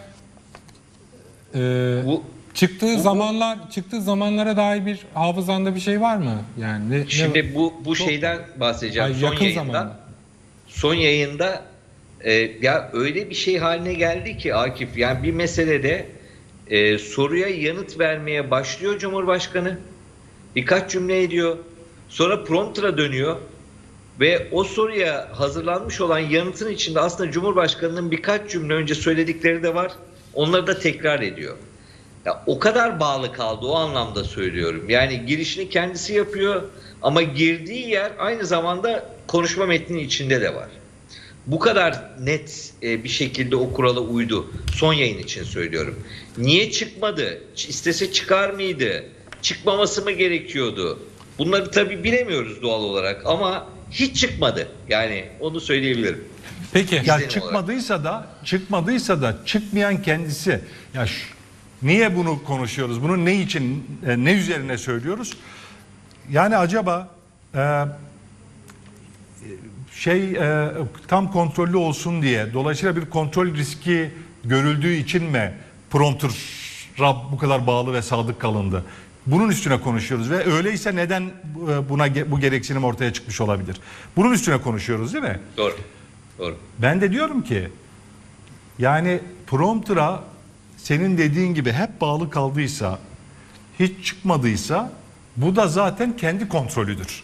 e, Bu- çıktığı bu- zamanlar çıktığı zamanlara dair bir hafızanda bir şey var mı? Yani ne, ne- Şimdi bu bu Çok- şeyden bahsedeceğim. Ay, son yakın yayında. zamanda. Son yayında e, ya öyle bir şey haline geldi ki Akif, yani bir meselede e, soruya yanıt vermeye başlıyor Cumhurbaşkanı. Birkaç cümle ediyor. Sonra prompter'a dönüyor ve o soruya hazırlanmış olan yanıtın içinde aslında Cumhurbaşkanı'nın birkaç cümle önce söyledikleri de var. Onları da tekrar ediyor. Ya o kadar bağlı kaldı, o anlamda söylüyorum. Yani girişini kendisi yapıyor ama girdiği yer aynı zamanda konuşma metninin içinde de var. Bu kadar net e, bir şekilde o kurala uydu. Son yayın için söylüyorum. Niye çıkmadı? İstese çıkar mıydı? Çıkmaması mı gerekiyordu? Bunları tabii bilemiyoruz doğal olarak ama hiç çıkmadı. Yani onu söyleyebilirim. Peki. Ya İzlenim çıkmadıysa da çıkmadıysa da çıkmayan kendisi. Ya ş- niye bunu konuşuyoruz? Bunu ne için, e, ne üzerine söylüyoruz? Yani acaba e, şey e, tam kontrollü olsun diye, dolayısıyla bir kontrol riski görüldüğü için mi prompter'a bu kadar bağlı ve sadık kalındı? Bunun üstüne konuşuyoruz ve öyleyse neden e, buna ge- bu gereksinim ortaya çıkmış olabilir? Bunun üstüne konuşuyoruz değil mi? Doğru. Doğru. Ben de diyorum ki yani prompter'a senin dediğin gibi hep bağlı kaldıysa, hiç çıkmadıysa bu da zaten kendi kontrolüdür.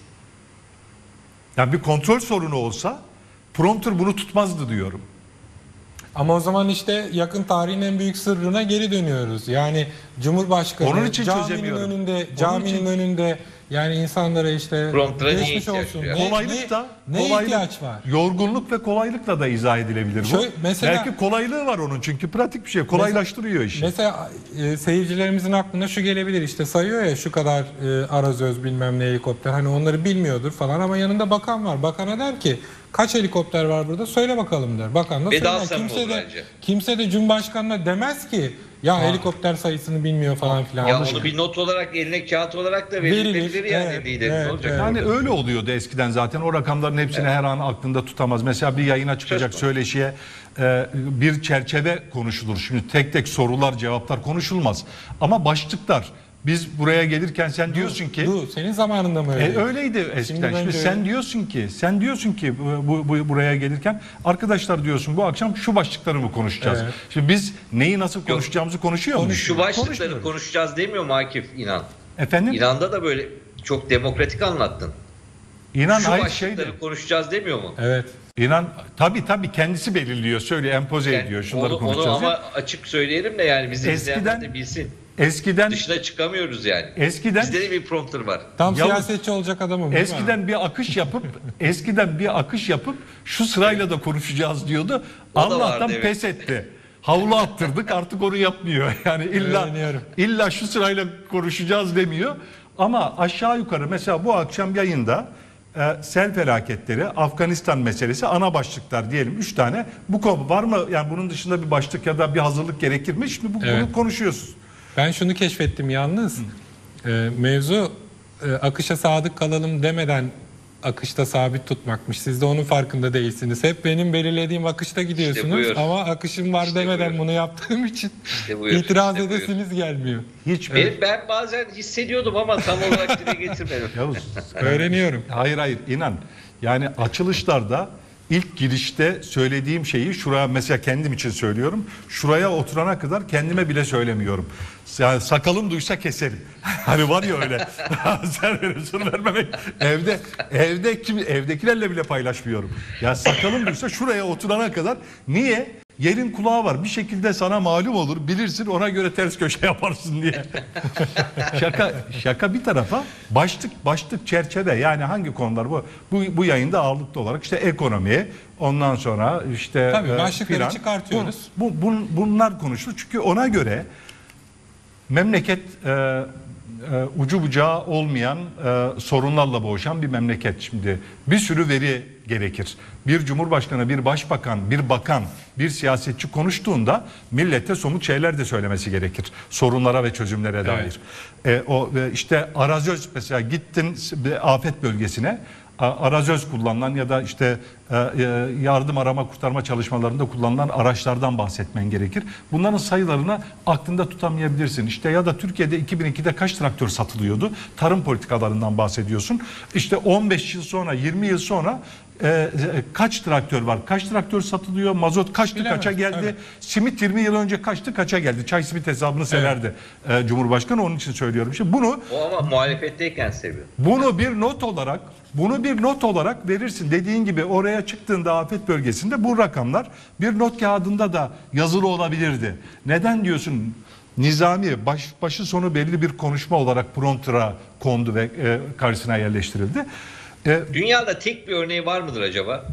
Yani bir kontrol sorunu olsa prompter bunu tutmazdı diyorum. Ama o zaman işte yakın tarihin en büyük sırrına geri dönüyoruz. Yani Cumhurbaşkanı Onun için caminin çözemiyorum. önünde, Onun caminin için- önünde yani insanlara işte Prompter'a niye geçmiş ihtiyaç olsun. duyuyor? Ne, Kolaylık da ne, ne kolaylık, ihtiyaç var? yorgunluk ve kolaylıkla da izah edilebilir bu. Şöyle, mesela- Belki kolaylığı var onun çünkü pratik bir şey, kolaylaştırıyor işi. Mesela e, seyircilerimizin aklına şu gelebilir, işte sayıyor ya şu kadar e, arazöz bilmem ne helikopter, hani onları bilmiyordur falan ama yanında bakan var. Bakana der ki kaç helikopter var burada söyle bakalım der. Bakan da Veda söyler. sembolü Kimse de, bence. kimse de Cumhurbaşkanı'na demez ki ya helikopter sayısını bilmiyor falan filan. Ya onu bir not olarak, eline kağıt olarak da verilebilir Verilir, yani evet, liderin. evet, Ne olacak? evet. Yani öyle oluyordu eskiden zaten. O rakamların hepsini her an aklında tutamaz. Mesela bir yayına çıkacak Söz söyleşiye e, bir çerçeve konuşulur. Şimdi tek tek sorular, cevaplar konuşulmaz. Ama başlıklar. Biz buraya gelirken sen diyorsun ki Du, senin zamanında mı öyle? E, öyleydi eskiden. Şimdi, bence sen öyle. diyorsun ki, sen diyorsun ki bu, bu- bu- buraya gelirken arkadaşlar diyorsun bu akşam şu başlıkları mı konuşacağız? Evet. Şimdi biz neyi nasıl konuşacağımızı konuşuyor muyuz? Şu başlıkları Konuşmuyoruz. konuşacağız demiyor mu Akif İnan? Efendim? İnan'da da böyle çok demokratik anlattın. İnan Şu aynı başlıkları şeydi. konuşacağız demiyor mu? Evet. İnan tabii tabii kendisi belirliyor, söylüyor, empoze Yani ediyor. Şunları onu, onu konuşacağız. ama diye. açık söyleyelim de yani bizim Eskiden- izleyenler de bilsin. Eskiden Dışına çıkamıyoruz yani. eskiden Bizde de bir prompter var. Tam Yavuz, siyasetçi olacak adamım. değil mi? eskiden bir akış yapıp eskiden bir akış yapıp şu sırayla da konuşacağız diyordu. O da Allah'tan vardı, evet. pes etti. Havlu attırdık artık onu yapmıyor. Yani illa Öğreniyorum. illa şu sırayla konuşacağız demiyor. Ama aşağı yukarı mesela bu akşam yayında e, sel felaketleri, Afganistan meselesi ana başlıklar diyelim üç tane. Bu konu var mı? Yani bunun dışında bir başlık ya da bir hazırlık gerekir mi? Şimdi bu Evet. bunu konuşuyoruz. Ben şunu keşfettim yalnız. Ee, mevzu e, akışa sadık kalalım demeden akışta sabit tutmakmış. Siz de onun farkında değilsiniz. Hep benim belirlediğim akışta gidiyorsunuz buyur. ama akışım var İşte demeden buyur. bunu yaptığım için İşte buyur, itiraz işte buyur. edesiniz gelmiyor. Hiç Benim, ben bazen hissediyordum ama tam olarak dile getirmedim. Yavuz. Öğreniyorum. Hayır hayır inan. Yani açılışlarda ilk girişte söylediğim şeyi şuraya mesela kendim için söylüyorum. Şuraya oturana kadar kendime bile söylemiyorum. Yani sakalım duysa keserim. Hani var ya öyle. Sen veriyorsun vermemek. Evde evde kim evdekilerle bile paylaşmıyorum. Ya sakalım duysa şuraya oturana kadar niye? Yerin kulağı var. Bir şekilde sana malum olur. Bilirsin ona göre ters köşe yaparsın diye. şaka şaka bir tarafa başlık başlık çerçeve yani hangi konular bu bu, bu yayında ağırlıklı olarak işte ekonomi ondan sonra işte Tabii, e, başlıkları filan. çıkartıyoruz. Bu, bu, bun- bunlar konuşulur çünkü ona göre memleket e, e, ucu bucağı olmayan e, sorunlarla boğuşan bir memleket şimdi. Bir sürü veri gerekir. Bir cumhurbaşkanı, bir başbakan, bir bakan, bir siyasetçi konuştuğunda millete somut şeyler de söylemesi gerekir. Sorunlara ve çözümlere dair. E, o e, işte arazöz mesela gittin bir afet bölgesine a- arazöz kullanılan ya da işte e, e, yardım arama kurtarma çalışmalarında kullanılan araçlardan bahsetmen gerekir. Bunların sayılarını aklında tutamayabilirsin. İşte ya da Türkiye'de iki bin ikide kaç traktör satılıyordu? Tarım politikalarından bahsediyorsun. İşte on beş yıl sonra, yirmi yıl sonra e, e, kaç traktör var? Kaç traktör satılıyor? Mazot kaçtı, Bilemem, kaça geldi? evet. Simit yirmi yıl önce kaçtı, kaça geldi? Çay simit hesabını severdi e, Cumhurbaşkanı. Onun için söylüyorum. Şimdi bunu O ama muhalefetteyken seviyor. bunu bir not olarak bunu bir not olarak verirsin. Dediğin gibi oraya çıktığında afet bölgesinde bu rakamlar bir not kağıdında da yazılı olabilirdi. Neden diyorsun? nizami baş, başı sonu belli bir konuşma olarak promptera kondu ve e, karşısına yerleştirildi. E, Dünyada tek bir örneği var mıdır acaba?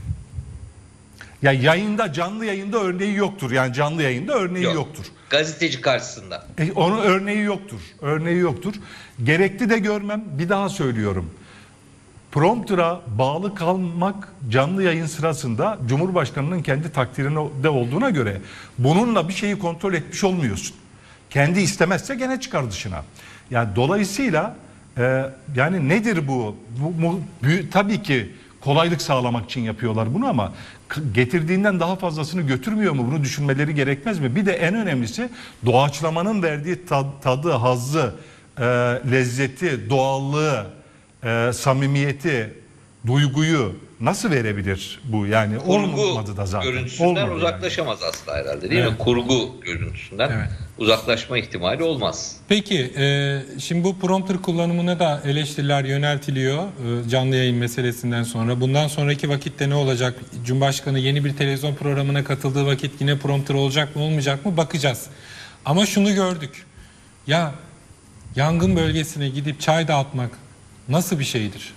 Ya yayında, canlı yayında örneği yoktur. Yani canlı yayında örneği Yok. yoktur. Gazeteci karşısında. E, onun örneği yoktur. Örneği yoktur. Gerekli de görmem. Bir daha söylüyorum. Prompter'a bağlı kalmak canlı yayın sırasında Cumhurbaşkanı'nın kendi takdirinde olduğuna göre bununla bir şeyi kontrol etmiş olmuyorsun. Kendi istemezse gene çıkar dışına. Yani dolayısıyla e, yani nedir bu? Bu, bu büyü- tabii ki kolaylık sağlamak için yapıyorlar bunu ama k- getirdiğinden daha fazlasını götürmüyor mu? Bunu düşünmeleri gerekmez mi? Bir de en önemlisi doğaçlamanın verdiği tad- tadı, hazzı, e, lezzeti, doğallığı, e, samimiyeti, duyguyu nasıl verebilir bu? Yani Kurgu olmadı da zaten. görüntüsünden Olmadı yani. uzaklaşamaz asla herhalde değil Evet. mi? Kurgu görüntüsünden Evet. uzaklaşma ihtimali olmaz. Peki e, şimdi bu prompter kullanımına da eleştiriler yöneltiliyor e, canlı yayın meselesinden sonra. Bundan sonraki vakitte ne olacak? Cumhurbaşkanı yeni bir televizyon programına katıldığı vakit yine prompter olacak mı olmayacak mı bakacağız. Ama şunu gördük. Ya yangın bölgesine gidip çay dağıtmak nasıl bir şeydir?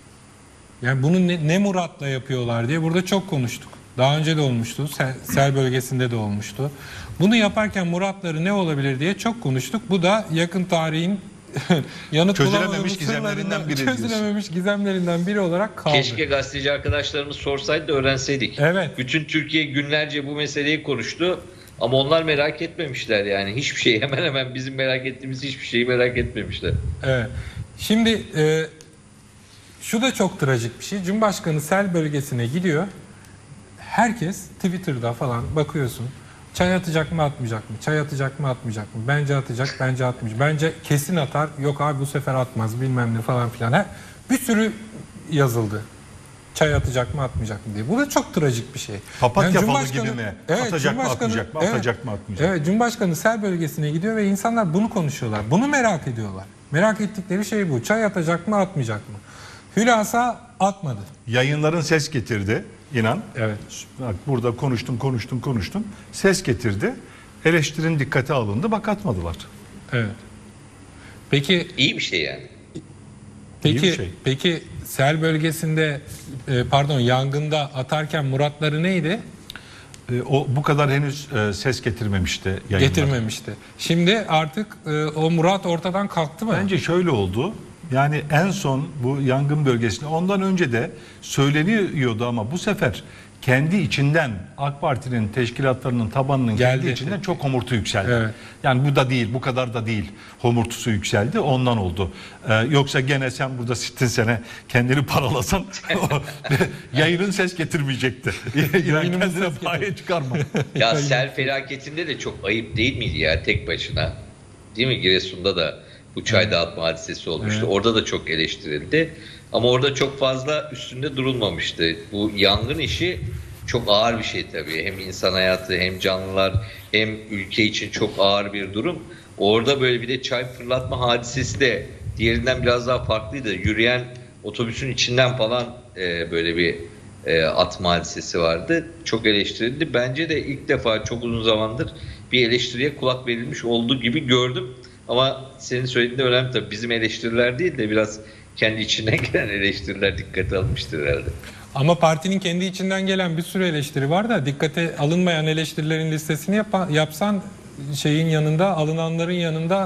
Yani bunu ne, ne muratla yapıyorlar diye burada çok konuştuk. Daha önce de olmuştu. Sel, sel bölgesinde de olmuştu. Bunu yaparken muratları ne olabilir diye çok konuştuk. Bu da yakın tarihin yanıt Çözülememiş bulamadığımız gizemlerinden sırlarından- biri diyorsun. Çözülememiş gizemlerinden biri olarak kaldı. Keşke gazeteci arkadaşlarımız sorsaydı da öğrenseydik. Evet. Bütün Türkiye günlerce bu meseleyi konuştu. Ama onlar merak etmemişler yani. Hiçbir şey, hemen hemen bizim merak ettiğimiz hiçbir şeyi merak etmemişler. Evet. Şimdi e, şu da çok trajik bir şey. Cumhurbaşkanı sel bölgesine gidiyor. Herkes Twitter'da falan bakıyorsun. Çay atacak mı atmayacak mı? Çay atacak mı atmayacak mı? Bence atacak, bence atmayacak. Bence kesin atar. Yok abi bu sefer atmaz bilmem ne falan filan. Ha, bir sürü yazıldı. Çay atacak mı atmayacak mı diye. Bu da çok trajik bir şey. Papatya falı Cumhurbaşkanı- gibi mi? Atacak mı, Cumhurbaşkanı- atmayacak mı? Evet, Atacak mı, atmayacak mı? Evet, Cumhurbaşkanı sel bölgesine gidiyor ve insanlar bunu konuşuyorlar. Bunu merak ediyorlar. Merak ettikleri şey bu. Çay atacak mı atmayacak mı? Hülasa atmadı. Yayınların ses getirdi. İnan. Evet. Bak burada konuştum, konuştum, konuştum. Ses getirdi. Eleştirin dikkate alındı. Bak atmadılar. Evet. Peki İyi bir şey yani. peki bir şey. peki sel bölgesinde e, pardon yangında atarken muratları neydi? E, o bu kadar henüz e, ses getirmemişti yayınlar. Getirmemişti. Şimdi artık e, o murat ortadan kalktı mı? Bence şöyle oldu. Yani en son bu yangın bölgesinde ondan önce de söyleniyordu ama bu sefer kendi içinden AK Parti'nin teşkilatlarının tabanının Geldi. kendi içinden çok homurtu yükseldi. Evet. Yani bu da değil, bu kadar da değil. Homurtusu yükseldi. Ondan oldu. Ee, yoksa gene sen burada sittin sene kendini paralasan yayının ses getirmeyecekti. Yani Yayınımız kendine ses paye çıkarma. Ya sel felaketinde de çok ayıp değil miydi ya tek başına? Değil mi? Giresun'da da bu çay dağıtma hadisesi olmuştu. Evet. Orada da çok eleştirildi. Ama orada çok fazla üstünde durulmamıştı. Bu yangın işi çok ağır bir şey tabii. Hem insan hayatı hem canlılar hem ülke için çok ağır bir durum. Orada böyle bir de çay fırlatma hadisesi de diğerinden biraz daha farklıydı. Yürüyen otobüsün içinden falan e, böyle bir e, atma hadisesi vardı. Çok eleştirildi. Bence de ilk defa çok uzun zamandır bir eleştiriye kulak verilmiş olduğu gibi gördüm. Ama senin söylediğin de önemli tabii. Bizim eleştiriler değil de biraz kendi içinden gelen eleştiriler dikkate alınmıştır herhalde. Ama partinin kendi içinden gelen bir sürü eleştiri var da dikkate alınmayan eleştirilerin listesini yap- yapsan şeyin yanında alınanların yanında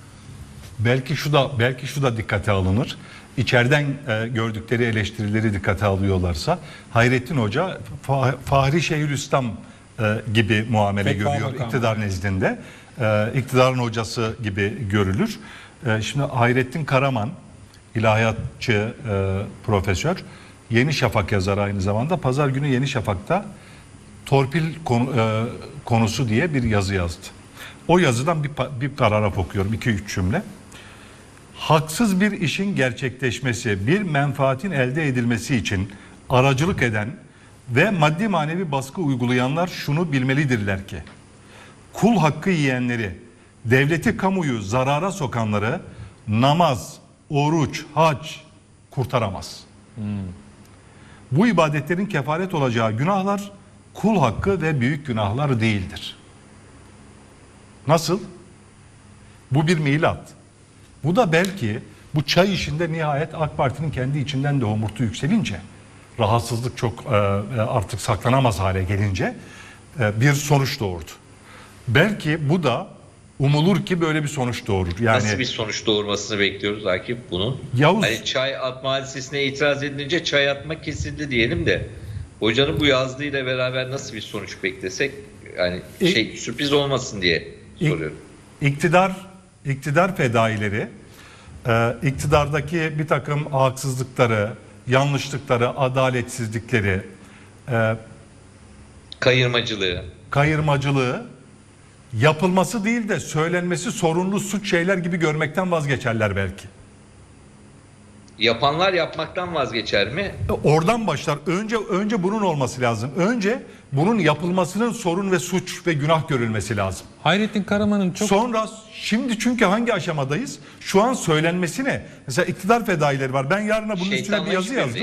Belki şu da belki şu da dikkate alınır. İçeriden e, gördükleri eleştirileri dikkate alıyorlarsa Hayrettin Hoca Fa- Fahri Şeyhülislam e, gibi muamele Fetva görüyor makamı. iktidar nezdinde. E, iktidarın hocası gibi görülür. E, şimdi Hayrettin Karaman ilahiyatçı e, profesör, Yeni Şafak yazarı aynı zamanda. Pazar günü Yeni Şafak'ta torpil konu, e, konusu diye bir yazı yazdı. O yazıdan bir, pa- bir paragraf okuyorum, iki üç cümle. Haksız bir işin gerçekleşmesi, bir menfaatin elde edilmesi için aracılık eden ve maddi manevi baskı uygulayanlar şunu bilmelidirler ki, kul hakkı yiyenleri, devleti kamuyu zarara sokanları namaz, oruç, hac kurtaramaz. Hmm. Bu ibadetlerin kefaret olacağı günahlar kul hakkı ve büyük günahlar değildir. Nasıl? Bu bir milat. Bu da belki bu çay işinde nihayet AK Parti'nin kendi içinden de homurtu yükselince, rahatsızlık çok e, artık saklanamaz hale gelince e, bir sonuç doğurdu. Belki bu da umulur ki böyle bir sonuç doğurur. Yani nasıl bir sonuç doğurmasını bekliyoruz Akif bunun? Yavuz, Hani çay atma hadisesine itiraz edilince çay atma kesildi diyelim de hocanın bu yazdığıyla beraber nasıl bir sonuç beklesek, yani şey sürpriz olmasın diye soruyorum. İktidar, iktidar fedaileri e, iktidardaki bir takım haksızlıkları, yanlışlıkları, adaletsizlikleri, e, Kayırmacılığı. kayırmacılığı yapılması değil de söylenmesi sorunlu suç şeyler gibi görmekten vazgeçerler belki. Yapanlar yapmaktan vazgeçer mi? Oradan başlar. Önce önce bunun olması lazım. Önce bunun yapılmasının sorun ve suç ve günah görülmesi lazım. Hayrettin Karaman'ın çok... Sonra şimdi çünkü hangi aşamadayız? Şu an söylenmesine. Mesela iktidar fedaileri var. Ben yarına bunun üstüne bir yazı yazdım.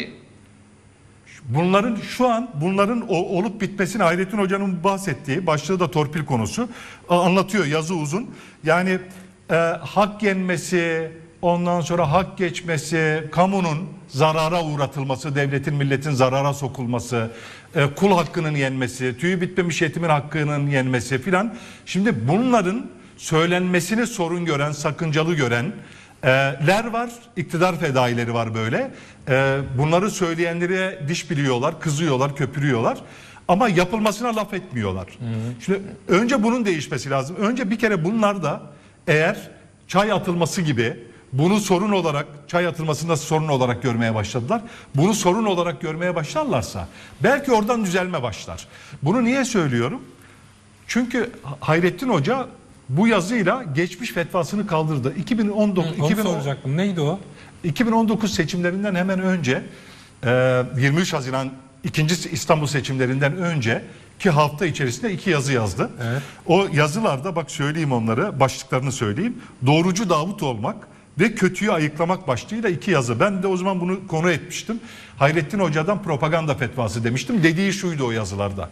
Bunların şu an bunların o, olup bitmesini Hayrettin Hoca'nın bahsettiği, başlığı da torpil konusu, anlatıyor, yazı uzun. Yani e, hak yenmesi, ondan sonra hak geçmesi, kamunun zarara uğratılması, devletin milletin zarara sokulması, e, kul hakkının yenmesi, tüyü bitmemiş yetimin hakkının yenmesi filan. Şimdi bunların söylenmesini sorun gören, sakıncalı gören ler var, iktidar fedaileri var böyle. Bunları söyleyenlere diş biliyorlar, kızıyorlar, köpürüyorlar. Ama yapılmasına laf etmiyorlar. Hı hı. Şimdi önce bunun değişmesi lazım. Önce bir kere bunlar da eğer çay atılması gibi bunu sorun olarak, çay atılmasını nasıl sorun olarak görmeye başladılar. Bunu sorun olarak görmeye başlarlarsa belki oradan düzelme başlar. Bunu niye söylüyorum? Çünkü Hayrettin Hoca bu yazıyla geçmiş fetvasını kaldırdı. iki bin on dokuz, Hı, onu iki bin on, soracaktım. Neydi o? iki bin on dokuz seçimlerinden hemen önce, yirmi üç Haziran ikinci İstanbul seçimlerinden önce ki hafta içerisinde iki yazı yazdı. Evet. O yazılarda bak söyleyeyim onları, başlıklarını söyleyeyim. Doğrucu Davut olmak ve kötüyü ayıklamak başlığıyla iki yazı. Ben de o zaman bunu konu etmiştim. Hayrettin Hoca'dan propaganda fetvası demiştim. Dediği şuydu o yazılarda.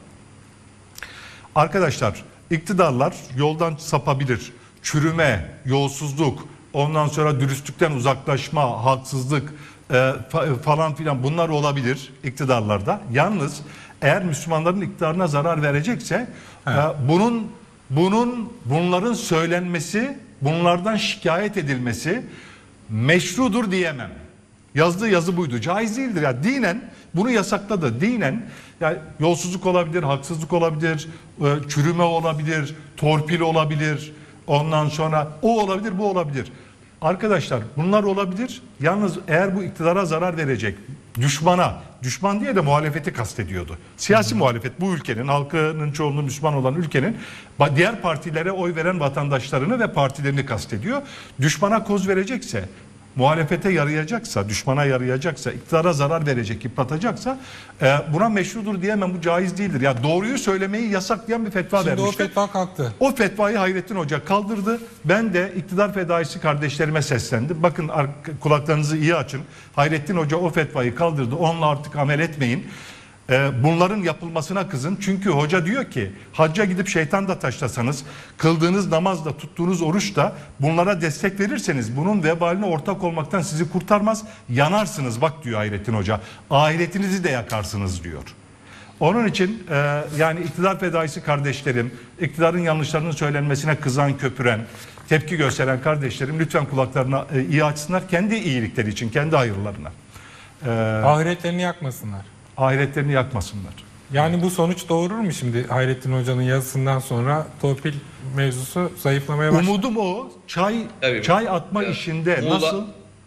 Arkadaşlar, iktidarlar yoldan sapabilir. Çürüme, yolsuzluk, ondan sonra dürüstlükten uzaklaşma, haksızlık e, falan filan bunlar olabilir iktidarlarda. Yalnız eğer Müslümanların iktidarına zarar verecekse e, bunun bunun bunların söylenmesi, bunlardan şikayet edilmesi meşrudur diyemem. Yazdığı yazı buydu. Caiz değildir. Ya dinen bunu yasakladı. Dinen yani yolsuzluk olabilir, haksızlık olabilir, çürüme olabilir, torpil olabilir. Ondan sonra o olabilir, bu olabilir. Arkadaşlar bunlar olabilir. Yalnız eğer bu iktidara zarar verecek, düşmana, düşman diye de muhalefeti kastediyordu. Siyasi hmm. muhalefet bu ülkenin, halkının çoğunluğu Müslüman olan ülkenin diğer partilere oy veren vatandaşlarını ve partilerini kastediyor. Düşmana koz verecekse, muhalefete yarayacaksa, düşmana yarayacaksa, iktidara zarar verecek, yıpratacaksa e, buna meşrudur diyemem, bu caiz değildir. Ya doğruyu söylemeyi yasaklayan bir fetva Şimdi vermişti. o fetva kalktı. O fetvayı Hayrettin Hoca kaldırdı. Ben de iktidar fedaisi kardeşlerime seslendim. Bakın kulaklarınızı iyi açın. Hayrettin Hoca o fetvayı kaldırdı. Onunla artık amel etmeyin. Bunların yapılmasına kızın. Çünkü hoca diyor ki hacca gidip şeytan da taşlasanız, kıldığınız namazda, tuttuğunuz oruçta bunlara destek verirseniz bunun vebaline ortak olmaktan sizi kurtarmaz. Yanarsınız bak diyor Hayrettin Hoca. Ahiretinizi de yakarsınız diyor. Onun için e, yani iktidar fedaisi kardeşlerim, iktidarın yanlışlarının söylenmesine kızan, köpüren, tepki gösteren kardeşlerim lütfen kulaklarına e, iyi açsınlar. Kendi iyilikleri için, kendi hayırlarına. E, Ahiretlerini yakmasınlar. Ahiretlerini yakmasınlar. Yani bu sonuç doğurur mu şimdi Hayrettin Hoca'nın yazısından sonra torpil mevzusu zayıflamaya başlar? Umudum o. Çay Tabii çay atma ya, işinde Muğla, nasıl?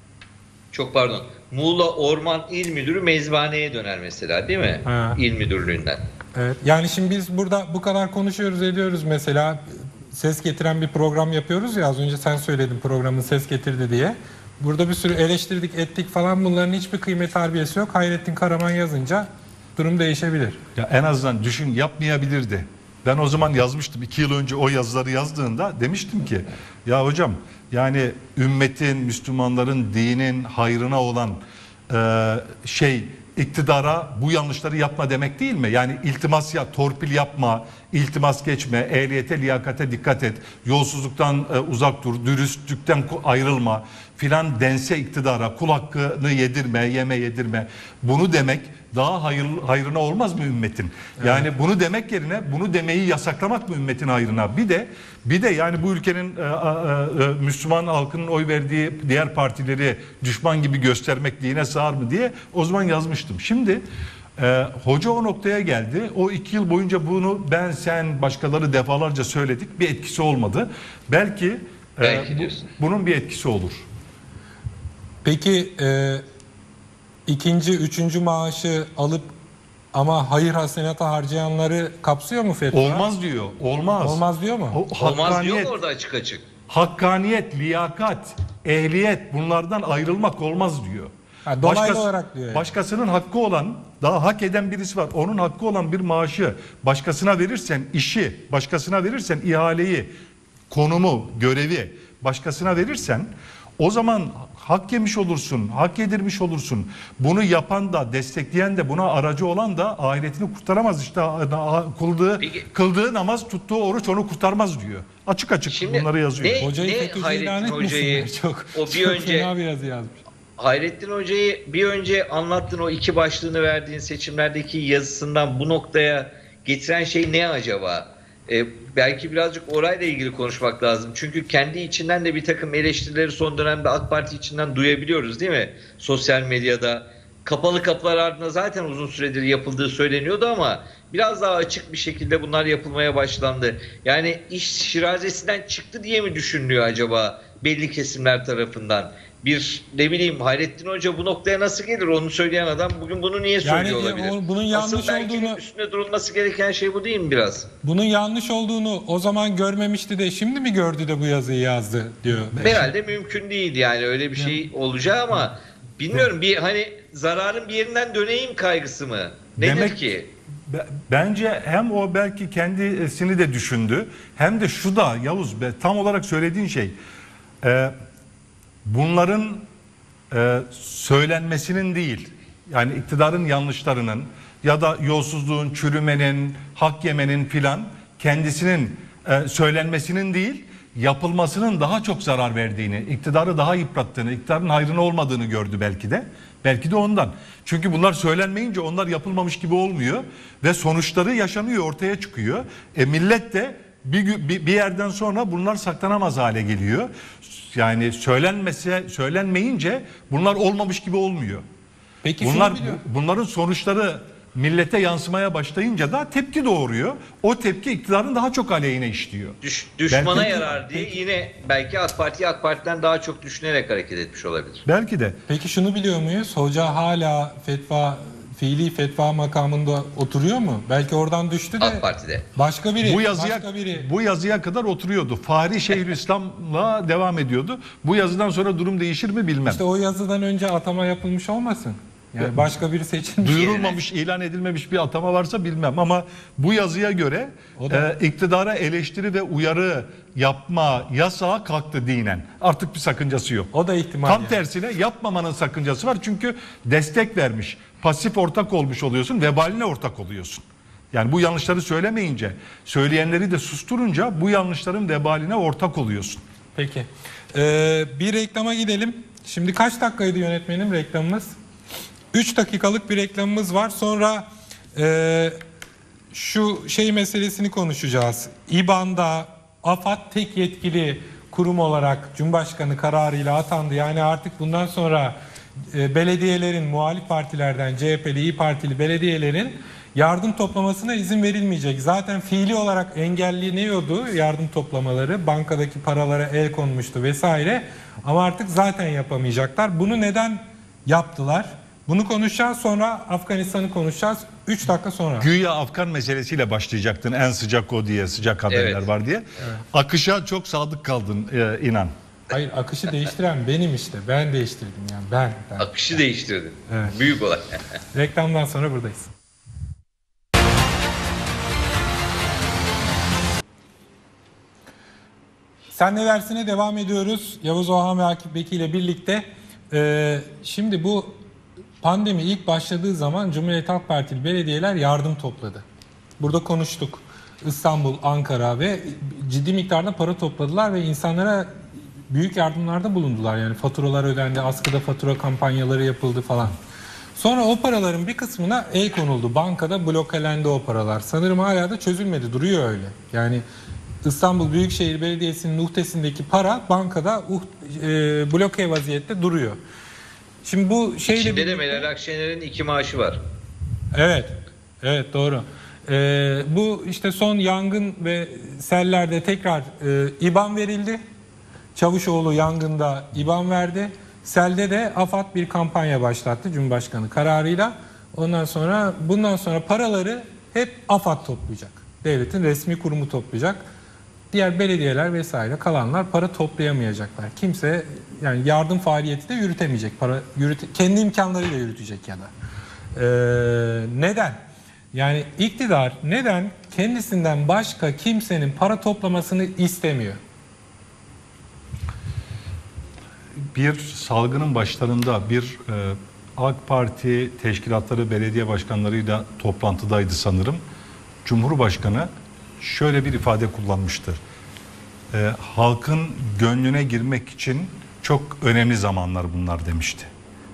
Çok pardon. Muğla Orman İl Müdürü mezbaneye döner mesela değil mi? Ha. İl Müdürlüğünden. Evet. Yani şimdi biz burada bu kadar konuşuyoruz ediyoruz mesela ses getiren bir program yapıyoruz ya az önce sen söyledin programın ses getirdi diye. Burada bir sürü eleştirdik ettik falan bunların hiçbir kıymet harbiyesi yok. Hayrettin Karaman yazınca durum değişebilir. Ya en azından düşün yapmayabilirdi. Ben o zaman yazmıştım iki yıl önce o yazıları yazdığında demiştim ki ya hocam yani ümmetin, Müslümanların, dinin hayrına olan e, şey iktidara bu yanlışları yapma demek değil mi? Yani iltimas ya, torpil yapma, iltimas geçme, ehliyete, liyakate dikkat et, yolsuzluktan e, uzak dur, dürüstlükten ayrılma filan dense iktidara, kul hakkını yedirme, yeme yedirme. Bunu demek daha hayır, hayrına olmaz mı ümmetin? Yani evet. Bunu demek yerine bunu demeyi yasaklamak mı ümmetin hayrına? Bir de bir de yani bu ülkenin e, e, e, Müslüman halkının oy verdiği diğer partileri düşman gibi göstermek dine sığar mı diye o zaman yazmıştım. Şimdi e, hoca o noktaya geldi. O iki yıl boyunca bunu ben, sen, başkaları defalarca söyledik. Bir etkisi olmadı. Belki, e, Belki bu, bunun bir etkisi olur. Peki e, ikinci, üçüncü maaşı alıp ama hayır hasenata harcayanları kapsıyor mu fetva? Olmaz diyor. Olmaz. Olmaz diyor mu? O, Olmaz diyor mu orada açık açık? Hakkaniyet, liyakat, ehliyet bunlardan ayrılmak olmaz diyor. Ha, dolaylı Başkası, olarak diyor yani. Başkasının hakkı olan, daha hak eden birisi var. Onun hakkı olan bir maaşı başkasına verirsen, işi başkasına verirsen, ihaleyi, konumu, görevi başkasına verirsen o zaman hak yemiş olursun, hak yedirmiş olursun. Bunu yapan da, destekleyen de, buna aracı olan da ahiretini kurtaramaz. İşte kıldığı, Peki, kıldığı namaz, tuttuğu oruç onu kurtarmaz diyor. Açık açık şimdi bunları yazıyor. Ne, Hocayı ne FETÖ'cü ilan Hayrettin Hoca'yı etmesinler. Çok, o bir çok önce fena bir yazı yazmış. Hayrettin Hoca'yı bir önce anlattığın o iki başlığını verdiğin seçimlerdeki yazısından bu noktaya getiren şey ne acaba? Ee, belki birazcık orayla ilgili konuşmak lazım. Çünkü kendi içinden de bir takım eleştirileri son dönemde AK Parti içinden duyabiliyoruz değil mi? Sosyal medyada kapalı kapılar ardında zaten uzun süredir yapıldığı söyleniyordu ama biraz daha açık bir şekilde bunlar yapılmaya başlandı. Yani iş şirazesinden çıktı diye mi düşünülüyor acaba belli kesimler tarafından? Bir ne bileyim Hayrettin Hoca bu noktaya nasıl gelir onu söyleyen adam bugün bunu niye söylüyor Yani, olabilir? o, bunun yanlış Asıl belki olduğunu üstünde durulması gereken şey bu değil mi biraz? bunun yanlış olduğunu o zaman görmemişti de şimdi mi gördü de bu yazıyı yazdı diyor. Herhalde mümkün değil yani öyle bir şey olacağı ama bilmiyorum bir hani zararın bir yerinden döneyim kaygısı mı? Nedir Demek ki? Bence hem o belki kendisini de düşündü hem de şu da Yavuz tam olarak söylediğin şey e, bunların e, söylenmesinin değil yani iktidarın yanlışlarının ya da yolsuzluğun, çürümenin, hak yemenin filan kendisinin e, söylenmesinin değil yapılmasının daha çok zarar verdiğini, iktidarı daha yıprattığını, iktidarın hayrına olmadığını gördü belki de. Belki de ondan. Çünkü bunlar söylenmeyince onlar yapılmamış gibi olmuyor ve sonuçları yaşanıyor, ortaya çıkıyor. E millet de bir, bir, bir yerden sonra bunlar saklanamaz hale geliyor. Yani söylenmese, söylenmeyince bunlar olmamış gibi olmuyor. Peki bunlar şunu biliyor. bunların sonuçları millete yansımaya başlayınca da tepki doğuruyor. O tepki iktidarın daha çok aleyhine işliyor. Düş, düşmana belki, yarar diye peki, yine belki AK Parti AK Parti'den daha çok düşünerek hareket etmiş olabilir. Belki de. Peki şunu biliyor muyuz? Hoca hala fetva fiili fetva makamında oturuyor mu? Belki oradan düştü de AK Parti'de. Başka biri. Bu yazıya başka biri. bu yazıya kadar oturuyordu. Fahri Şeyhülislam'la devam ediyordu. Bu yazıdan sonra durum değişir mi bilmem. İşte o yazıdan önce atama yapılmış olmasın? Yani başka biri seçilmiş. Duyurulmamış, ilan edilmemiş bir atama varsa bilmem ama bu yazıya göre da... e, iktidara eleştiri ve uyarı yapma yasağı kalktı dinen. Artık bir sakıncası yok. O da ihtimal. Tam yani. tersine yapmamanın sakıncası var çünkü destek vermiş. Pasif ortak olmuş oluyorsun, vebaline ortak oluyorsun. Yani bu yanlışları söylemeyince, söyleyenleri de susturunca bu yanlışların vebaline ortak oluyorsun. Peki. Ee, bir reklama gidelim. Şimdi kaç dakikaydı yönetmenim reklamımız? üç dakikalık bir reklamımız var. Sonra e, şu şey meselesini konuşacağız. İBAN'da AFAD tek yetkili kurum olarak Cumhurbaşkanı kararıyla atandı. Yani artık bundan sonra e, belediyelerin, muhalif partilerden C H P'li, İYİ Partili belediyelerin yardım toplamasına izin verilmeyecek. Zaten fiili olarak engelleniyordu yardım toplamaları. Bankadaki paralara el konmuştu vesaire. Ama artık zaten yapamayacaklar. Bunu neden yaptılar? Bunu konuşacağız, sonra Afganistan'ı konuşacağız. üç dakika sonra. Güya Afgan meselesiyle başlayacaktın en sıcak o diye, sıcak haberler Evet. var diye. Evet. Akışa çok sadık kaldın e, inan. Hayır, akışı değiştiren benim işte. Ben değiştirdim yani ben. ben. Akışı değiştirdin. Evet. Büyük olay. Reklamdan sonra buradayız. Sen ne dersine devam ediyoruz. Yavuz Oğhan ve Akif Beki ile birlikte. Ee, şimdi bu Pandemi ilk başladığı zaman Cumhuriyet Halk Partili belediyeler yardım topladı. Burada konuştuk. İstanbul, Ankara ve ciddi miktarda para topladılar ve insanlara büyük yardımlarda bulundular. Yani faturalar ödendi, askıda fatura kampanyaları yapıldı falan. Sonra o paraların bir kısmına el konuldu. Bankada blokelendi o paralar. Sanırım hala da çözülmedi, duruyor öyle. Yani İstanbul Büyükşehir Belediyesi'nin uhdesindeki para bankada uh, e, bloke vaziyette duruyor. Şimdi bu şeyle İçinde de birlikte... Meral Akşener'in iki maaşı var. Evet, evet doğru. Ee, bu işte son yangın ve sellerde tekrar e, İBAN verildi. Çavuşoğlu yangında İBAN verdi. Selde de AFAD bir kampanya başlattı Cumhurbaşkanı kararıyla. Ondan sonra bundan sonra paraları hep AFAD toplayacak. Devletin resmi kurumu toplayacak. Diğer belediyeler vesaire kalanlar para toplayamayacaklar. Kimse yani yardım faaliyeti de yürütemeyecek. Para yürüte, kendi imkanlarıyla yürütecek ya da. Ee, neden? Yani iktidar neden kendisinden başka kimsenin para toplamasını istemiyor? Bir salgının başlarında bir e, AK Parti teşkilatları, belediye başkanlarıyla toplantıdaydı sanırım. Cumhurbaşkanı şöyle bir ifade kullanmıştı. E, halkın gönlüne girmek için çok önemli zamanlar bunlar demişti.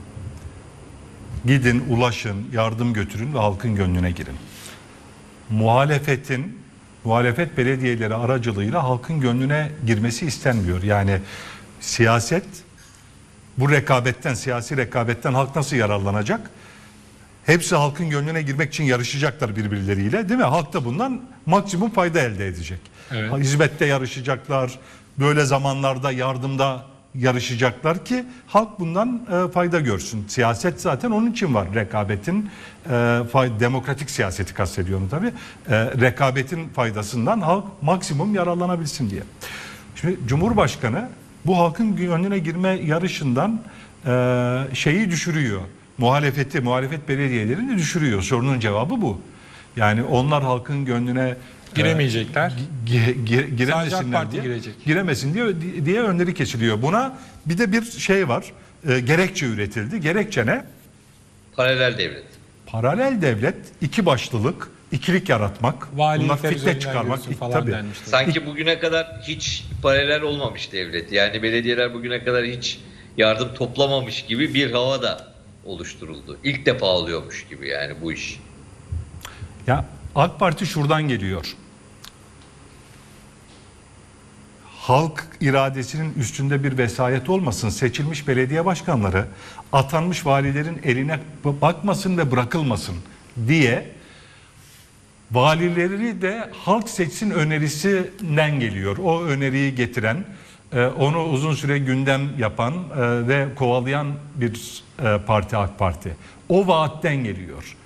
Gidin, ulaşın, yardım götürün ve halkın gönlüne girin. Muhalefetin, muhalefet belediyeleri aracılığıyla halkın gönlüne girmesi istenmiyor. Yani siyaset, bu rekabetten, siyasi rekabetten halk nasıl yararlanacak? Hepsi halkın gönlüne girmek için yarışacaklar birbirleriyle, değil mi? Halk da bundan maksimum fayda elde edecek. Evet. Hizmette yarışacaklar, böyle zamanlarda yardımda yarışacaklar ki halk bundan e, fayda görsün. Siyaset zaten onun için var. Rekabetin, e, fay, demokratik siyaseti kastediyorum tabii. E, rekabetin faydasından halk maksimum yararlanabilsin diye. Şimdi Cumhurbaşkanı bu halkın gönlüne girme yarışından e, şeyi düşürüyor. Muhalefeti, muhalefet belediyelerini düşürüyor. Sorunun cevabı bu. Yani onlar halkın gönlüne Giremeyecekler. E, gi, gi, giremesinler diye, girecek. giremesin diye diye önleri kesiliyor. Buna bir de bir şey var. E, gerekçe üretildi. Gerekçe ne? Paralel devlet. Paralel devlet, iki başlılık, ikilik yaratmak, Valilikler bunlar fitne üzerinden çıkarmak. yürüsün falan Tabii. denmişti. Sanki bugüne kadar hiç paralel olmamış devlet. Yani belediyeler bugüne kadar hiç yardım toplamamış gibi bir hava da oluşturuldu. İlk defa oluyormuş gibi yani bu iş. Ya AK Parti şuradan geliyor. Halk iradesinin üstünde bir vesayet olmasın. Seçilmiş belediye başkanları atanmış valilerin eline bakmasın ve bırakılmasın diye valileri de halk seçsin önerisinden geliyor. O öneriyi getiren, onu uzun süre gündem yapan ve kovalayan bir parti AK Parti. O vaatten geliyor.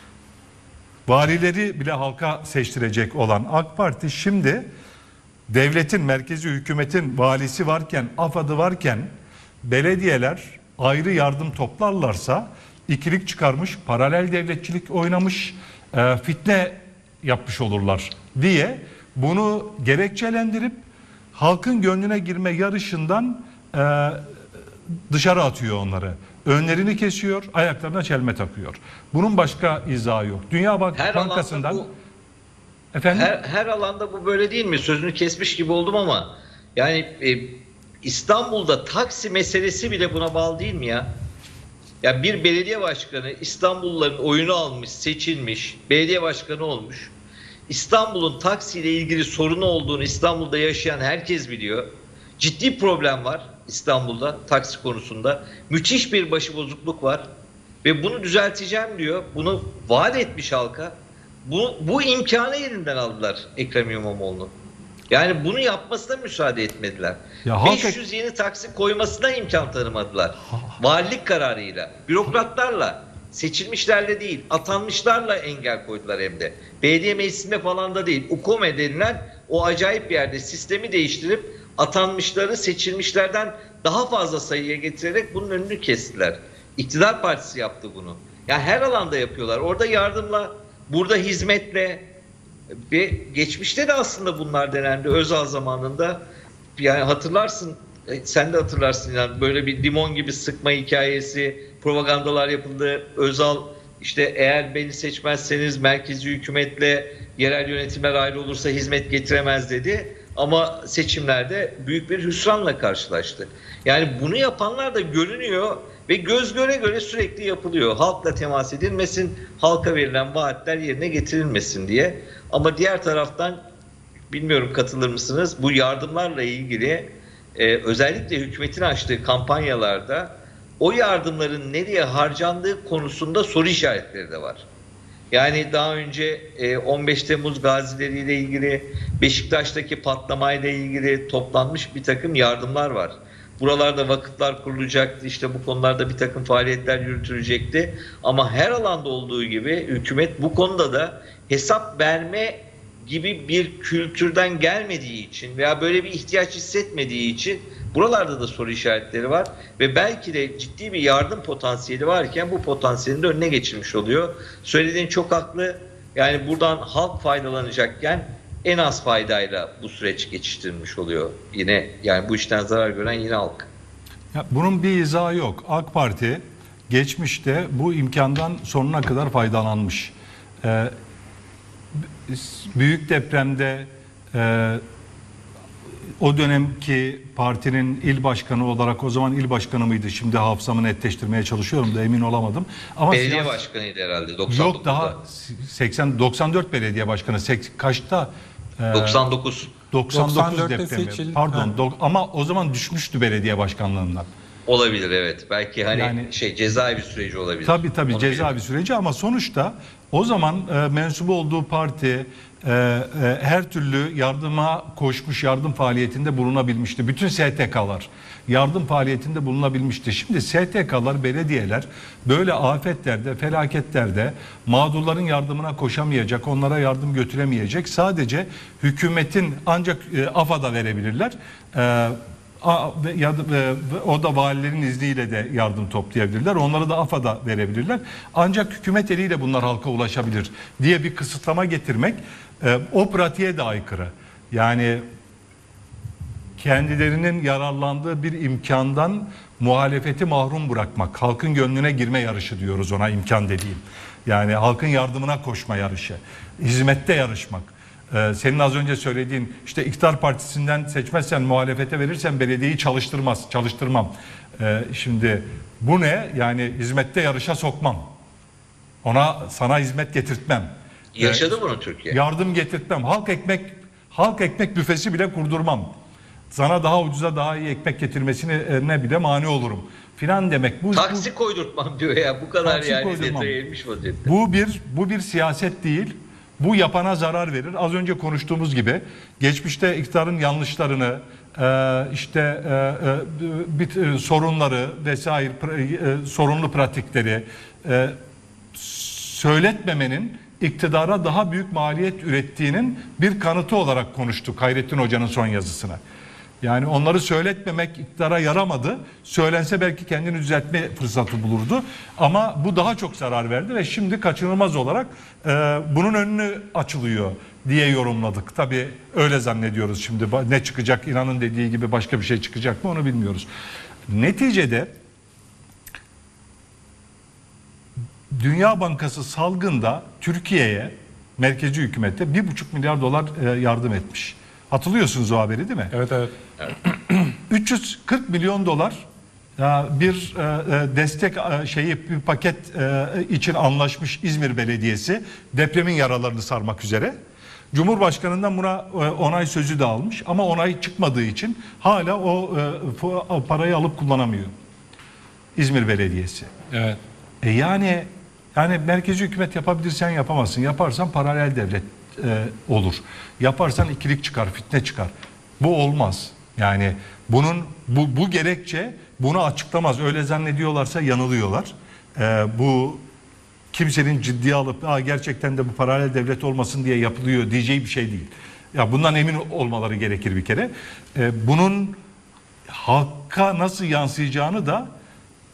Valileri bile halka seçtirecek olan AK Parti şimdi devletin, merkezi hükümetin valisi varken, AFAD'ı varken belediyeler ayrı yardım toplarlarsa ikilik çıkarmış, paralel devletçilik oynamış, e, fitne yapmış olurlar diye bunu gerekçelendirip halkın gönlüne girme yarışından e, dışarı atıyor onları. Önlerini kesiyor, ayaklarına çelme takıyor. Bunun başka izahı yok. Dünya Bank Her Bankası'ndan... bu, Efendim? her, her alanda bu böyle değil mi? Sözünü kesmiş gibi oldum ama yani e, İstanbul'da taksi meselesi bile buna bağlı değil mi ya? Ya bir belediye başkanı İstanbulluların oyunu almış, seçilmiş, belediye başkanı olmuş. İstanbul'un taksiyle ilgili sorunu olduğunu İstanbul'da yaşayan herkes biliyor. Ciddi problem var İstanbul'da taksi konusunda. Müthiş bir başıbozukluk var. Ve bunu düzelteceğim diyor. Bunu vaat etmiş halka. Bu, bu imkanı elinden aldılar Ekrem İmamoğlu'nun. Yani bunu yapmasına müsaade etmediler. Ya halk- beş yüz yeni taksi koymasına imkan tanımadılar. Valilik kararıyla, bürokratlarla, seçilmişlerle değil, atanmışlarla engel koydular hem de. Belediye meclisinde falan da değil. UKOME denilen o acayip bir yerde sistemi değiştirip atanmışları seçilmişlerden daha fazla sayıya getirerek bunun önünü kestiler. İktidar partisi yaptı bunu. Yani her alanda yapıyorlar. Orada yardımla, burada hizmetle ve geçmişte de aslında bunlar denendi Özal zamanında. Yani hatırlarsın, sen de hatırlarsın yani böyle bir limon gibi sıkma hikayesi, propagandalar yapıldı. Özal işte eğer beni seçmezseniz merkezi hükümetle yerel yönetimler ayrı olursa hizmet getiremez dedi. Ama seçimlerde büyük bir hüsranla karşılaştı. Yani bunu yapanlar da görünüyor ve göz göre göre sürekli yapılıyor. Halkla temas edilmesin, halka verilen vaatler yerine getirilmesin diye. Ama diğer taraftan bilmiyorum katılır mısınız? Bu yardımlarla ilgili e, özellikle hükümetin açtığı kampanyalarda o yardımların nereye harcandığı konusunda soru işaretleri de var. Yani daha önce on beş Temmuz gazileriyle ilgili, Beşiktaş'taki patlamayla ilgili toplanmış bir takım yardımlar var. Buralarda vakıflar kurulacaktı, işte bu konularda bir takım faaliyetler yürütülecekti. Ama her alanda olduğu gibi hükümet bu konuda da hesap verme gibi bir kültürden gelmediği için veya böyle bir ihtiyaç hissetmediği için buralarda da soru işaretleri var ve belki de ciddi bir yardım potansiyeli varken bu potansiyelin de önüne geçilmiş oluyor. Söylediğin çok haklı. Yani buradan halk faydalanacakken en az faydayla bu süreç geçiştirilmiş oluyor. Yine yani bu işten zarar gören yine halk. Ya bunun bir izahı yok. AK Parti geçmişte bu imkandan sonuna kadar faydalanmış. Ee, büyük depremde e, o dönemki partinin il başkanı olarak, o zaman il başkanı mıydı? Şimdi hafızamı netleştirmeye çalışıyorum da emin olamadım. Ama belediye siyasi... başkanıydı herhalde doksan dokuzda. Yok, daha seksen doksan dört belediye başkanı. Sek, kaçta? Ee, doksan dokuz. doksan dokuz depremi. seçildi. Pardon. Do, ama o zaman düşmüştü belediye başkanlığından. Olabilir, evet. Belki hani Yani, şey cezaevi süreci olabilir. Tabii tabii Onu cezaevi süreci ama sonuçta o zaman e, mensubu olduğu parti e, e, her türlü yardıma koşmuş, yardım faaliyetinde bulunabilmişti. Bütün S T K'lar yardım faaliyetinde bulunabilmişti. Şimdi S T K'lar, belediyeler böyle afetlerde, felaketlerde mağdurların yardımına koşamayacak, onlara yardım götüremeyecek. Sadece hükümetin ancak e, AFAD'a verebilirler. E, Ya da, o da valilerin izniyle de yardım toplayabilirler. Onları da AFAD'a verebilirler. Ancak hükümet eliyle bunlar halka ulaşabilir diye bir kısıtlama getirmek e, o pratiğe de aykırı. Yani kendilerinin yararlandığı bir imkandan muhalefeti mahrum bırakmak. Halkın gönlüne girme yarışı diyoruz ona, imkan dediğim. Yani halkın yardımına koşma yarışı. Hizmette yarışmak. Ee, senin az önce söylediğin işte iktidar partisinden seçmezsen, muhalefete verirsen belediyeyi çalıştırmaz, çalıştırmam. Ee, şimdi bu ne? Yani hizmette yarışa sokmam. Ona, sana hizmet getirtmem. Yaşadı ee, bunu Türkiye. Yardım getirtmem. Halk ekmek halk ekmek büfesi bile kurdurmam. Sana daha ucuza daha iyi ekmek getirmesine ne bile mani olurum filan demek. Bu taksi bu, koydurtmam diyor ya. Bu kadar taksi yani koydurmam. detaya inmiş vaziyette. Bu bir bu bir siyaset değil. Bu yapana zarar verir. Az önce konuştuğumuz gibi geçmişte iktidarın yanlışlarını, işte bir sorunları vesaire, sorunlu pratikleri söyletmemenin iktidara daha büyük maliyet ürettiğinin bir kanıtı olarak konuştuk Hayrettin Hoca'nın son yazısına. Yani onları söyletmemek iktidara yaramadı. Söylense belki kendini düzeltme fırsatı bulurdu. Ama bu daha çok zarar verdi ve şimdi kaçınılmaz olarak e, bunun önünü açılıyor diye yorumladık. Tabii öyle zannediyoruz şimdi. Ne çıkacak, İnan'ın dediği gibi başka bir şey çıkacak mı onu bilmiyoruz. Neticede Dünya Bankası salgında Türkiye'ye, merkezi hükümete bir buçuk milyar dolar e, yardım etmiş. Hatırlıyorsunuz o haberi değil mi? Evet evet. üç yüz kırk milyon dolar bir destek şeyi, bir paket için anlaşmış İzmir Belediyesi, depremin yaralarını sarmak üzere. Cumhurbaşkanından buna onay sözü de almış ama onay çıkmadığı için hala o, o parayı alıp kullanamıyor İzmir Belediyesi. Evet. E yani yani merkezi hükümet yapabilirsen yapamazsın. Yaparsan paralel devlet e, olur. Yaparsan ikilik çıkar, fitne çıkar. Bu olmaz. Yani bunun bu, bu gerekçe bunu açıklamaz. Öyle zannediyorlarsa yanılıyorlar. Ee, bu kimsenin ciddiye alıp Aa, gerçekten de bu paralel devlet olmasın diye yapılıyor diyeceği bir şey değil. Ya bundan emin olmaları gerekir bir kere. Ee, bunun halka nasıl yansıyacağını da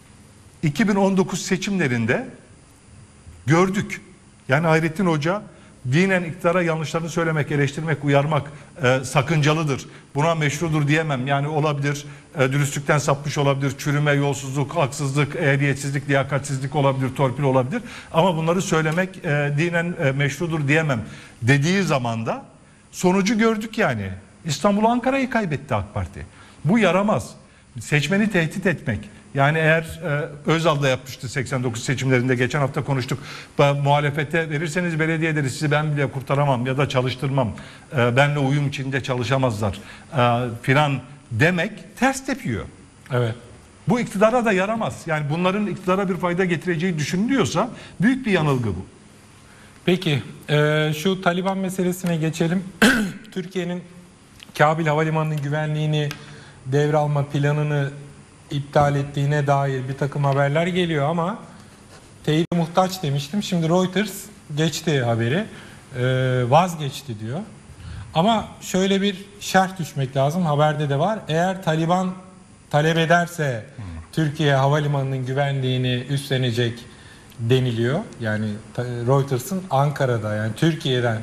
iki bin on dokuz seçimlerinde gördük. Yani Hayrettin Hoca dinen iktidara yanlışlarını söylemek, eleştirmek, uyarmak e, sakıncalıdır. Buna meşrudur diyemem. Yani olabilir, e, dürüstlükten sapmış olabilir, çürüme, yolsuzluk, haksızlık, ehliyetsizlik, liyakatsizlik olabilir, torpil olabilir. Ama bunları söylemek e, dinen e, meşrudur diyemem dediği zaman da sonucu gördük yani. İstanbul'u, Ankara'yı kaybetti AK Parti. Bu yaramaz. Seçmeni tehdit etmek. Yani eğer e, Özal da yapmıştı seksen dokuz seçimlerinde, geçen hafta konuştuk. Muhalefete verirseniz belediyeleri sizi ben bile kurtaramam ya da çalıştırmam. E, benle uyum içinde çalışamazlar e, filan demek ters tepiyor. Evet. Bu iktidara da yaramaz. Yani bunların iktidara bir fayda getireceği düşünülüyorsa büyük bir yanılgı bu. Peki e, şu Taliban meselesine geçelim. Türkiye'nin Kabil Havalimanı'nın güvenliğini devralma planını iptal ettiğine dair bir takım haberler geliyor ama teyide muhtaç demiştim. Şimdi Reuters geçti haberi, e, vazgeçti diyor. Ama şöyle bir şerh düşmek lazım, haberde de var. Eğer Taliban talep ederse hmm. Türkiye havalimanının güvenliğini üstlenecek deniliyor. Yani Reuters'ın Ankara'da, yani Türkiye'den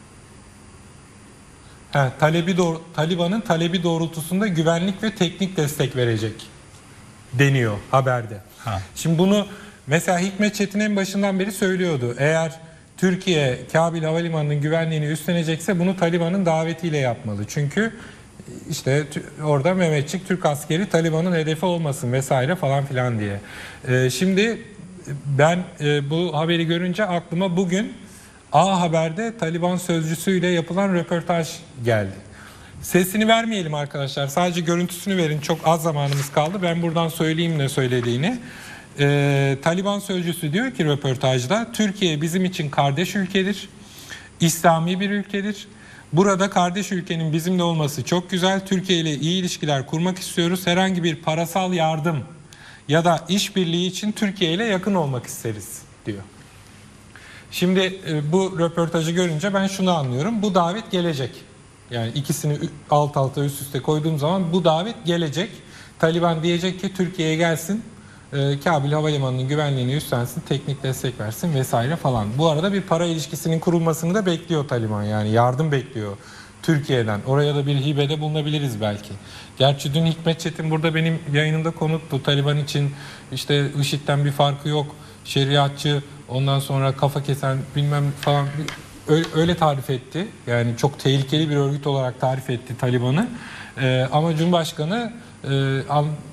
he, talebi doğru, Taliban'ın talebi doğrultusunda güvenlik ve teknik destek verecek deniyor haberde. Ha. Şimdi bunu mesela Hikmet Çetin en başından beri söylüyordu. Eğer Türkiye Kabil Havalimanı'nın güvenliğini üstlenecekse bunu Taliban'ın davetiyle yapmalı. Çünkü işte orada Mehmetçik Türk askeri Taliban'ın hedefi olmasın vesaire falan filan diye. Ee, şimdi ben e, bu haberi görünce aklıma bugün A Haber'de Taliban sözcüsüyle yapılan röportaj geldi. Sesini vermeyelim arkadaşlar. Sadece görüntüsünü verin. Çok az zamanımız kaldı. Ben buradan söyleyeyim ne söylediğini. Ee, Taliban sözcüsü diyor ki röportajda, Türkiye bizim için kardeş ülkedir. İslami bir ülkedir. Burada kardeş ülkenin bizimle olması çok güzel. Türkiye ile iyi ilişkiler kurmak istiyoruz. Herhangi bir parasal yardım ya da işbirliği için Türkiye ile yakın olmak isteriz diyor. Şimdi e, bu röportajı görünce ben şunu anlıyorum. Bu davet gelecek. Yani ikisini alt alta üst üste koyduğum zaman bu davet gelecek. Taliban diyecek ki Türkiye'ye gelsin, e, Kabil Havalimanı'nın güvenliğini üstlensin, teknik destek versin vesaire falan. Bu arada bir para ilişkisinin kurulmasını da bekliyor Taliban. Yani yardım bekliyor Türkiye'den. Oraya da bir hibede bulunabiliriz belki. Gerçi dün Hikmet Çetin burada benim yayınımda konuktu. Taliban için işte IŞİD'den bir farkı yok. Şeriatçı, ondan sonra kafa kesen bilmem falan öyle, öyle tarif etti. Yani çok tehlikeli bir örgüt olarak tarif etti Taliban'ı. Ee, ama Cumhurbaşkanı e,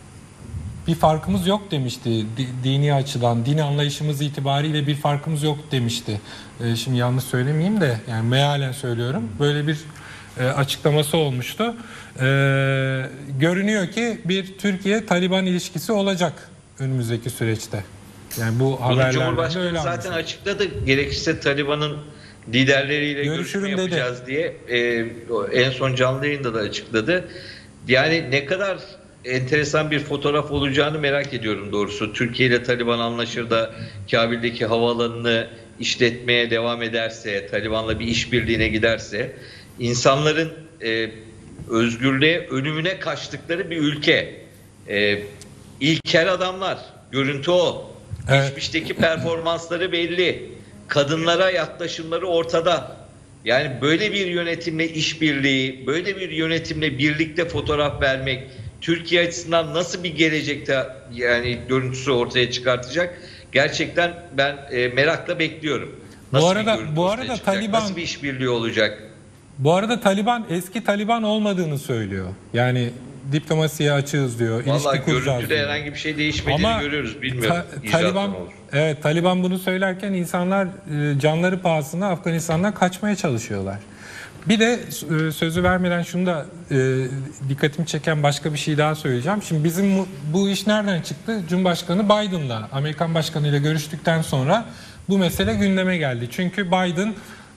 bir farkımız yok demişti. Dini açıdan, dini anlayışımız itibariyle bir farkımız yok demişti. Ee, şimdi yanlış söylemeyeyim de yani mealen söylüyorum. Böyle bir e, açıklaması olmuştu. Ee, görünüyor ki bir Türkiye-Taliban ilişkisi olacak önümüzdeki süreçte. Yani bu haberlerde Cumhurbaşkanı öyle zaten anlaşılıyor. açıkladı. Gerekirse Taliban'ın liderleriyle Görüşürüm görüşme dedi. yapacağız diye. Ee, en son canlı yayında da açıkladı. Yani ne kadar enteresan bir fotoğraf olacağını merak ediyorum doğrusu. Türkiye ile Taliban anlaşır da Kabil'deki havaalanını işletmeye devam ederse, Taliban'la bir işbirliğine giderse, insanların e, özgürlüğe, ölümüne kaçtıkları bir ülke. E, ilkel adamlar, görüntü o. Evet. Geçmişteki performansları belli. Kadınlara yaklaşımları ortada. Yani böyle bir yönetimle işbirliği, böyle bir yönetimle birlikte fotoğraf vermek Türkiye açısından nasıl bir gelecekte yani görüntüsü ortaya çıkartacak? Gerçekten ben e, merakla bekliyorum. Nasıl bu arada bir bu arada Taliban nasıl bir işbirliği olacak? Bu arada Taliban eski Taliban olmadığını söylüyor. Yani diplomasiye açığız diyor. Vallahi ilişki kuracağız görüntüde diyor. herhangi bir şey değişmediğini Ama görüyoruz. Bilmiyorum. Ta- Taliban olur. evet Taliban bunu söylerken insanlar e, canları pahasına Afganistan'dan kaçmaya çalışıyorlar. Bir de e, sözü vermeden şunu da e, dikkatimi çeken başka bir şey daha söyleyeceğim. Şimdi bizim bu, bu iş nereden çıktı? Cumhurbaşkanı Biden'la, Amerikan Başkanı ile görüştükten sonra bu mesele gündeme geldi. Çünkü Biden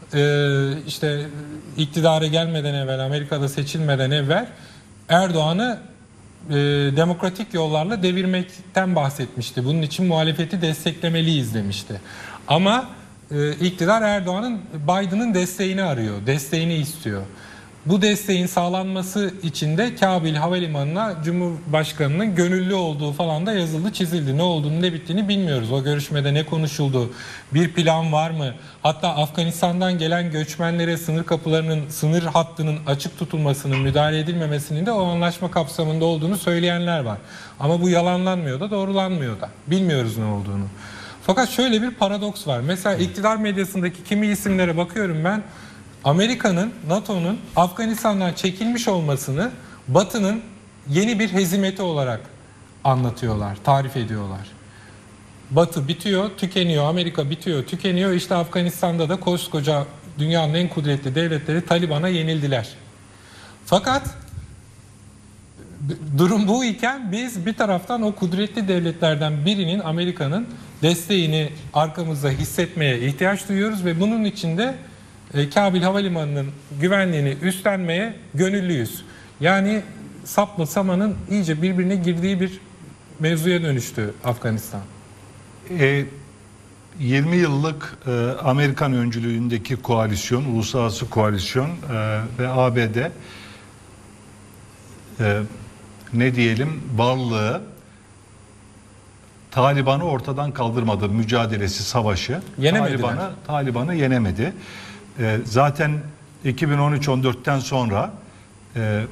e, işte iktidara gelmeden evvel, Amerika'da seçilmeden evvel Erdoğan'ı e, demokratik yollarla devirmekten bahsetmişti. Bunun için muhalefeti desteklemeliyiz demişti. Ama e, iktidar Erdoğan'ın, Biden'ın desteğini arıyor, desteğini istiyor. Bu desteğin sağlanması için de Kabil Havalimanı'na Cumhurbaşkanı'nın gönüllü olduğu falan da yazıldı, çizildi. Ne olduğunu, ne bittiğini bilmiyoruz. O görüşmede ne konuşuldu? Bir plan var mı? Hatta Afganistan'dan gelen göçmenlere sınır kapılarının, sınır hattının açık tutulmasının, müdahale edilmemesinin de o anlaşma kapsamında olduğunu söyleyenler var. Ama bu yalanlanmıyor da, doğrulanmıyor da. Bilmiyoruz ne olduğunu. Fakat şöyle bir paradoks var. Mesela iktidar medyasındaki kimi isimlere bakıyorum ben. Amerika'nın, NATO'nun Afganistan'dan çekilmiş olmasını Batı'nın yeni bir hezimeti olarak anlatıyorlar, tarif ediyorlar. Batı bitiyor, tükeniyor, Amerika bitiyor, tükeniyor. İşte Afganistan'da da koskoca dünyanın en kudretli devletleri Taliban'a yenildiler. Fakat durum bu iken biz bir taraftan o kudretli devletlerden birinin, Amerika'nın desteğini arkamızda hissetmeye ihtiyaç duyuyoruz ve bunun için de e, Kabil Havalimanı'nın güvenliğini üstlenmeye gönüllüyüz. Yani sapla samanın iyice birbirine girdiği bir mevzuya dönüştü Afganistan. E, yirmi yıllık e, Amerikan öncülüğündeki koalisyon, uluslararası koalisyon e, ve A B D e, ne diyelim varlığı Taliban'ı ortadan kaldırmadı, mücadelesi, savaşı. Taliban'ı Taliban'ı yenemedi. E, zaten iki bin on üç on dörtten sonra e,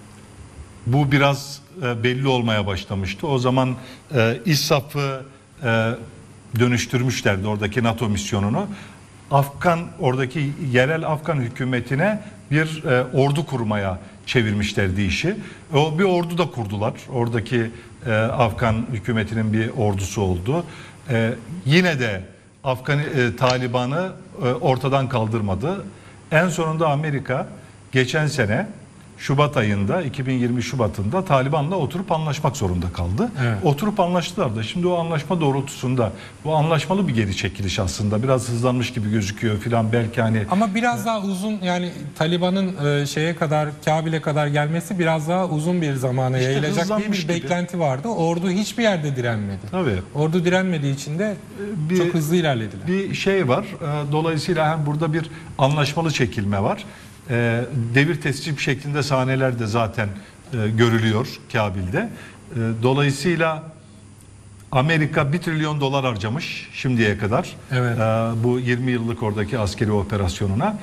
bu biraz e, belli olmaya başlamıştı. O zaman e, İSAF'ı e, dönüştürmüşlerdi, oradaki NATO misyonunu. Afgan, oradaki yerel Afgan hükümetine bir e, ordu kurmaya çevirmişlerdi işi. O bir ordu da kurdular. Oradaki e, Afgan hükümetinin bir ordusu oldu. E, yine de Afgan e, Taliban'ı e, ortadan kaldırmadı. En sonunda Amerika geçen sene Şubat ayında, iki bin yirmi Şubat'ında Taliban'la oturup anlaşmak zorunda kaldı. Evet. Oturup anlaştılar da şimdi o anlaşma doğrultusunda, bu anlaşmalı bir geri çekiliş aslında. Biraz hızlanmış gibi gözüküyor filan belki hani. Ama biraz daha uzun, yani Taliban'ın e, şeye kadar, Kabil'e kadar gelmesi biraz daha uzun bir zamana işte yayılacak diye bir gibi. beklenti vardı. Ordu hiçbir yerde direnmedi. Tabii. Ordu direnmediği için de bir, çok hızlı ilerlediler. Bir şey var. Dolayısıyla hem burada bir anlaşmalı çekilme var. E, devir tescil şeklinde sahneler de zaten e, görülüyor Kabil'de. E, dolayısıyla Amerika bir trilyon dolar harcamış şimdiye kadar. Evet. E, bu yirmi yıllık oradaki askeri operasyonuna.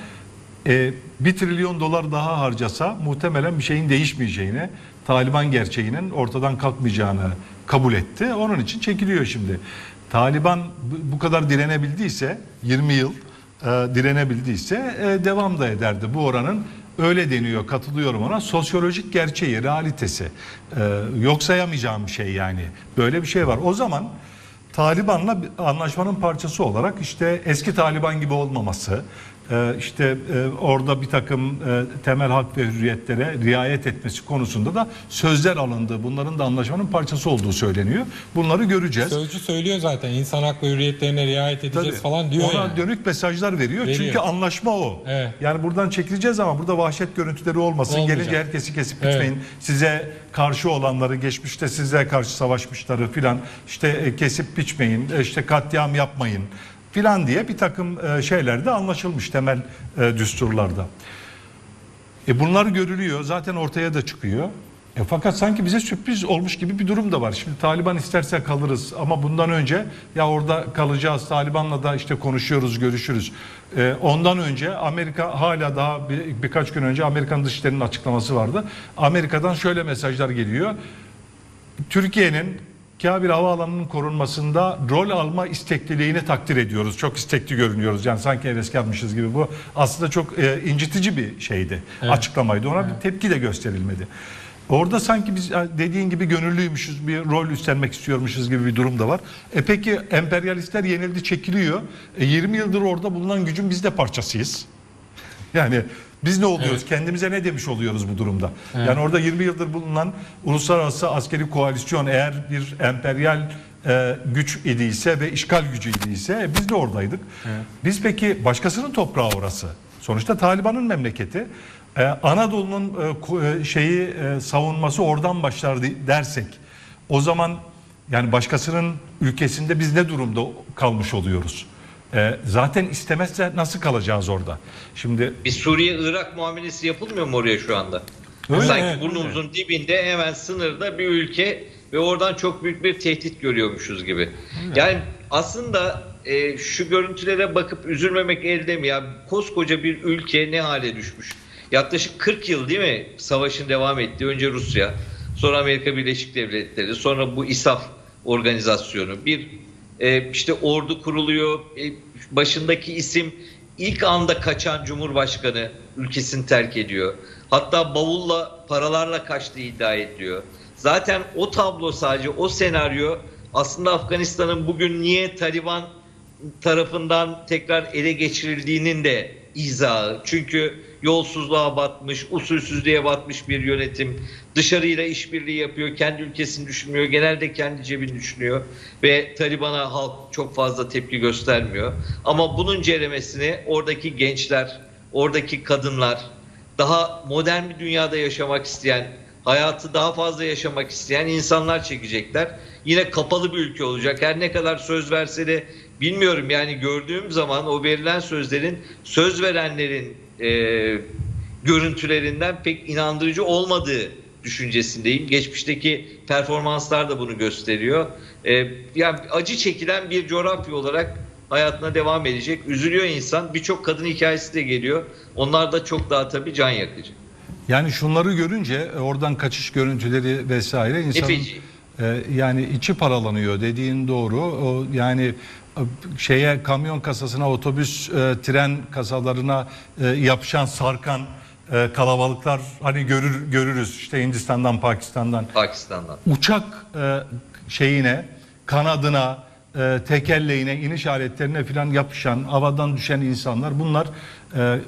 E, bir trilyon dolar daha harcasa muhtemelen bir şeyin değişmeyeceğini, Taliban gerçeğinin ortadan kalkmayacağını kabul etti. Onun için çekiliyor şimdi. Taliban bu kadar direnebildiyse, yirmi yıl E, direnebildiyse e, devam da ederdi. Bu oranın, öyle deniyor, katılıyorum ona, sosyolojik gerçeği, realitesi. E, yok sayamayacağım bir şey yani. Böyle bir şey var. O zaman Taliban'la anlaşmanın parçası olarak işte eski Taliban gibi olmaması, e, işte e, orada bir takım e, temel hak ve hürriyetlere riayet etmesi konusunda da sözler alındı. Bunların da anlaşmanın parçası olduğu söyleniyor. Bunları göreceğiz. Sözcü söylüyor zaten, insan hak ve hürriyetlerine riayet edeceğiz Tabii, falan diyor. Ona yani. dönük mesajlar veriyor. veriyor. Çünkü anlaşma o. Evet. Yani buradan çekileceğiz ama burada vahşet görüntüleri olmasın. Olmayacak. Gelince herkesi kesip biçmeyin. Evet. Size karşı olanları, geçmişte size karşı savaşmışları filan işte kesip biçmeyin. İşte katliam yapmayın filan diye bir takım şeyler de anlaşılmış temel düsturlarda. E bunlar görülüyor. Zaten ortaya da çıkıyor. E fakat sanki bize sürpriz olmuş gibi bir durum da var. Şimdi Taliban isterse kalırız ama bundan önce ya orada kalacağız, Taliban'la da işte konuşuyoruz, görüşürüz. E, ondan önce Amerika, hala daha bir, birkaç gün önce Amerikan Dışişleri'nin açıklaması vardı. Amerika'dan şöyle mesajlar geliyor. Türkiye'nin Kabil Havaalanı'nın korunmasında rol alma istekliliğini takdir ediyoruz. Çok istekli görünüyoruz. Yani sanki heveskarmışız gibi. Bu aslında çok e, incitici bir şeydi. Evet. Açıklamaydı. Ona evet. bir tepki de gösterilmedi. Orada sanki biz dediğin gibi gönüllüymüşüz, bir rol üstlenmek istiyormuşuz gibi bir durum da var. E peki emperyalistler yenildi, çekiliyor. E yirmi yıldır orada bulunan gücün biz de parçasıyız. Yani biz ne oluyoruz? Evet. Kendimize ne demiş oluyoruz bu durumda? Evet. Yani orada yirmi yıldır bulunan uluslararası askeri koalisyon eğer bir emperyal e, güç idiyse ve işgal gücü idiyse e, biz de oradaydık. Evet. Biz peki başkasının toprağı orası. Sonuçta Taliban'ın memleketi. Ee, Anadolu'nun e, şeyi e, savunması oradan başlar dersek, o zaman yani başkasının ülkesinde biz ne durumda kalmış oluyoruz? E, zaten istemezse nasıl kalacağız orada? Şimdi Bir Suriye-Irak muamelesi yapılmıyor mu oraya şu anda? Öyle, Sanki evet, burnumuzun dibinde hemen sınırda bir ülke ve oradan çok büyük bir tehdit görüyormuşuz gibi. Yani aslında e, şu görüntülere bakıp üzülmemek elde mi? Ya koskoca bir ülke ne hale düşmüş? Yaklaşık kırk yıl değil mi savaşın devam ettiği? Önce Rusya, sonra Amerika Birleşik Devletleri, sonra bu İSAF organizasyonu. Bir e, işte ordu kuruluyor. E, başındaki isim ilk anda kaçan Cumhurbaşkanı ülkesini terk ediyor. Hatta bavulla, paralarla kaçtığı iddia ediliyor. Zaten o tablo, sadece o senaryo aslında Afganistan'ın bugün niye Taliban tarafından tekrar ele geçirildiğinin de izahı. Çünkü yolsuzluğa batmış, usulsüzlüğe batmış bir yönetim. Dışarıyla işbirliği yapıyor, kendi ülkesini düşünmüyor, genelde kendi cebini düşünüyor. Ve Taliban'a halk çok fazla tepki göstermiyor. Ama bunun ceremesini oradaki gençler, oradaki kadınlar, daha modern bir dünyada yaşamak isteyen, hayatı daha fazla yaşamak isteyen insanlar çekecekler. Yine kapalı bir ülke olacak. Her ne kadar söz verse de bilmiyorum, yani gördüğüm zaman o verilen sözlerin söz verenlerin e, görüntülerinden pek inandırıcı olmadığı düşüncesindeyim. Geçmişteki performanslar da bunu gösteriyor. E, yani acı çekilen bir coğrafya olarak hayatına devam edecek. Üzülüyor insan. Birçok kadın hikayesi de geliyor. Onlar da çok daha tabii can yakıcı. yani şunları görünce oradan kaçış görüntüleri vesaire insanın Efeci. e, yani içi paralanıyor, dediğin doğru. O yani şeye, kamyon kasasına, otobüs, e, tren kasalarına e, yapışan, sarkan e, kalabalıklar hani görür görürüz işte Hindistan'dan, Pakistan'dan. Pakistan'dan. Uçak e, şeyine, kanadına, e, tekerleğine, iniş aletlerine filan yapışan, havadan düşen insanlar, bunlar e,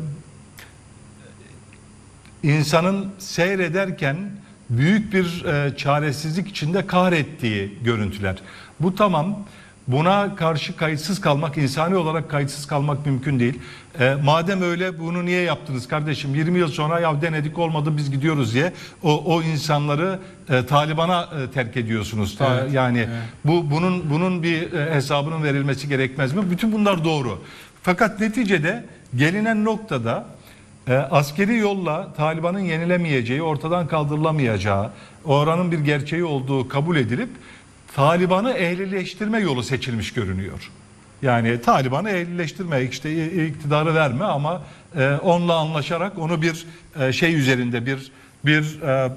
insanın seyrederken büyük bir e, çaresizlik içinde kahrettiği görüntüler. Bu tamam. Buna karşı kayıtsız kalmak, insani olarak kayıtsız kalmak mümkün değil. E, madem öyle, bunu niye yaptınız kardeşim? yirmi yıl sonra ya denedik olmadı biz gidiyoruz diye o, o insanları e, Taliban'a e, terk ediyorsunuz. Ta, Evet, yani evet. bu bunun bunun bir e, hesabının verilmesi gerekmez mi? Bütün bunlar doğru. Fakat neticede gelinen noktada e, askeri yolla Taliban'ın yenilemeyeceği, ortadan kaldırılamayacağı, oranın bir gerçeği olduğu kabul edilip Taliban'ı ehlileştirme yolu seçilmiş görünüyor. Yani Taliban'ı ehlileştirme, işte iktidarı verme ama e, onunla anlaşarak onu bir e, şey üzerinde, bir bir e,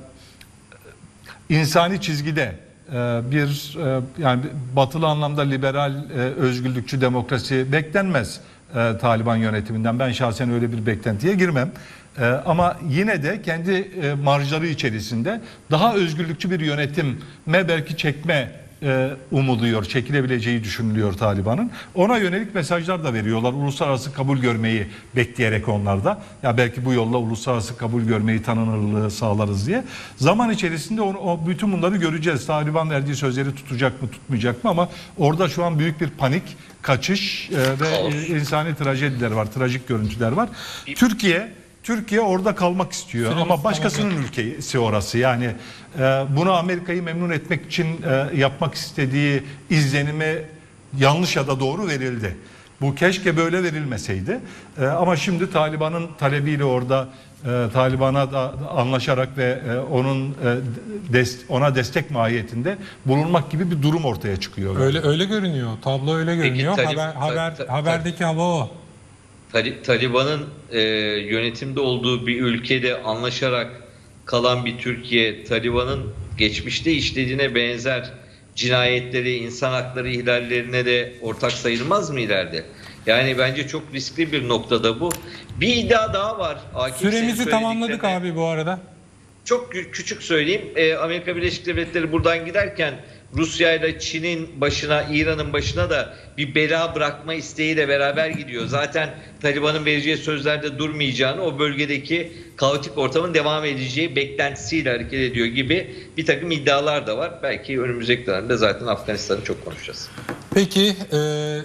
insani çizgide, e, bir e, yani batılı anlamda liberal, e, özgürlükçü demokrasi beklenmez e, Taliban yönetiminden. Ben şahsen öyle bir beklentiye girmem. E, ama yine de kendi e, marjları içerisinde daha özgürlükçü bir yönetime belki çekme e, umuluyor, çekilebileceği düşünülüyor Taliban'ın. Ona yönelik mesajlar da veriyorlar. Uluslararası kabul görmeyi bekleyerek onlar da. Ya belki bu yolla uluslararası kabul görmeyi, tanınırlığı sağlarız diye. Zaman içerisinde onu, o bütün bunları göreceğiz. Taliban verdiği sözleri tutacak mı, tutmayacak mı, ama orada şu an büyük bir panik, kaçış e, ve Kaos. e, insani trajediler var, trajik görüntüler var. Türkiye Türkiye orada kalmak istiyor Süremiz ama başkasının tamam. ülkesi orası. Yani e, bunu Amerika'yı memnun etmek için e, yapmak istediği izlenimi yanlış ya da doğru verildi. Bu keşke böyle verilmeseydi. E, ama şimdi Taliban'ın talebiyle orada e, Taliban'a da anlaşarak ve e, onun e, dest, ona destek mahiyetinde bulunmak gibi bir durum ortaya çıkıyor. Öyle öyle görünüyor. Tablo öyle görünüyor. Talib- haber ta- haber ta- haberdeki hava o. Tali- Taliban'ın e, yönetimde olduğu bir ülkede anlaşarak kalan bir Türkiye, Taliban'ın geçmişte işlediğine benzer cinayetleri, insan hakları ihlallerine de ortak sayılmaz mı ileride? Yani bence çok riskli bir noktada bu. Bir iddia daha var. Akif, senin Süremizi tamamladık söylediklerine- abi bu arada. Çok kü- küçük söyleyeyim. Ee, Amerika Birleşik Devletleri buradan giderken Rusya ile Çin'in başına, İran'ın başına da bir bela bırakma isteğiyle beraber gidiyor. Zaten Taliban'ın vereceği sözlerde durmayacağını, o bölgedeki kaotik ortamın devam edeceği beklentisiyle hareket ediyor gibi bir takım iddialar da var. Belki önümüzdeki dönemde zaten Afganistan'ı çok konuşacağız. Peki e,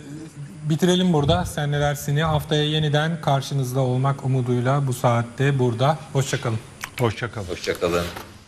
bitirelim burada. Sen ne dersini? Haftaya yeniden karşınızda olmak umuduyla bu saatte burada. Hoşçakalın. Hoşça kalın. Hoşçakalın.